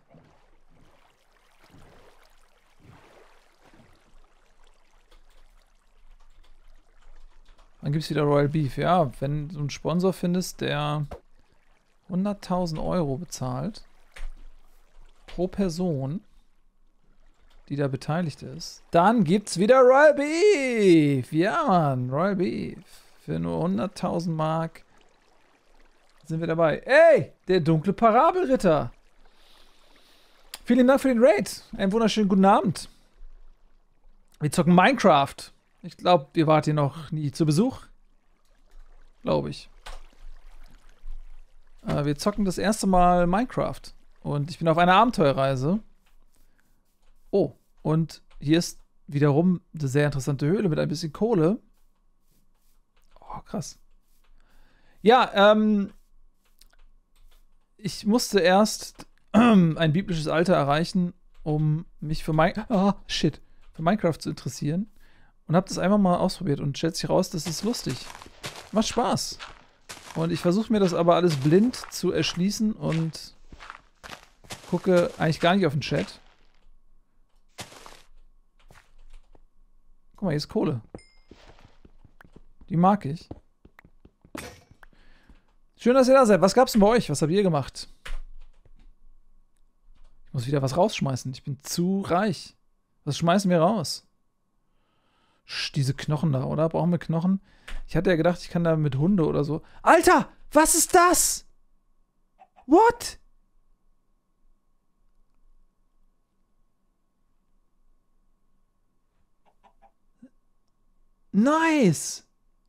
Dann gibt es wieder Royal Beef. Ja, wenn du einen Sponsor findest, der hunderttausend Euro bezahlt pro Person, die da beteiligt ist, dann gibt's wieder Royal Beef. Ja, Mann, Royal Beef. Für nur hunderttausend Mark sind wir dabei. Ey, der dunkle Parabelritter. Vielen Dank für den Raid. Einen wunderschönen guten Abend. Wir zocken Minecraft. Ich glaube, ihr wart hier noch nie zu Besuch. Glaube ich. Äh, wir zocken das erste Mal Minecraft. Und ich bin auf einer Abenteuerreise. Oh, und hier ist wiederum eine sehr interessante Höhle mit ein bisschen Kohle. Oh, krass. Ja, ähm... ich musste erst ein biblisches Alter erreichen, um mich für, mein oh, shit, für Minecraft zu interessieren. Und habe das einfach mal ausprobiert und stellt sich raus, das ist lustig. Macht Spaß. Und ich versuche mir das aber alles blind zu erschließen und gucke eigentlich gar nicht auf den Chat. Guck mal, hier ist Kohle. Die mag ich. Schön, dass ihr da seid. Was gab's denn bei euch? Was habt ihr gemacht? Ich muss wieder was rausschmeißen. Ich bin zu reich. Was schmeißen wir raus? Sch, diese Knochen da, oder? Brauchen wir Knochen? Ich hatte ja gedacht, ich kann da mit Hunde oder so. Alter! Was ist das? What? Nice!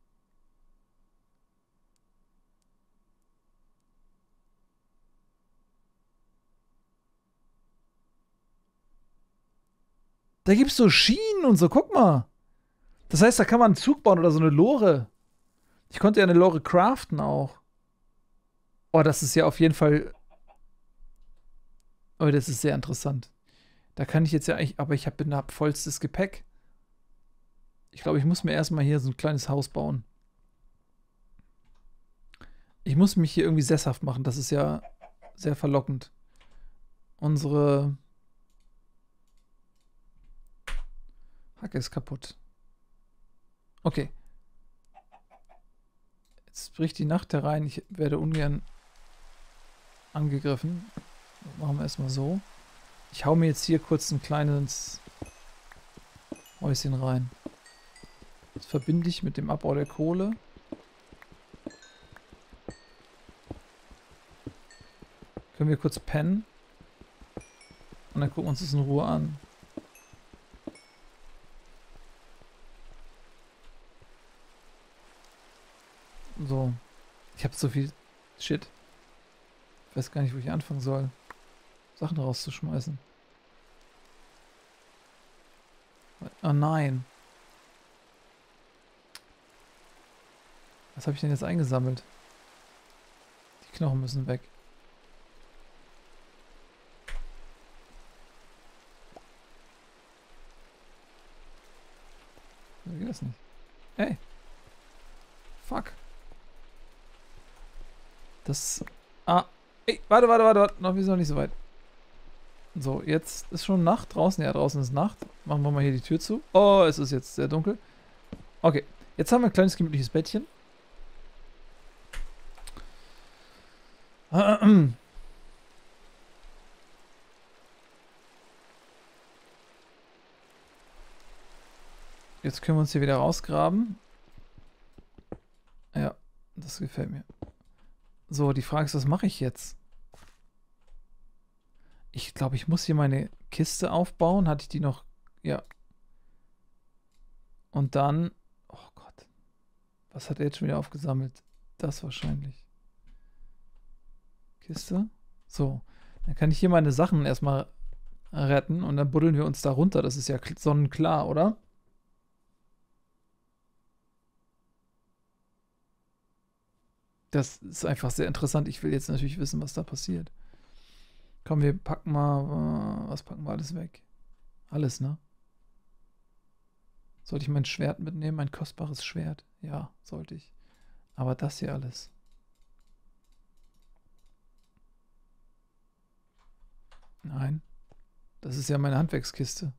Da gibt's so Schienen und so, guck mal. Das heißt, da kann man einen Zug bauen oder so eine Lore. Ich konnte ja eine Lore craften auch. Oh, das ist ja auf jeden Fall... Oh, das ist sehr interessant. Da kann ich jetzt ja eigentlich... Aber ich habe hab vollstes Gepäck. Ich glaube, ich muss mir erstmal hier so ein kleines Haus bauen. Ich muss mich hier irgendwie sesshaft machen. Das ist ja sehr verlockend. Unsere... Hacke ist kaputt. Okay. Jetzt bricht die Nacht herein. Ich werde ungern angegriffen. Machen wir erstmal so. Ich hau mir jetzt hier kurz ein kleines Häuschen rein. Das verbinde ich mit dem Abbau der Kohle. Können wir kurz pennen. Und dann gucken wir uns das in Ruhe an. So. Ich habe so viel Shit. Ich weiß gar nicht, wo ich anfangen soll, Sachen rauszuschmeißen. Oh nein. Was habe ich denn jetzt eingesammelt? Die Knochen müssen weg. Wie geht das nicht? Hey. Fuck. Das... Ah. Ey, warte, warte, warte, warte. Noch, wir sind noch nicht so weit. So, jetzt ist schon Nacht draußen. Ja, draußen ist Nacht. Machen wir mal hier die Tür zu. Oh, es ist jetzt sehr dunkel. Okay, jetzt haben wir ein kleines gemütliches Bettchen. Jetzt können wir uns hier wieder rausgraben. Ja, das gefällt mir. So, die Frage ist, was mache ich jetzt? Ich glaube, ich muss hier meine Kiste aufbauen. Hatte ich die noch? Ja. Und dann... Oh Gott. Was hat er jetzt schon wieder aufgesammelt? Das wahrscheinlich. Kiste. So. Dann kann ich hier meine Sachen erstmal retten und dann buddeln wir uns da runter. Das ist ja sonnenklar, oder? Das ist einfach sehr interessant. Ich will jetzt natürlich wissen, was da passiert. Komm, wir packen mal... Was packen wir alles weg? Alles, ne? Sollte ich mein Schwert mitnehmen? Mein kostbares Schwert? Ja, sollte ich. Aber das hier alles. Nein. Das ist ja meine Handwerkskiste.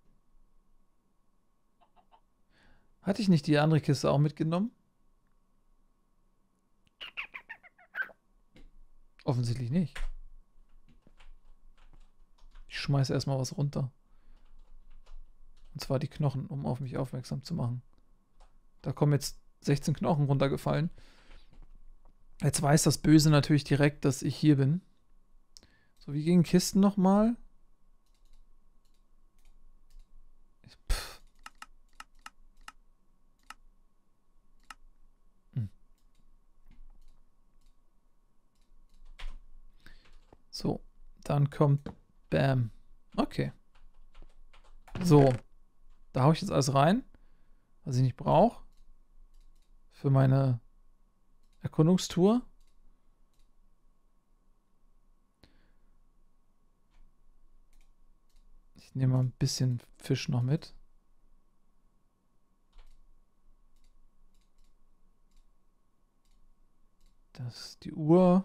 Hatte ich nicht die andere Kiste auch mitgenommen? Offensichtlich nicht. Ich schmeiße erstmal was runter. Und zwar die Knochen, um auf mich aufmerksam zu machen. Da kommen jetzt sechzehn Knochen runtergefallen. Jetzt weiß das Böse natürlich direkt, dass ich hier bin. So, wie gingen Kisten nochmal? Hm. So, dann kommt Bam. Okay. So, da haue ich jetzt alles rein, was ich nicht brauche. Für meine Erkundungstour. Ich nehme mal ein bisschen Fisch noch mit. Das ist die Uhr.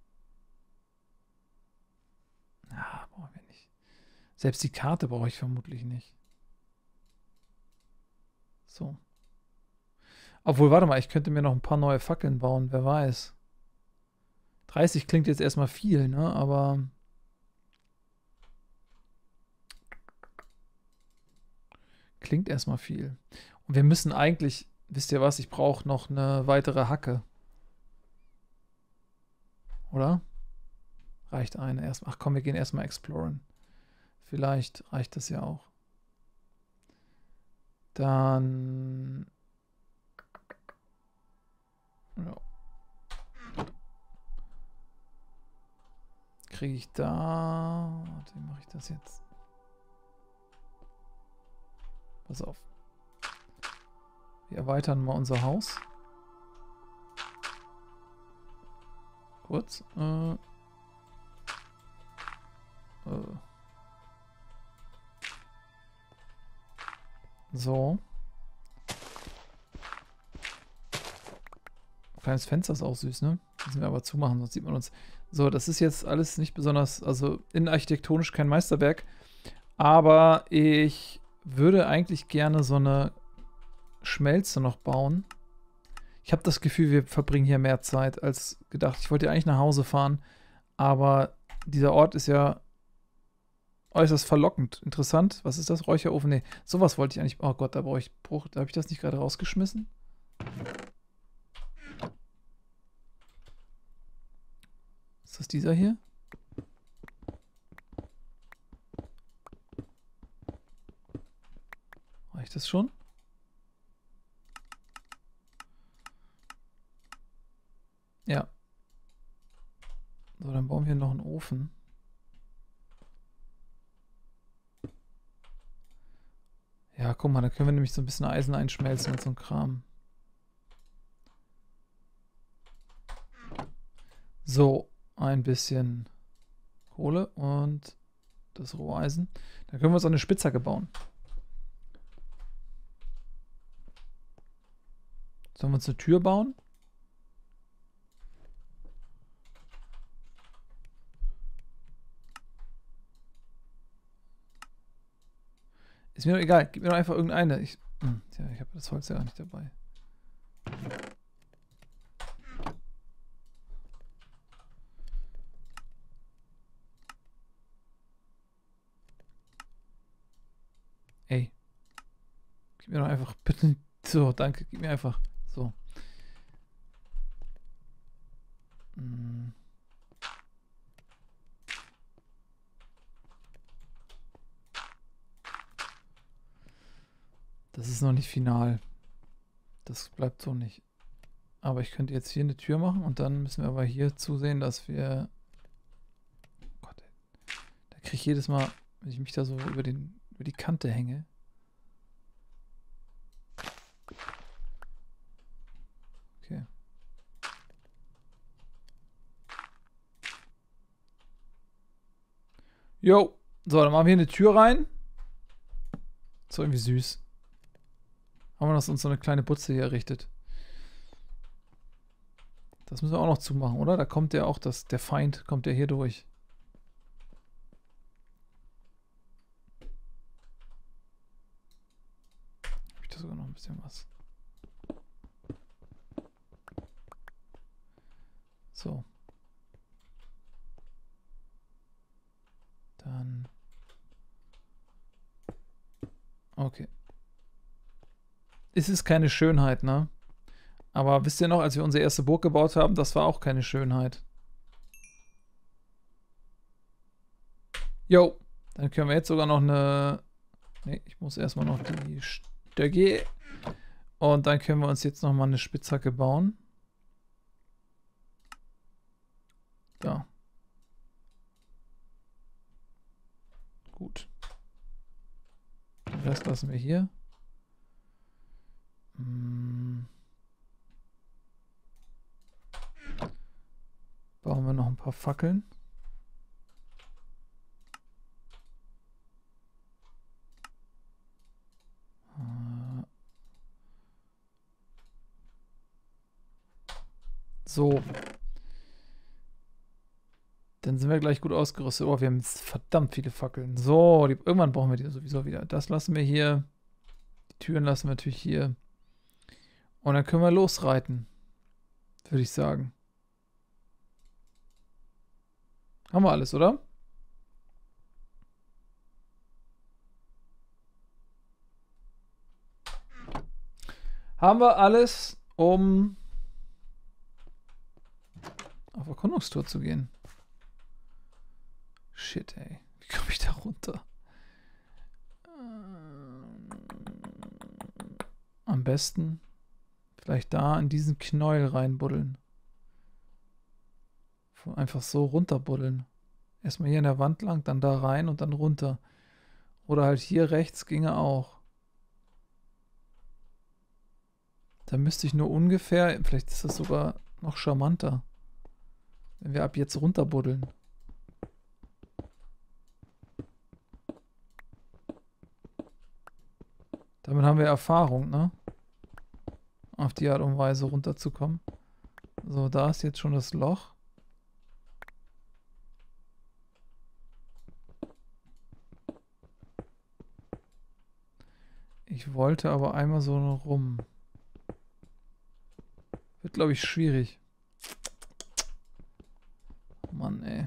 Ah, brauchen wir nicht. Selbst die Karte brauche ich vermutlich nicht. So. Obwohl, warte mal, ich könnte mir noch ein paar neue Fackeln bauen, wer weiß. dreißig klingt jetzt erstmal viel, ne? Aber... Klingt erstmal viel. Und wir müssen eigentlich... Wisst ihr was? Ich brauche noch eine weitere Hacke. Oder? Reicht eine erstmal. Ach komm, wir gehen erstmal exploren. Vielleicht reicht das ja auch. Dann... Ja. Kriege ich da... Warte, wie mache ich das jetzt? Pass auf. Wir erweitern mal unser Haus. Kurz. Äh, äh. So. Kleines Fenster ist auch süß, ne? Müssen wir aber zumachen, sonst sieht man uns. So, das ist jetzt alles nicht besonders, also innenarchitektonisch kein Meisterwerk. Aber ich würde eigentlich gerne so eine Schmelze noch bauen. Ich habe das Gefühl, wir verbringen hier mehr Zeit als gedacht. Ich wollte ja eigentlich nach Hause fahren, aber dieser Ort ist ja äußerst verlockend. Interessant. Was ist das? Räucherofen? Nee, sowas wollte ich eigentlich. Oh Gott, da brauche ich Bruch. Da habe ich das nicht gerade rausgeschmissen? Ist das dieser hier? Reicht das schon? Ja. So, dann bauen wir noch einen Ofen. Ja, guck mal, da können wir nämlich so ein bisschen Eisen einschmelzen und so ein Kram. So, ein bisschen Kohle und das Roheisen. Dann können wir uns eine Spitzhacke bauen. Sollen wir uns eine Tür bauen? Ist mir doch egal. Gib mir doch einfach irgendeine. Ich, hm, tja, ich habe das Holz ja gar nicht dabei. Ey. Gib mir doch einfach bitte. So, danke. Gib mir einfach. So. Hm. Das ist noch nicht final. Das bleibt so nicht. Aber ich könnte jetzt hier eine Tür machen und dann müssen wir aber hier zusehen, dass wir... Oh Gott, ey. Da kriege ich jedes Mal, wenn ich mich da so über, den, über die Kante hänge. Okay. Jo. So, dann machen wir hier eine Tür rein. So irgendwie süß. Haben wir uns so eine kleine Butze hier errichtet. Das müssen wir auch noch zumachen, oder? Da kommt ja auch das, der Feind, kommt ja hier durch. Habe ich da sogar noch ein bisschen was. So. Dann. Okay. Es ist keine Schönheit, ne? Aber wisst ihr noch, als wir unsere erste Burg gebaut haben, das war auch keine Schönheit. Jo, dann können wir jetzt sogar noch eine... Ne, ich muss erstmal noch die Stöcke. Und dann können wir uns jetzt nochmal eine Spitzhacke bauen. Da. Gut. Den Rest lassen wir hier. Hm. Bauen wir noch ein paar Fackeln. So. Dann sind wir gleich gut ausgerüstet. Oh, wir haben jetzt verdammt viele Fackeln. So, die, irgendwann brauchen wir die sowieso wieder. Das lassen wir hier. Die Türen lassen wir natürlich hier. Und dann können wir losreiten. Würde ich sagen. Haben wir alles, oder? Haben wir alles, um auf Erkundungstour zu gehen. Shit, ey. Wie komme ich da runter? Am besten vielleicht da in diesen Knäuel reinbuddeln. Einfach so runterbuddeln. Erstmal hier in der Wand lang, dann da rein und dann runter. Oder halt hier rechts ginge auch. Da müsste ich nur ungefähr, vielleicht ist das sogar noch charmanter, wenn wir ab jetzt runterbuddeln. Damit haben wir Erfahrung, ne? Auf die Art und Weise runterzukommen. So, da ist jetzt schon das Loch. Ich wollte aber einmal so rum. Wird, glaube ich, schwierig. Mann, ey.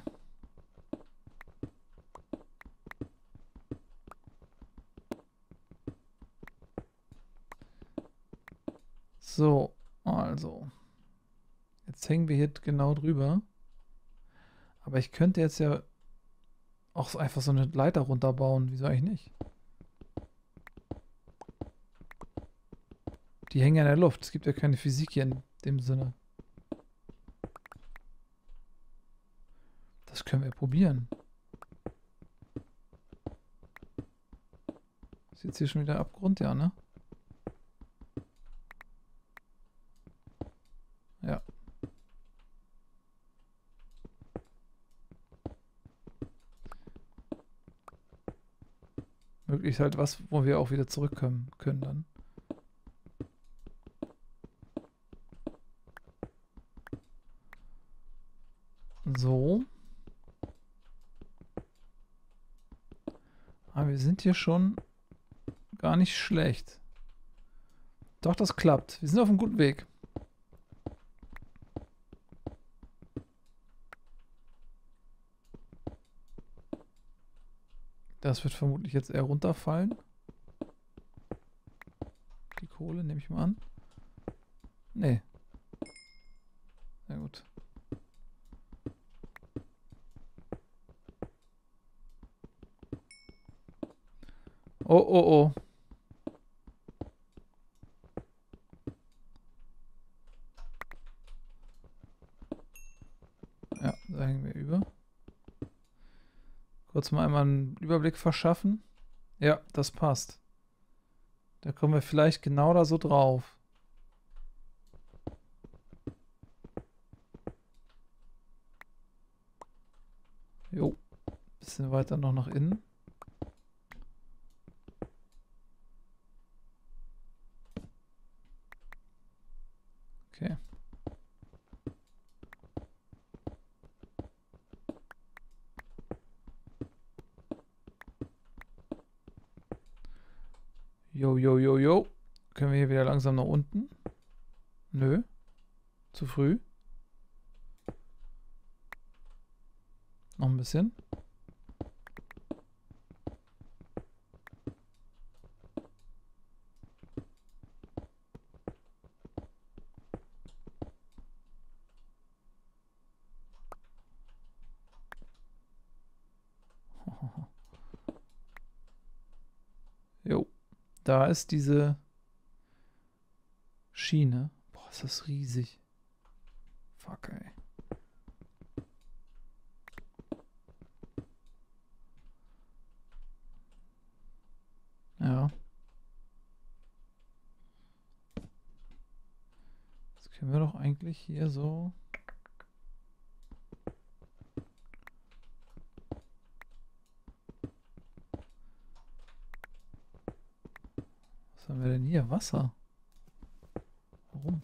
So, also. Jetzt hängen wir hier genau drüber. Aber ich könnte jetzt ja auch so einfach so eine Leiter runterbauen. Wieso eigentlich nicht? Die hängen ja in der Luft. Es gibt ja keine Physik hier in dem Sinne. Das können wir probieren. Ist jetzt hier schon wieder Abgrund? Ja, ne? Ja. Möglichst halt was, wo wir auch wieder zurückkommen können dann. So. Aber wir sind hier schon gar nicht schlecht. Doch, das klappt. Wir sind auf einem guten Weg. Das wird vermutlich jetzt eher runterfallen. Kohle, nehme ich mal an. Nee. Na gut. Oh, oh, oh. Ja, da hängen wir über. Kurz mal einmal einen Überblick verschaffen. Ja, das passt. Da kommen wir vielleicht genau da so drauf. Jo. Bisschen weiter noch nach innen. Okay. Jo, jo, jo, jo. Können wir hier wieder langsam nach unten? Nö. Zu früh. Noch ein bisschen. Jo. Da ist diese Schiene. Boah, ist das riesig. Fuck, ey. Ja. Das können wir doch eigentlich hier so... Was haben wir denn hier? Wasser. Warum?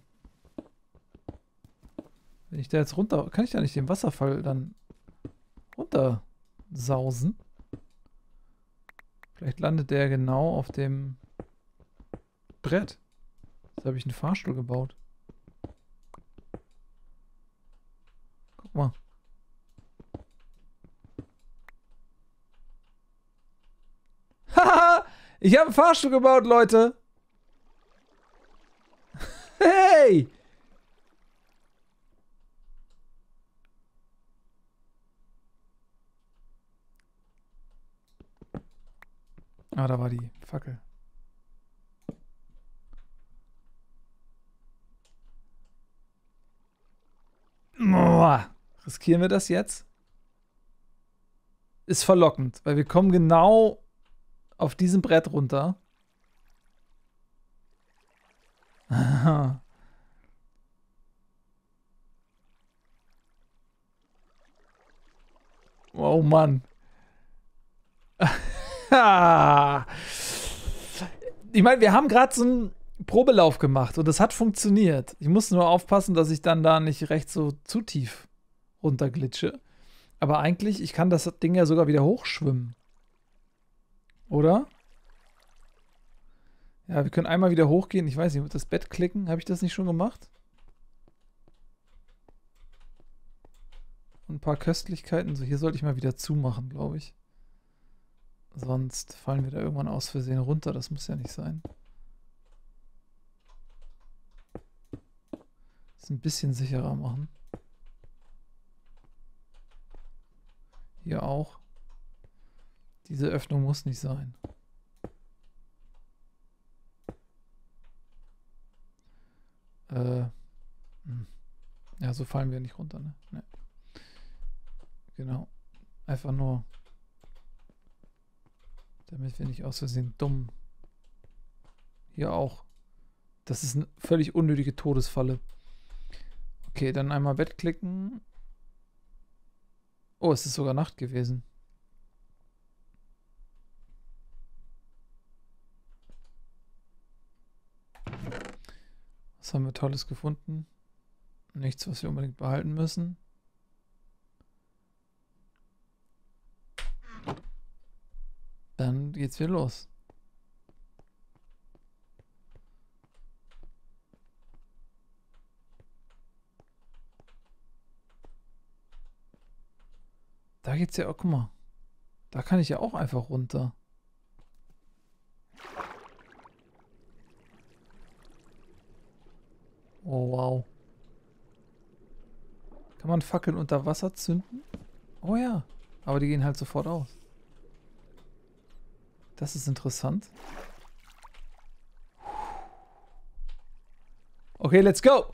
Wenn ich da jetzt runter... Kann ich da nicht den Wasserfall dann runter sausen? Vielleicht landet der genau auf dem Brett. Jetzt habe ich einen Fahrstuhl gebaut. Guck mal. Haha! Ich habe einen Fahrstuhl gebaut, Leute! Hey! Ah, da war die Fackel. Boah. Riskieren wir das jetzt? Ist verlockend, weil wir kommen genau auf diesem Brett runter. Oh Mann. Ich meine, wir haben gerade so einen Probelauf gemacht und das hat funktioniert. Ich muss nur aufpassen, dass ich dann da nicht recht so zu tief runterglitsche. Aber eigentlich, ich kann das Ding ja sogar wieder hochschwimmen. Oder? Ja, wir können einmal wieder hochgehen. Ich weiß nicht, mit das Bett klicken. Habe ich das nicht schon gemacht? Und ein paar Köstlichkeiten. So, hier sollte ich mal wieder zumachen, glaube ich. Sonst fallen wir da irgendwann aus Versehen runter. Das muss ja nicht sein. Das ein bisschen sicherer machen. Hier auch. Diese Öffnung muss nicht sein. Äh. Hm. Ja, so fallen wir nicht runter, ne? Ne. Genau. Einfach nur, damit wir nicht aus Versehen dumm. Hier auch. Das ist eine völlig unnötige Todesfalle. Okay, dann einmal Bett klicken. Oh, es ist sogar Nacht gewesen. Was haben wir Tolles gefunden? Nichts, was wir unbedingt behalten müssen. Dann geht's wieder los. Da geht's ja auch, guck mal. Da kann ich ja auch einfach runter. Oh, wow. Kann man Fackeln unter Wasser zünden? Oh ja. Aber die gehen halt sofort aus. Das ist interessant. Okay, let's go!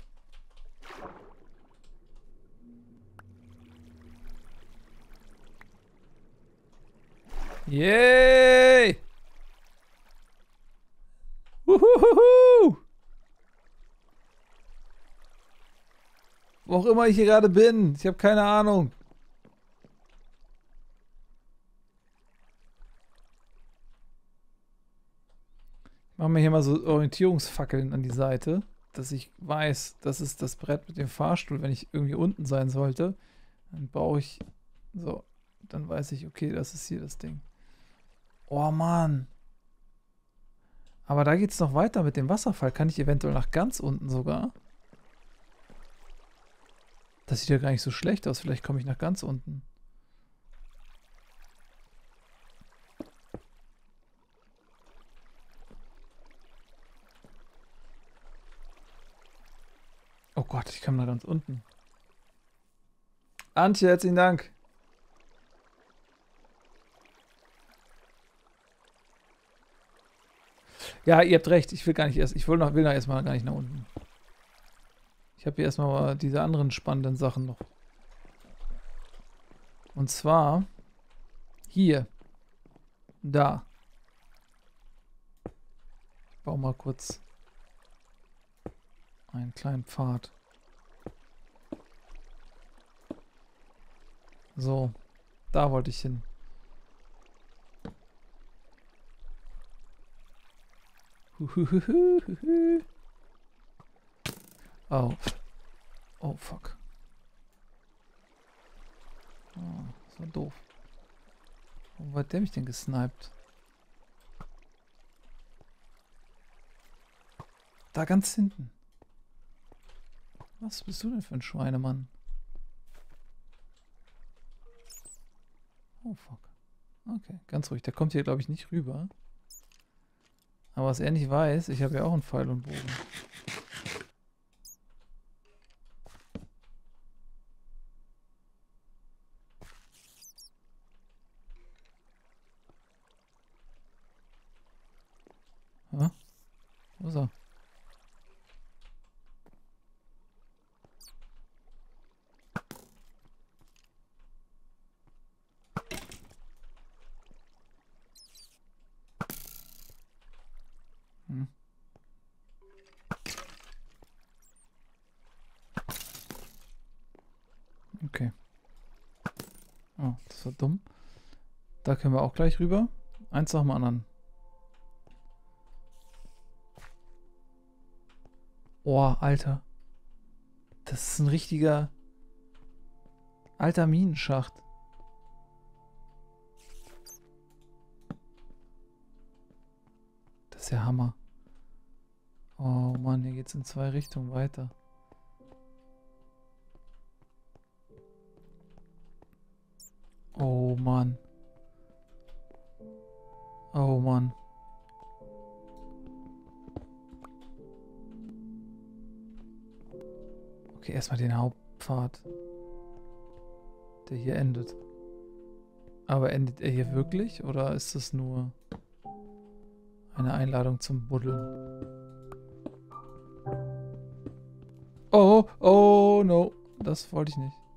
Yay! Uhuhuhu! Wo auch immer ich hier gerade bin. Ich habe keine Ahnung. Ich mache mir hier mal so Orientierungsfackeln an die Seite, dass ich weiß, das ist das Brett mit dem Fahrstuhl. Wenn ich irgendwie unten sein sollte, dann brauche ich... So, dann weiß ich, okay, das ist hier das Ding. Oh Mann. Aber da geht es noch weiter mit dem Wasserfall. Kann ich eventuell nach ganz unten sogar? Das sieht ja gar nicht so schlecht aus. Vielleicht komme ich nach ganz unten. Oh Gott, ich komme nach ganz unten. Antje, herzlichen Dank. Ja, ihr habt recht. Ich will gar nicht erst. Ich will noch, will noch erstmal gar nicht nach unten. Ich habe hier erstmal diese anderen spannenden Sachen noch. Und zwar hier. Da. Ich baue mal kurz einen kleinen Pfad. So. Da wollte ich hin. Oh. Oh, fuck. Oh, das war doof. Wo hat der mich denn gesniped? Da ganz hinten. Was bist du denn für ein Schweinemann? Oh, fuck. Okay, ganz ruhig. Der kommt hier, glaube ich, nicht rüber. Aber was er nicht weiß, ich habe ja auch einen Pfeil und Bogen. Ja? Wo ist er? Hm. Okay. Oh, das war dumm. Da können wir auch gleich rüber. Eins nach dem anderen. Oh, Alter. Das ist ein richtiger alter Minenschacht. Das ist ja Hammer. Oh Mann, hier geht's in zwei Richtungen weiter. Oh Mann. Oh Mann. Okay, erstmal den Hauptpfad, der hier endet. Aber endet er hier wirklich oder ist das nur eine Einladung zum Buddeln? Oh, oh, no. Das wollte ich nicht.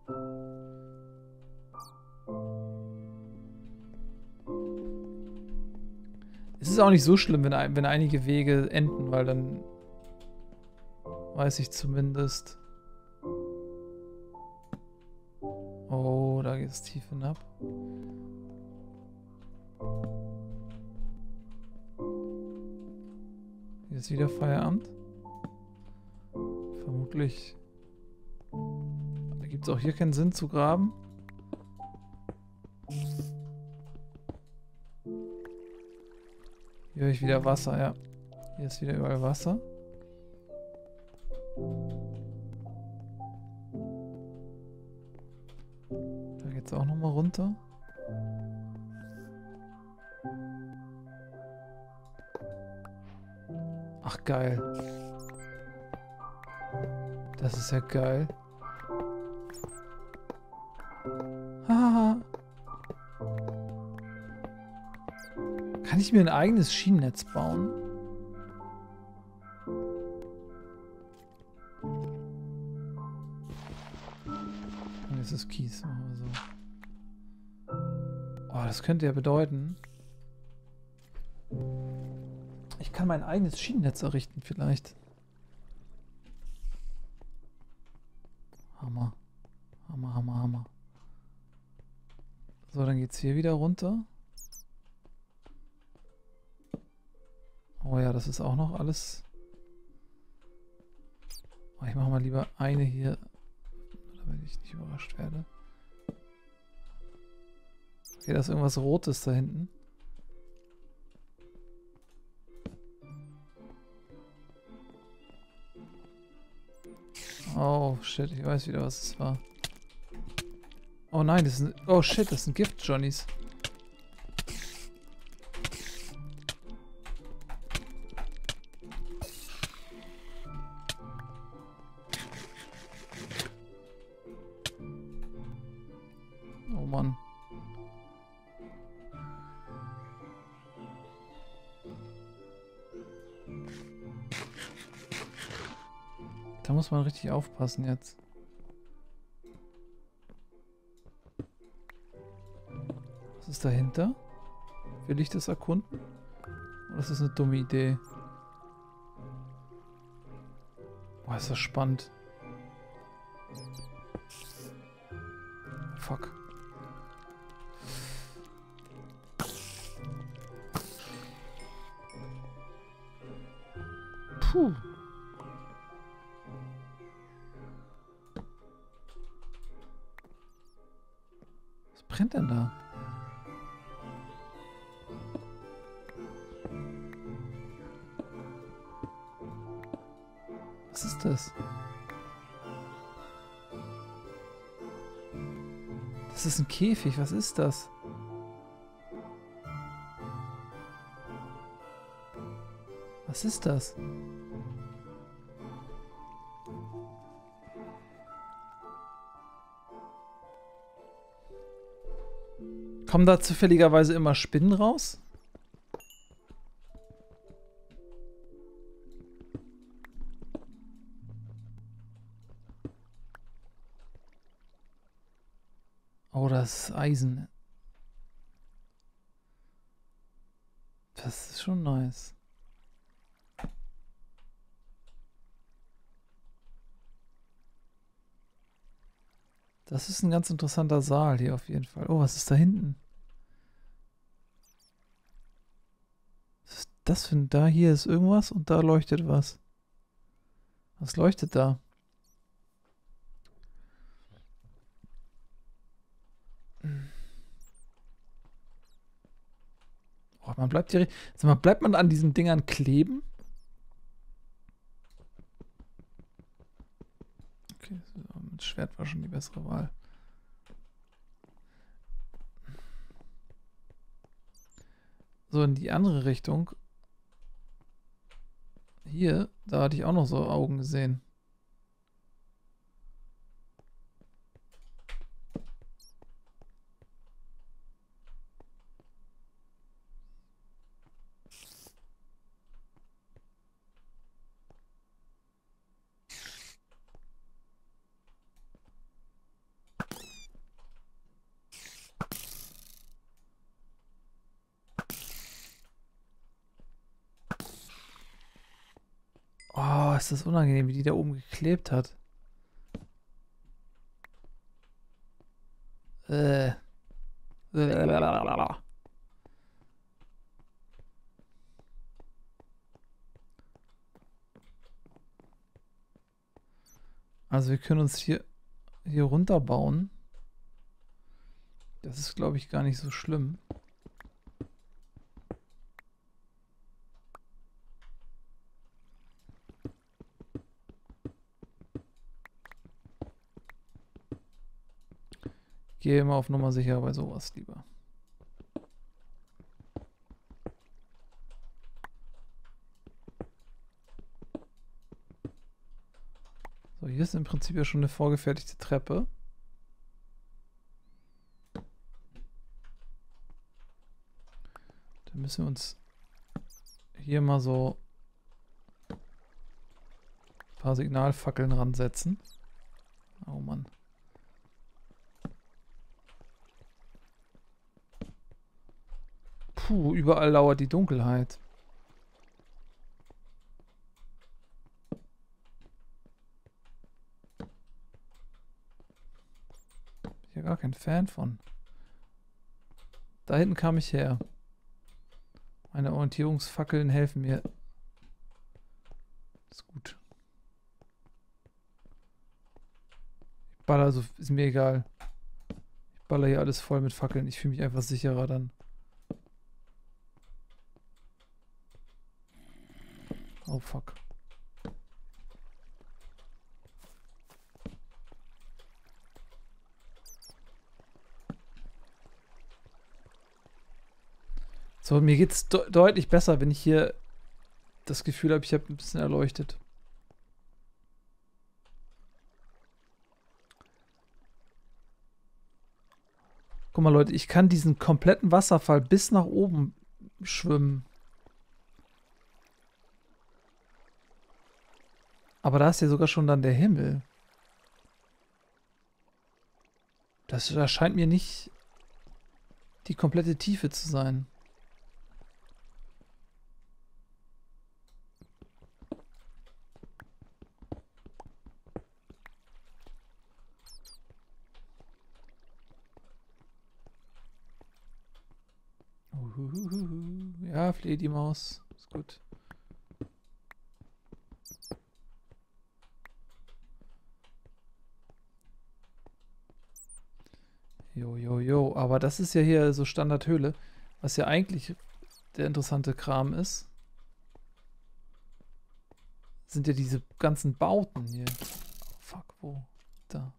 Es ist auch nicht so schlimm, wenn, wenn einige Wege enden, weil dann weiß ich zumindest... Oh, da geht es tief hinab. Hier ist wieder Feierabend. Vermutlich. Da gibt es auch hier keinen Sinn zu graben. Hier höre ich wieder Wasser, ja. Hier ist wieder überall Wasser. Da geht es auch nochmal runter. Ach, geil. Das ist ja geil. Haha. Kann ich mir ein eigenes Schienennetz bauen? Das ist Kies. Machen wir so. Oh, das könnte ja bedeuten, ich kann mein eigenes Schienennetz errichten vielleicht. Hammer. Hammer, Hammer, Hammer. So, dann geht's hier wieder runter. Oh ja, das ist auch noch alles. Oh, ich mache mal lieber eine hier, damit ich nicht überrascht werde. Okay, da ist irgendwas Rotes da hinten. Oh shit, ich weiß wieder, was es war. Oh nein, das sind. Oh shit, das sind Gift-Johnnies. Oh Mann. Da muss man richtig aufpassen jetzt. Was ist dahinter? Will ich das erkunden? Oder ist das eine dumme Idee? Boah, ist das spannend. Fuck. Puh. Was brennt denn da? Was ist das? Das ist ein Käfig. Was ist das? Was ist das? Kommen da zufälligerweise immer Spinnen raus? Oh, das ist Eisen. Das ist schon nice. Das ist ein ganz interessanter Saal hier auf jeden Fall. Oh, was ist da hinten? Was ist das für ein... Da hier ist irgendwas und da leuchtet was. Was leuchtet da? Oh, man bleibt hier... Sag mal, bleibt man an diesen Dingern kleben? Okay, so, mit Schwert war schon die bessere Wahl. So, in die andere Richtung. Hier, da hatte ich auch noch so Augen gesehen. Oh, ist das unangenehm, wie die da oben geklebt hat. Äh. Also wir können uns hier, hier runterbauen. Das ist, glaube ich, gar nicht so schlimm. Gehe immer auf Nummer sicher bei sowas lieber. So, hier ist im Prinzip ja schon eine vorgefertigte Treppe. Dann müssen wir uns hier mal so ein paar Signalfackeln ransetzen. Oh Mann. Puh, überall lauert die Dunkelheit. Bin ich ja gar kein Fan von. Da hinten kam ich her. Meine Orientierungsfackeln helfen mir. Ist gut. Ich baller, so ist mir egal. Ich baller hier alles voll mit Fackeln. Ich fühle mich einfach sicherer dann. Oh fuck. So, mir geht's de deutlich besser, wenn ich hier das Gefühl habe, ich habe ein bisschen erleuchtet. Guck mal, Leute, ich kann diesen kompletten Wasserfall bis nach oben schwimmen. Aber da ist ja sogar schon dann der Himmel. Das erscheint mir nicht die komplette Tiefe zu sein. Uhuhuhu. Ja, flehe die Maus. Ist gut. Jo, jo, jo. Aber das ist ja hier so Standardhöhle. Was ja eigentlich der interessante Kram ist, sind ja diese ganzen Bauten hier. Oh, fuck, wo? Da.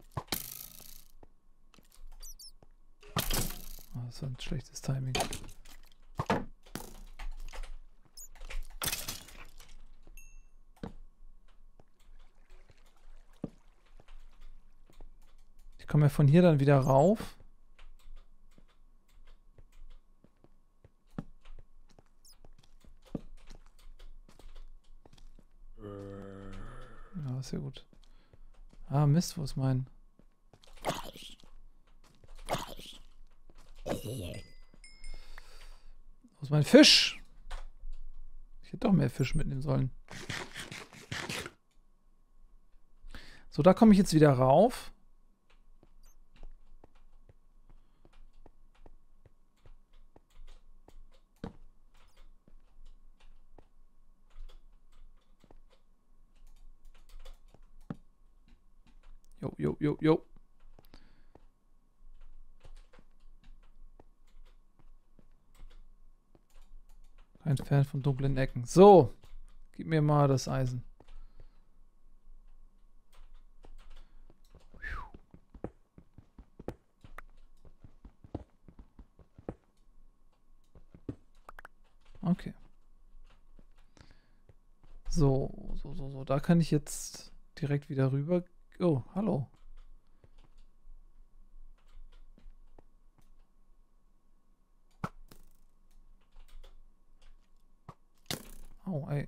Oh, das war ein schlechtes Timing. Ich komme ja von hier dann wieder rauf. Ja, ist ja gut. Ah, Mist, wo ist mein... Wo ist mein Fisch? Ich hätte doch mehr Fisch mitnehmen sollen. So, da komme ich jetzt wieder rauf. Jo, jo, jo, jo. Kein Fan von dunklen Ecken. So, gib mir mal das Eisen. Okay. So, so, so, so. Da kann ich jetzt direkt wieder rüber. Oh, hallo. Oh, ey.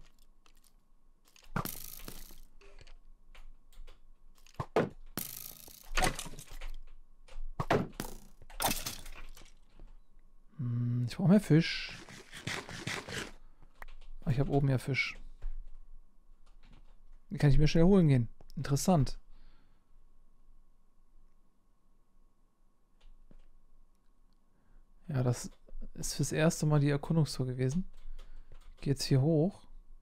Hm, ich brauche mehr Fisch. Ah, ich habe oben ja Fisch. Den kann ich mir schnell holen gehen. Interessant. Ja, das ist fürs erste Mal die Erkundungstour gewesen. Ich gehe jetzt hier hoch.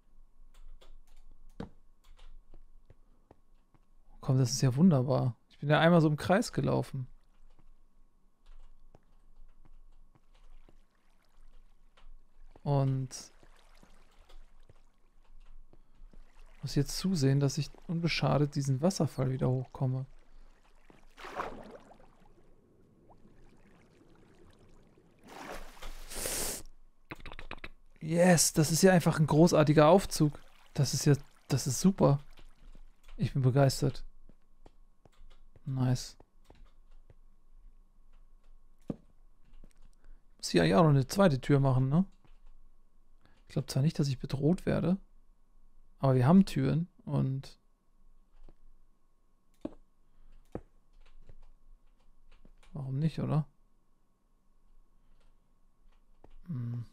Komm, das ist ja wunderbar. Ich bin ja einmal so im Kreis gelaufen. Und muss jetzt zusehen, dass ich unbeschadet diesen Wasserfall wieder hochkomme. Yes, das ist ja einfach ein großartiger Aufzug. Das ist ja, das ist super. Ich bin begeistert. Nice. Muss hier eigentlich auch noch eine zweite Tür machen, ne? Ich glaube zwar nicht, dass ich bedroht werde, aber wir haben Türen und warum nicht, oder? Hm.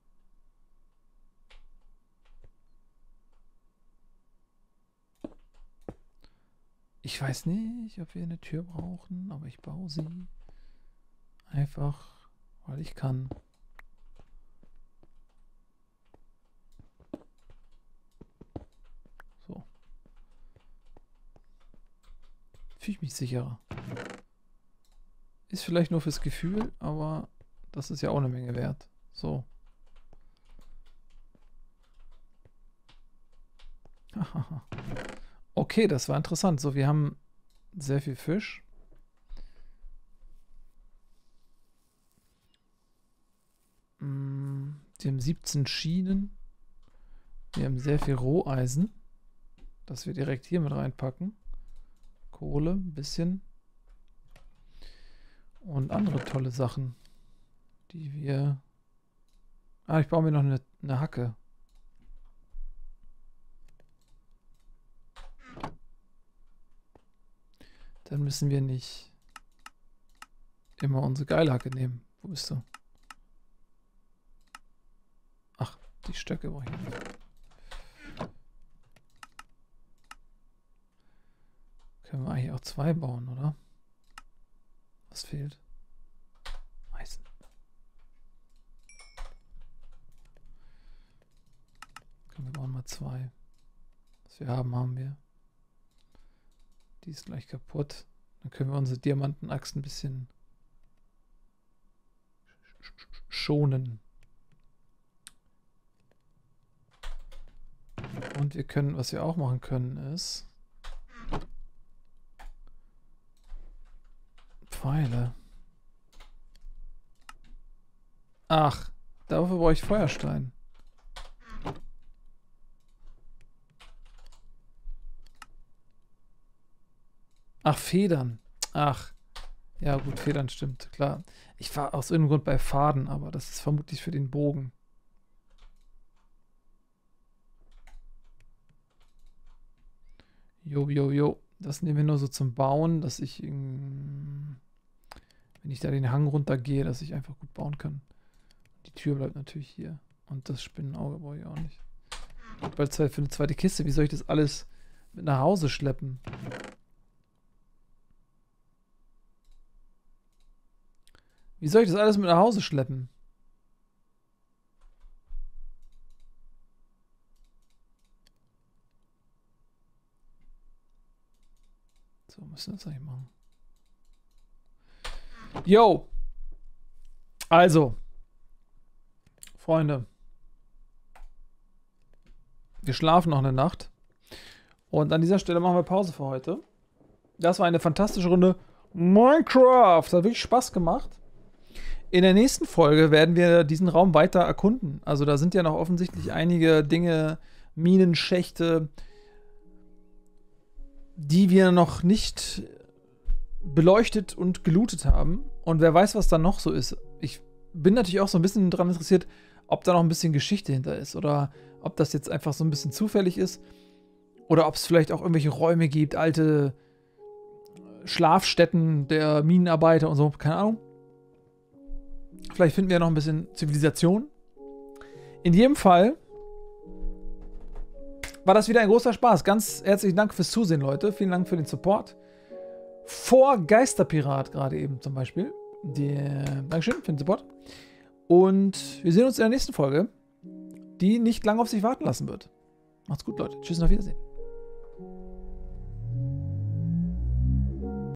Ich weiß nicht, ob wir eine Tür brauchen, aber ich baue sie einfach, weil ich kann. So. Fühle ich mich sicherer. Ist vielleicht nur fürs Gefühl, aber das ist ja auch eine Menge wert. So. Okay, das war interessant. So, wir haben sehr viel Fisch. Mm, wir haben siebzehn Schienen. Wir haben sehr viel Roheisen. Das wir direkt hier mit reinpacken. Kohle, ein bisschen. Und andere tolle Sachen, die wir... Ah, ich baue mir noch eine, eine Hacke. Dann müssen wir nicht immer unsere Geilhacke nehmen. Wo bist du? Ach, die Stöcke brauche ich nicht. Können wir eigentlich auch zwei bauen, oder? Was fehlt? Eisen. Können wir bauen mal zwei. Was wir haben, haben wir. Die ist gleich kaputt. Dann können wir unsere Diamantenaxt ein bisschen schonen. Und wir können, was wir auch machen können, ist Pfeile. Ach, dafür brauche ich Feuerstein. Ach, Federn. Ach. Ja gut, Federn stimmt, klar. Ich war aus irgendeinem Grund bei Faden, aber das ist vermutlich für den Bogen. Jo, jo, jo. Das nehmen wir nur so zum Bauen, dass ich, wenn ich da den Hang runtergehe, dass ich einfach gut bauen kann. Die Tür bleibt natürlich hier. Und das Spinnenauge brauche ich auch nicht. Bald Zeit für eine zweite Kiste. Wie soll ich das alles mit nach Hause schleppen? Wie soll ich das alles mit nach Hause schleppen? So müssen wir das eigentlich machen. Yo! Also, Freunde, wir schlafen noch eine Nacht. Und an dieser Stelle machen wir Pause für heute. Das war eine fantastische Runde Minecraft. Hat wirklich Spaß gemacht. In der nächsten Folge werden wir diesen Raum weiter erkunden. Also da sind ja noch offensichtlich einige Dinge, Minen, Schächte, die wir noch nicht beleuchtet und gelootet haben. Und wer weiß, was da noch so ist. Ich bin natürlich auch so ein bisschen daran interessiert, ob da noch ein bisschen Geschichte hinter ist. Oder ob das jetzt einfach so ein bisschen zufällig ist. Oder ob es vielleicht auch irgendwelche Räume gibt, alte Schlafstätten der Minenarbeiter und so. Keine Ahnung. Vielleicht finden wir noch ein bisschen Zivilisation. In jedem Fall war das wieder ein großer Spaß. Ganz herzlichen Dank fürs Zusehen, Leute. Vielen Dank für den Support. Vor Geisterpirat gerade eben zum Beispiel. Die, Dankeschön für den Support. Und wir sehen uns in der nächsten Folge, die nicht lange auf sich warten lassen wird. Macht's gut, Leute. Tschüss und auf Wiedersehen.